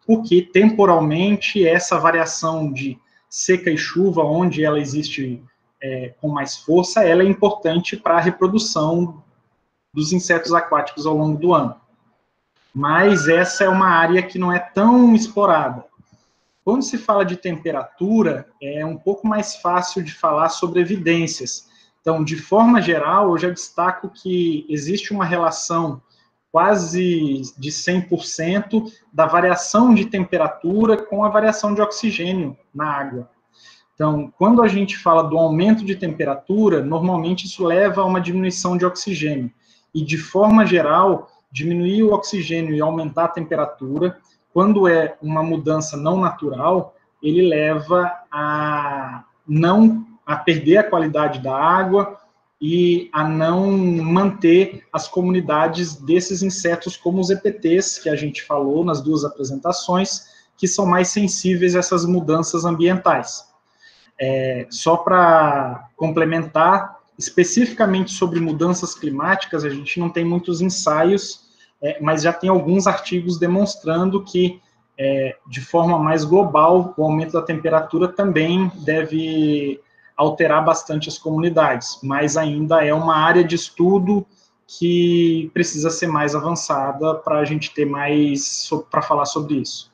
[SPEAKER 3] porque temporalmente essa variação de seca e chuva, onde ela existe é, com mais força, ela é importante para a reprodução dos insetos aquáticos ao longo do ano. Mas essa é uma área que não é tão explorada. Quando se fala de temperatura, é um pouco mais fácil de falar sobre evidências. Então, de forma geral, eu já destaco que existe uma relação quase de cem por cento da variação de temperatura com a variação de oxigênio na água. Então, quando a gente fala do aumento de temperatura, normalmente isso leva a uma diminuição de oxigênio. E, de forma geral, diminuir o oxigênio e aumentar a temperatura, quando é uma mudança não natural, ele leva a não a perder a qualidade da água e a não manter as comunidades desses insetos, como os E P Ts, que a gente falou nas duas apresentações, que são mais sensíveis a essas mudanças ambientais. É, só para complementar, especificamente sobre mudanças climáticas, a gente não tem muitos ensaios, é, mas já tem alguns artigos demonstrando que, é, de forma mais global, o aumento da temperatura também deve alterar bastante as comunidades, mas ainda é uma área de estudo que precisa ser mais avançada para a gente ter mais, para falar sobre isso.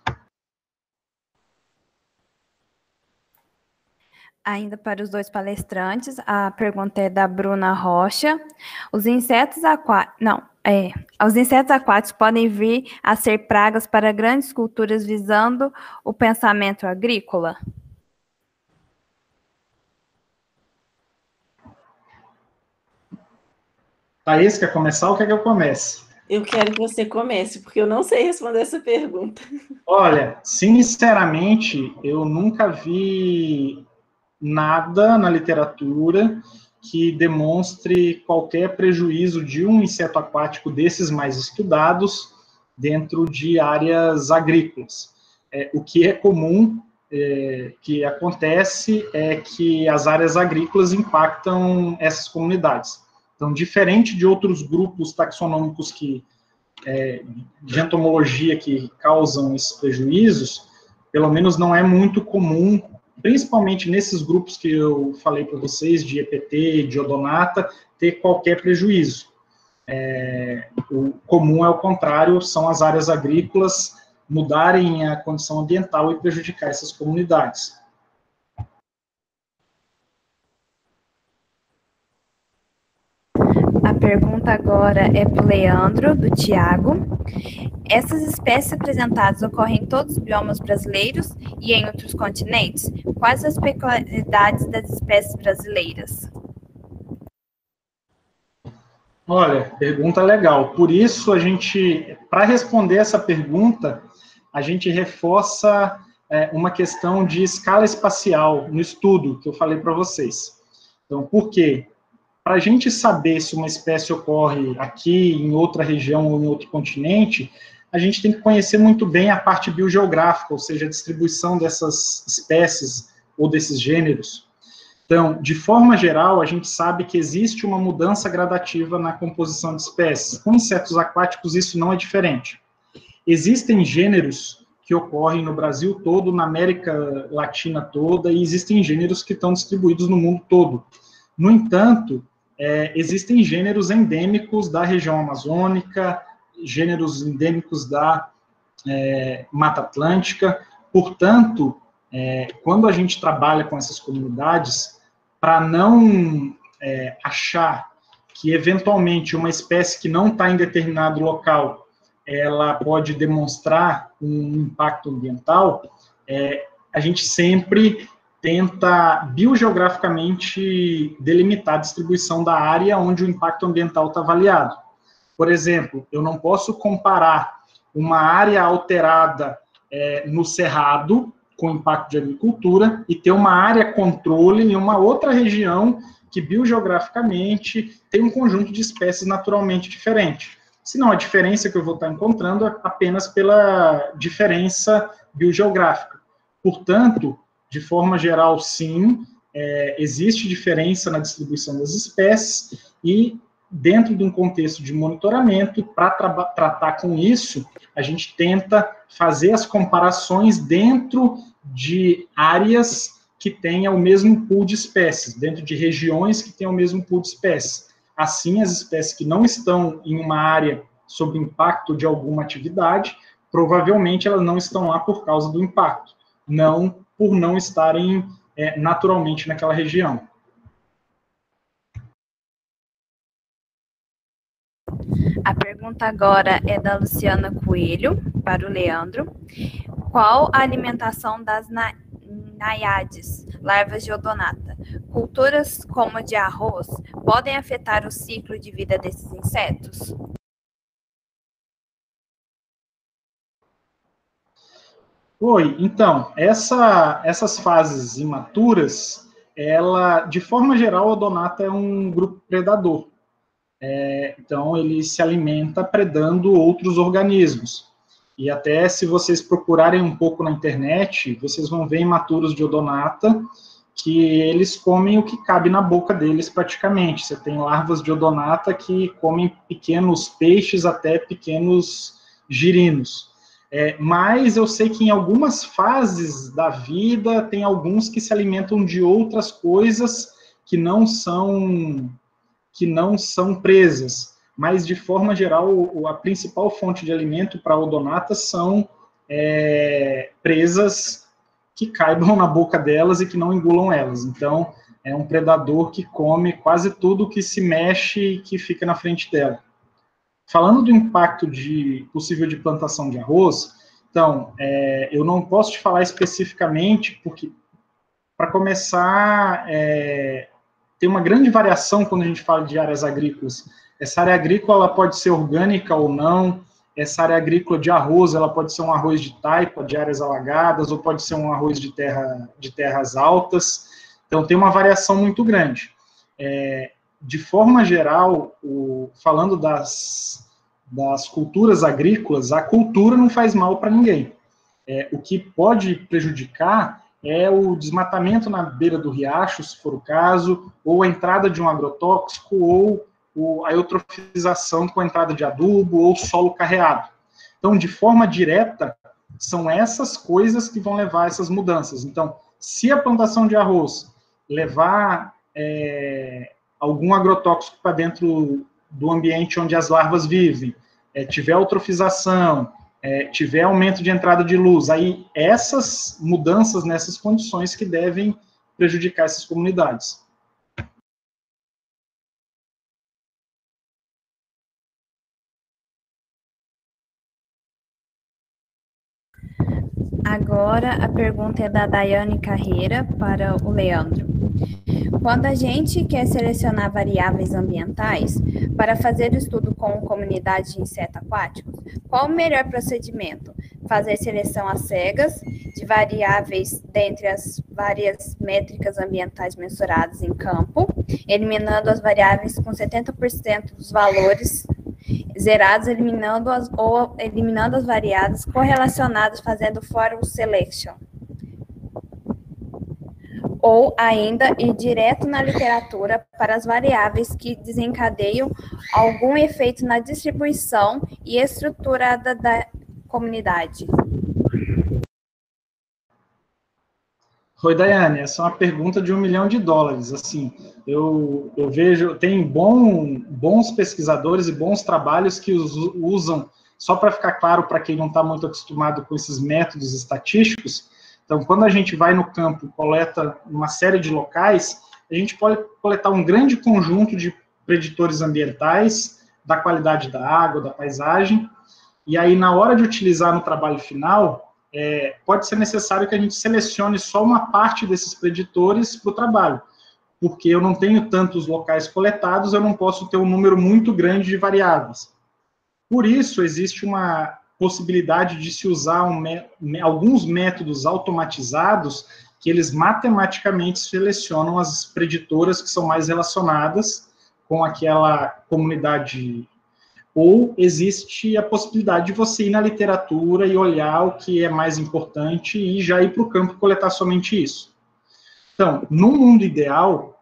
[SPEAKER 4] Ainda para os dois palestrantes, a pergunta é da Bruna Rocha. Os insetos aquáticos, não, é, os insetos aquáticos podem vir a ser pragas para grandes culturas visando o pensamento agrícola?
[SPEAKER 3] Thaís, quer começar ou quer que eu comece?
[SPEAKER 2] Eu quero que você comece, porque eu não sei responder essa pergunta.
[SPEAKER 3] Olha, sinceramente, eu nunca vi nada na literatura que demonstre qualquer prejuízo de um inseto aquático desses mais estudados dentro de áreas agrícolas. É, o que é comum, é, que acontece, é que as áreas agrícolas impactam essas comunidades. Então, diferente de outros grupos taxonômicos que, é, de entomologia que causam esses prejuízos, pelo menos não é muito comum, principalmente nesses grupos que eu falei para vocês, de E P T, de odonata, ter qualquer prejuízo. É, o comum é o contrário, são as áreas agrícolas mudarem a condição ambiental e prejudicar essas comunidades.
[SPEAKER 4] A pergunta agora é para o Leandro, do Tiago. Essas espécies apresentadas ocorrem em todos os biomas brasileiros e em outros continentes? Quais as peculiaridades das espécies brasileiras?
[SPEAKER 3] Olha, pergunta legal. Por isso, a gente, para responder essa pergunta, a gente reforça é, uma questão de escala espacial no estudo que eu falei para vocês. Então, por quê? Para a gente saber se uma espécie ocorre aqui, em outra região ou em outro continente, a gente tem que conhecer muito bem a parte biogeográfica, ou seja, a distribuição dessas espécies ou desses gêneros. Então, de forma geral, a gente sabe que existe uma mudança gradativa na composição de espécies. Com insetos aquáticos, isso não é diferente. Existem gêneros que ocorrem no Brasil todo, na América Latina toda, e existem gêneros que estão distribuídos no mundo todo. No entanto, é, existem gêneros endêmicos da região amazônica, gêneros endêmicos da é, Mata Atlântica. Portanto, é, quando a gente trabalha com essas comunidades, para não é, achar que, eventualmente, uma espécie que não está em determinado local, ela pode demonstrar um impacto ambiental, é, a gente sempre tenta biogeograficamente delimitar a distribuição da área onde o impacto ambiental está avaliado. Por exemplo, eu não posso comparar uma área alterada é, no Cerrado, com impacto de agricultura, e ter uma área controle em uma outra região que biogeograficamente tem um conjunto de espécies naturalmente diferente. Senão a diferença que eu vou estar encontrando é apenas pela diferença biogeográfica. Portanto, de forma geral, sim, é, existe diferença na distribuição das espécies, e dentro de um contexto de monitoramento, para tra tratar com isso, a gente tenta fazer as comparações dentro de áreas que tenham o mesmo pool de espécies, dentro de regiões que tenham o mesmo pool de espécies. Assim, as espécies que não estão em uma área sob impacto de alguma atividade, provavelmente elas não estão lá por causa do impacto, não por não estarem é, naturalmente naquela região.
[SPEAKER 4] A pergunta agora é da Luciana Coelho, para o Leandro. Qual a alimentação das na naiades, larvas de odonata? Culturas como a de arroz podem afetar o ciclo de vida desses insetos?
[SPEAKER 3] Oi, então, essa, essas fases imaturas, ela, de forma geral, a odonata é um grupo predador. É, então, ele se alimenta predando outros organismos. E até se vocês procurarem um pouco na internet, vocês vão ver imaturos de odonata que eles comem o que cabe na boca deles praticamente. Você tem larvas de odonata que comem pequenos peixes até pequenos girinos. É, mas eu sei que em algumas fases da vida tem alguns que se alimentam de outras coisas que não são, que não são presas. Mas, de forma geral, a principal fonte de alimento para odonatas são é, presas que caibam na boca delas e que não engulam elas. Então, é um predador que come quase tudo que se mexe e que fica na frente dela. Falando do impacto de, possível de plantação de arroz, então, é, eu não posso te falar especificamente, porque, para começar, é, tem uma grande variação quando a gente fala de áreas agrícolas. Essa área agrícola ela pode ser orgânica ou não, essa área agrícola de arroz, ela pode ser um arroz de taipa, de áreas alagadas, ou pode ser um arroz de, terra, de terras altas. Então, tem uma variação muito grande. É, de forma geral, o, falando das, das culturas agrícolas, a cultura não faz mal para ninguém. É, o que pode prejudicar é o desmatamento na beira do riacho, se for o caso, ou a entrada de um agrotóxico, ou a eutrofização com a entrada de adubo ou solo carreado. Então, de forma direta, são essas coisas que vão levar a essas mudanças. Então, se a plantação de arroz levar é, algum agrotóxico para dentro do ambiente onde as larvas vivem, é, tiver eutrofização, é, tiver aumento de entrada de luz, aí essas mudanças nessas condições que devem prejudicar essas comunidades.
[SPEAKER 4] Agora a pergunta é da Daiane Carreira para o Leandro. Quando a gente quer selecionar variáveis ambientais para fazer estudo com comunidade de insetos aquáticos, qual o melhor procedimento? Fazer seleção às cegas de variáveis dentre as várias métricas ambientais mensuradas em campo, eliminando as variáveis com setenta por cento dos valores zerados, eliminando as, ou eliminando as variáveis correlacionadas, fazendo forward selection. Ou ainda ir direto na literatura para as variáveis que desencadeiam algum efeito na distribuição e estruturada da comunidade.
[SPEAKER 3] Oi, Daiane, essa é uma pergunta de um milhão de dólares. Assim, eu, eu vejo, tem bom, bons pesquisadores e bons trabalhos que os, usam, só para ficar claro para quem não está muito acostumado com esses métodos estatísticos. Então, quando a gente vai no campo, coleta uma série de locais, a gente pode coletar um grande conjunto de preditores ambientais, da qualidade da água, da paisagem, e aí, na hora de utilizar no trabalho final, É, pode ser necessário que a gente selecione só uma parte desses preditores para o trabalho, porque eu não tenho tantos locais coletados, eu não posso ter um número muito grande de variáveis. Por isso, existe uma possibilidade de se usar um, alguns métodos automatizados que eles matematicamente selecionam as preditoras que são mais relacionadas com aquela comunidade. Ou existe a possibilidade de você ir na literatura e olhar o que é mais importante e já ir para o campo coletar somente isso. Então, no mundo ideal,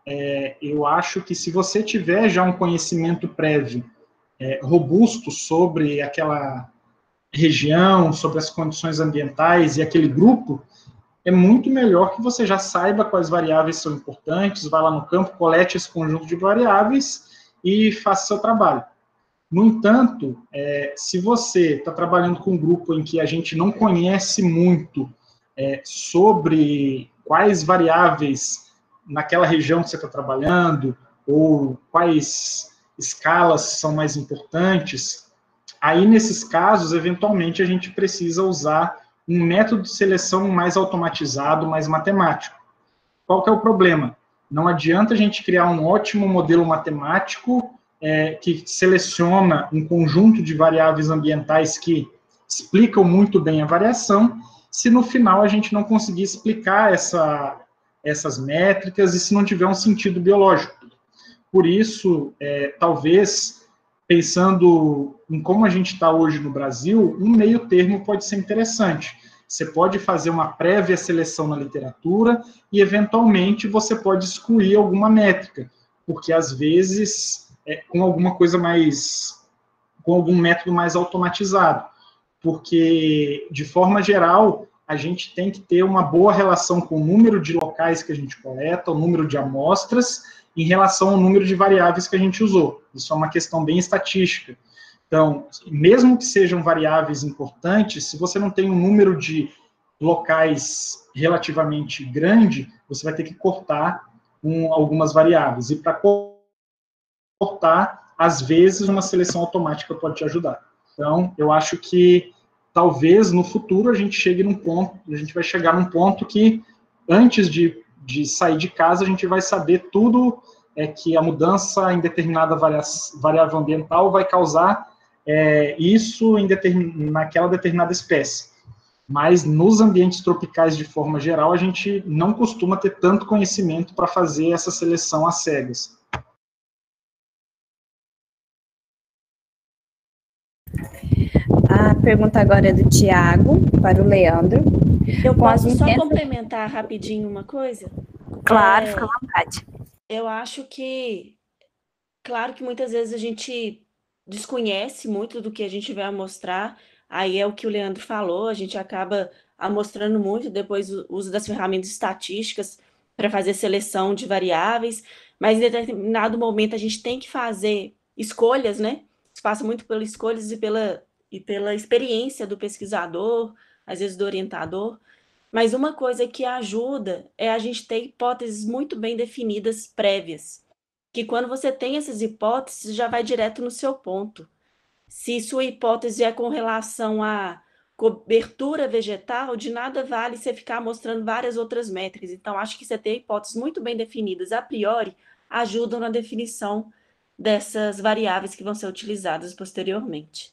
[SPEAKER 3] é, eu acho que se você tiver já um conhecimento prévio é, robusto sobre aquela região, sobre as condições ambientais e aquele grupo, é muito melhor que você já saiba quais variáveis são importantes, vá lá no campo, colete esse conjunto de variáveis e faça seu trabalho. No entanto, é, se você está trabalhando com um grupo em que a gente não conhece muito é, sobre quais variáveis naquela região que você está trabalhando, ou quais escalas são mais importantes, aí, nesses casos, eventualmente, a gente precisa usar um método de seleção mais automatizado, mais matemático. Qual que é o problema? Não adianta a gente criar um ótimo modelo matemático é, que seleciona um conjunto de variáveis ambientais que explicam muito bem a variação, se no final a gente não conseguir explicar essa, essas métricas e se não tiver um sentido biológico. Por isso, é, talvez, pensando em como a gente está hoje no Brasil, um meio termo pode ser interessante. Você pode fazer uma prévia seleção na literatura e, eventualmente, você pode excluir alguma métrica, porque, às vezes, é, com alguma coisa mais, com algum método mais automatizado, porque, de forma geral, a gente tem que ter uma boa relação com o número de locais que a gente coleta, o número de amostras, em relação ao número de variáveis que a gente usou. Isso é uma questão bem estatística. Então, mesmo que sejam variáveis importantes, se você não tem um número de locais relativamente grande, você vai ter que cortar um, algumas variáveis. E para cortar, às vezes, uma seleção automática pode te ajudar. Então, eu acho que, talvez, no futuro, a gente chegue num ponto, a gente vai chegar num ponto que, antes de de sair de casa, a gente vai saber tudo é, que a mudança em determinada variável ambiental vai causar é, isso em determin, naquela determinada espécie. Mas nos ambientes tropicais, de forma geral, a gente não costuma ter tanto conhecimento para fazer essa seleção às cegas.
[SPEAKER 4] A pergunta agora é do Tiago, para o Leandro.
[SPEAKER 2] Eu posso só complementar rapidinho uma coisa?
[SPEAKER 4] Claro,
[SPEAKER 2] é,
[SPEAKER 4] fica à vontade.
[SPEAKER 2] Eu acho que, claro que muitas vezes a gente desconhece muito do que a gente vai amostrar, aí é o que o Leandro falou, a gente acaba amostrando muito, depois o uso das ferramentas estatísticas para fazer seleção de variáveis, mas em determinado momento a gente tem que fazer escolhas, né? Isso passa muito pelas escolhas e pela, e pela experiência do pesquisador, às vezes do orientador, mas uma coisa que ajuda é a gente ter hipóteses muito bem definidas prévias, que quando você tem essas hipóteses, já vai direto no seu ponto. Se sua hipótese é com relação à cobertura vegetal, de nada vale você ficar mostrando várias outras métricas. Então, acho que você ter hipóteses muito bem definidas a priori ajudam na definição dessas variáveis que vão ser utilizadas posteriormente.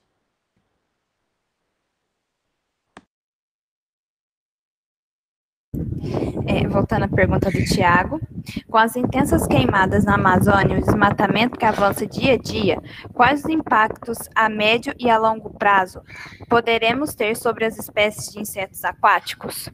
[SPEAKER 4] É, voltando à pergunta do Tiago, com as intensas queimadas na Amazônia e o desmatamento que avança dia a dia, quais os impactos a médio e a longo prazo poderemos ter sobre as espécies de insetos aquáticos?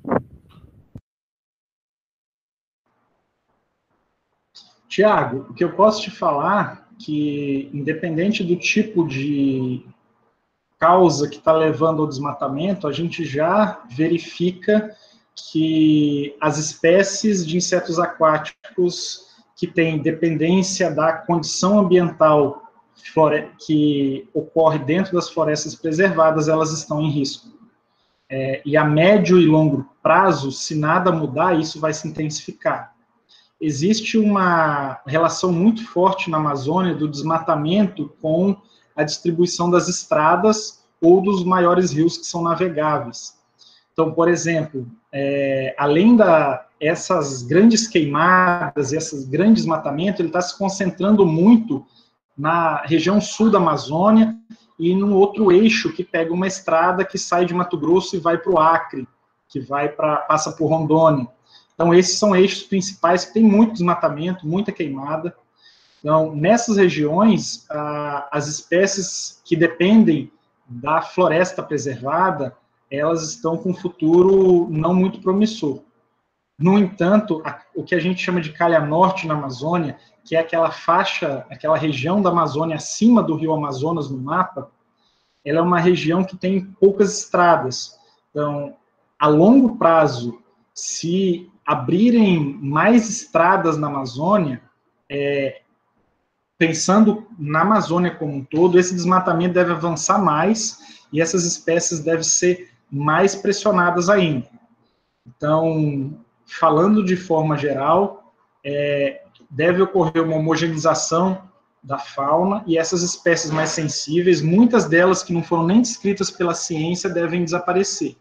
[SPEAKER 3] Tiago, o que eu posso te falar é que, independente do tipo de causa que está levando ao desmatamento, a gente já verifica que as espécies de insetos aquáticos que têm dependência da condição ambiental que ocorre dentro das florestas preservadas, elas estão em risco. É, e a médio e longo prazo, se nada mudar, isso vai se intensificar. Existe uma relação muito forte na Amazônia do desmatamento com a distribuição das estradas ou dos maiores rios que são navegáveis. Então, por exemplo, é, além da essas grandes queimadas, esses grandes desmatamentos, ele está se concentrando muito na região sul da Amazônia e num outro eixo que pega uma estrada que sai de Mato Grosso e vai para o Acre, que vai para passa por Rondônia. Então, esses são eixos principais que tem muito desmatamento, muita queimada. Então, nessas regiões, ah, as espécies que dependem da floresta preservada, elas estão com um futuro não muito promissor. No entanto, a, o que a gente chama de calha norte na Amazônia, que é aquela faixa, aquela região da Amazônia acima do rio Amazonas no mapa, ela é uma região que tem poucas estradas. Então, a longo prazo, se abrirem mais estradas na Amazônia, é, pensando na Amazônia como um todo, esse desmatamento deve avançar mais e essas espécies devem ser mais pressionadas ainda. Então, falando de forma geral, é, deve ocorrer uma homogeneização da fauna e essas espécies mais sensíveis, muitas delas que não foram nem descritas pela ciência, devem desaparecer.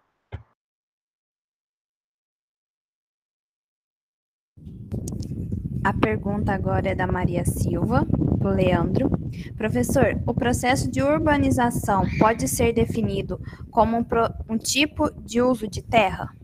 [SPEAKER 4] A pergunta agora é da Maria Silva, do Leandro. Professor, o processo de urbanização pode ser definido como um, pro, um tipo de uso de terra?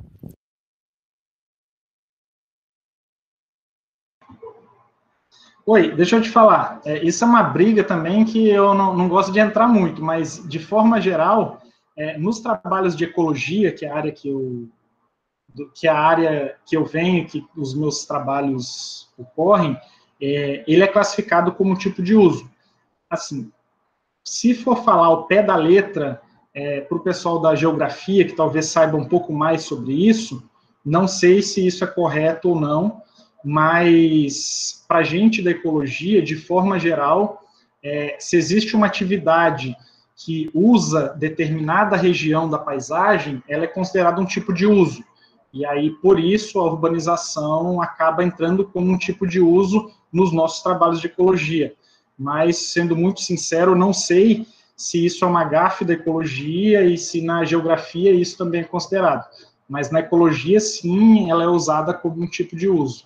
[SPEAKER 3] Oi, deixa eu te falar, é, isso é uma briga também que eu não, não gosto de entrar muito, mas, de forma geral, é, nos trabalhos de ecologia, que é a área que eu, que é a área que eu venho, que os meus trabalhos ocorrem, é, ele é classificado como tipo de uso. Assim, se for falar ao pé da letra, é, para o pessoal da geografia, que talvez saiba um pouco mais sobre isso, não sei se isso é correto ou não, mas para a gente da ecologia, de forma geral, é, se existe uma atividade que usa determinada região da paisagem, ela é considerada um tipo de uso. E aí, por isso, a urbanização acaba entrando como um tipo de uso nos nossos trabalhos de ecologia. Mas, sendo muito sincero, não sei se isso é uma gafe da ecologia e se na geografia isso também é considerado. Mas na ecologia, sim, ela é usada como um tipo de uso.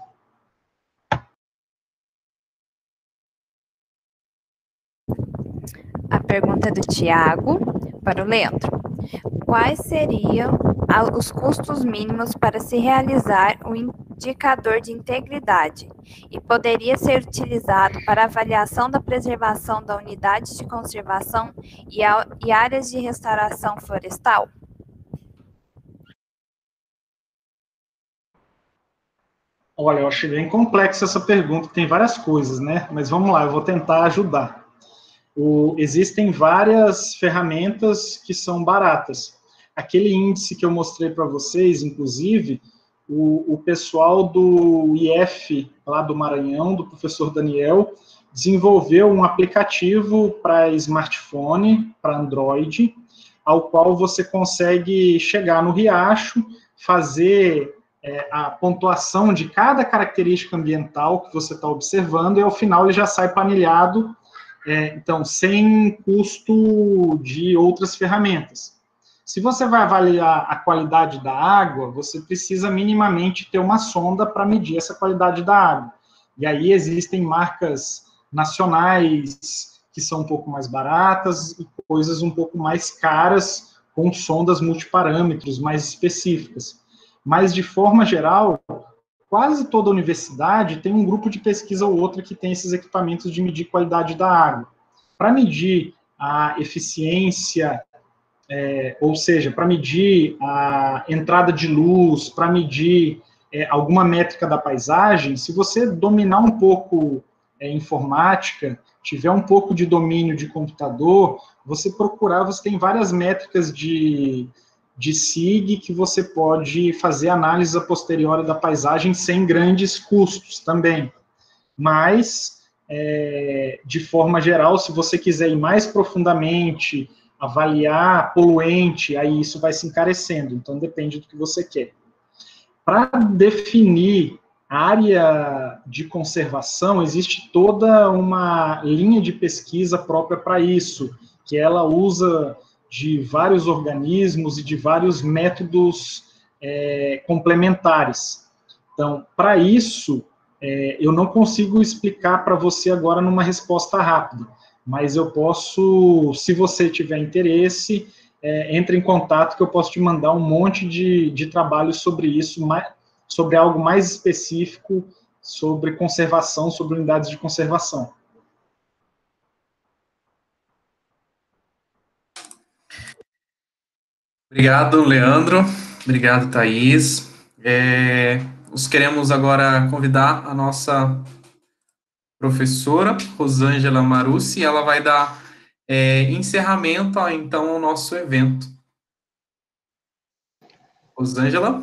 [SPEAKER 4] A pergunta é do Tiago para o Leandro. Quais seriam os custos mínimos para se realizar o indicador de integridade e poderia ser utilizado para avaliação da preservação da unidade de conservação e, a, e áreas de restauração florestal?
[SPEAKER 3] Olha, eu achei bem complexa essa pergunta, tem várias coisas, né? Mas vamos lá, eu vou tentar ajudar. O, existem várias ferramentas que são baratas. Aquele índice que eu mostrei para vocês, inclusive, o, o pessoal do I F, lá do Maranhão, do professor Daniel, desenvolveu um aplicativo para smartphone, para Android, ao qual você consegue chegar no riacho, fazer é, a pontuação de cada característica ambiental que você está observando, e ao final ele já sai planilhado, é, então, sem custo de outras ferramentas. Se você vai avaliar a qualidade da água, você precisa minimamente ter uma sonda para medir essa qualidade da água. E aí existem marcas nacionais que são um pouco mais baratas e coisas um pouco mais caras com sondas multiparâmetros mais específicas. Mas, de forma geral, quase toda universidade tem um grupo de pesquisa ou outro que tem esses equipamentos de medir qualidade da água. Para medir a eficiência, é, ou seja, para medir a entrada de luz, para medir é, alguma métrica da paisagem, se você dominar um pouco é, informática, tiver um pouco de domínio de computador, você procurar, você tem várias métricas de, de S I G que você pode fazer análise a posteriori da paisagem sem grandes custos também. Mas, é, de forma geral, se você quiser ir mais profundamente, avaliar poluente, aí isso vai se encarecendo, então depende do que você quer. Para definir área de conservação, existe toda uma linha de pesquisa própria para isso, que ela usa de vários organismos e de vários métodos é, complementares. Então, para isso, é, eu não consigo explicar para você agora numa resposta rápida, mas eu posso, se você tiver interesse, é, entre em contato que eu posso te mandar um monte de, de trabalhos sobre isso, mais, sobre algo mais específico, sobre conservação, sobre unidades de conservação.
[SPEAKER 1] Obrigado, Leandro. Obrigado, Thaís. É, nós queremos agora convidar a nossa professora, Rosângela Marucci, ela vai dar é, encerramento, então, ao nosso evento. Rosângela?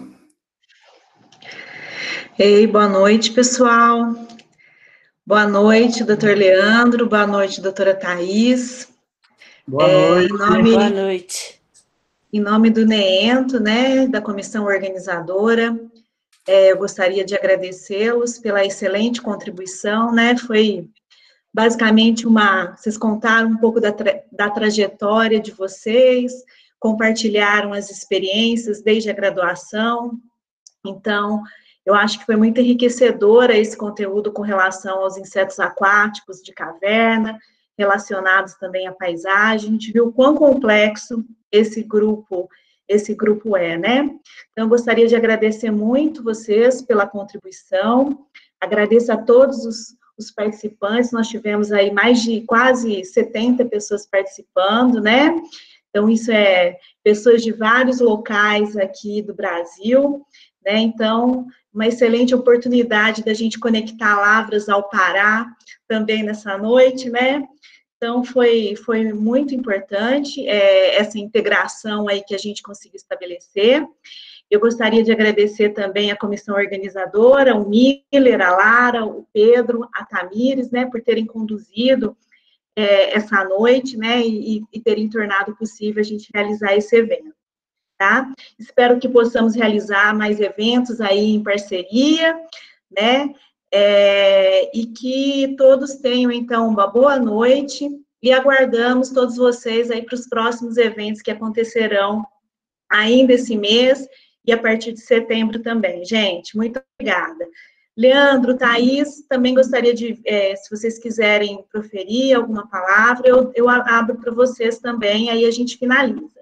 [SPEAKER 5] Ei, boa noite, pessoal. Boa noite, doutor Leandro. Boa noite, doutora Thais.
[SPEAKER 3] Boa
[SPEAKER 5] é,
[SPEAKER 3] noite.
[SPEAKER 5] Em nome,
[SPEAKER 2] Boa noite.
[SPEAKER 5] Em nome do NEENTO, né, da comissão organizadora, é, eu gostaria de agradecê-los pela excelente contribuição, né, foi basicamente uma, vocês contaram um pouco da, tra, da trajetória de vocês, compartilharam as experiências desde a graduação, então, eu acho que foi muito enriquecedora esse conteúdo com relação aos insetos aquáticos de caverna, relacionados também à paisagem. A gente viu o quão complexo esse grupo, esse grupo é, né? Então, eu gostaria de agradecer muito vocês pela contribuição, agradeço a todos os, os participantes, nós tivemos aí mais de quase setenta pessoas participando, né? Então, isso é pessoas de vários locais aqui do Brasil, né? Então, uma excelente oportunidade da gente conectar Lavras ao Pará também nessa noite, né? Então, foi, foi muito importante é, essa integração aí que a gente conseguiu estabelecer. Eu gostaria de agradecer também a comissão organizadora, o Miller, a Lara, o Pedro, a Tamires, né, por terem conduzido é, essa noite, né, e, e terem tornado possível a gente realizar esse evento. Tá? Espero que possamos realizar mais eventos aí em parceria, né? É, e que todos tenham, então, uma boa noite e aguardamos todos vocês aí para os próximos eventos que acontecerão ainda esse mês e a partir de setembro também. Gente, muito obrigada. Leandro, Thais, também gostaria de, é, se vocês quiserem proferir alguma palavra, eu, eu abro para vocês também, aí a gente finaliza.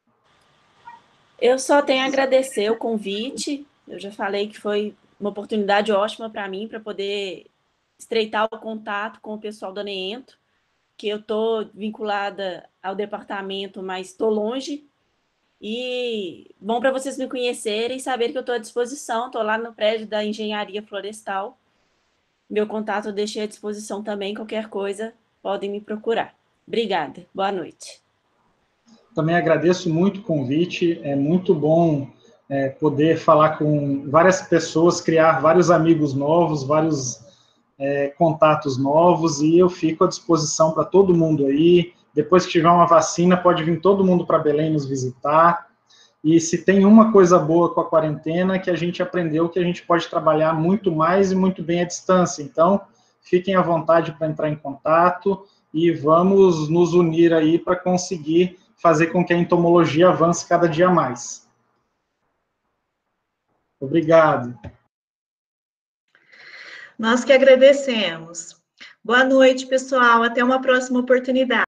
[SPEAKER 2] Eu só tenho a agradecer o convite. Eu já falei que foi uma oportunidade ótima para mim, para poder estreitar o contato com o pessoal da NEENTO, que eu estou vinculada ao departamento, mas estou longe. E bom para vocês me conhecerem e saber que eu estou à disposição. Estou lá no prédio da Engenharia Florestal. Meu contato eu deixei à disposição também. Qualquer coisa, podem me procurar. Obrigada. Boa noite.
[SPEAKER 3] Também agradeço muito o convite, é muito bom é, poder falar com várias pessoas, criar vários amigos novos, vários é, contatos novos, e eu fico à disposição para todo mundo aí. Depois que tiver uma vacina, pode vir todo mundo para Belém nos visitar, e se tem uma coisa boa com a quarentena, que a gente aprendeu que a gente pode trabalhar muito mais e muito bem à distância, então fiquem à vontade para entrar em contato, e vamos nos unir aí para conseguir fazer com que a entomologia avance cada dia mais. Obrigado.
[SPEAKER 5] Nós que agradecemos. Boa noite, pessoal. Até uma próxima oportunidade.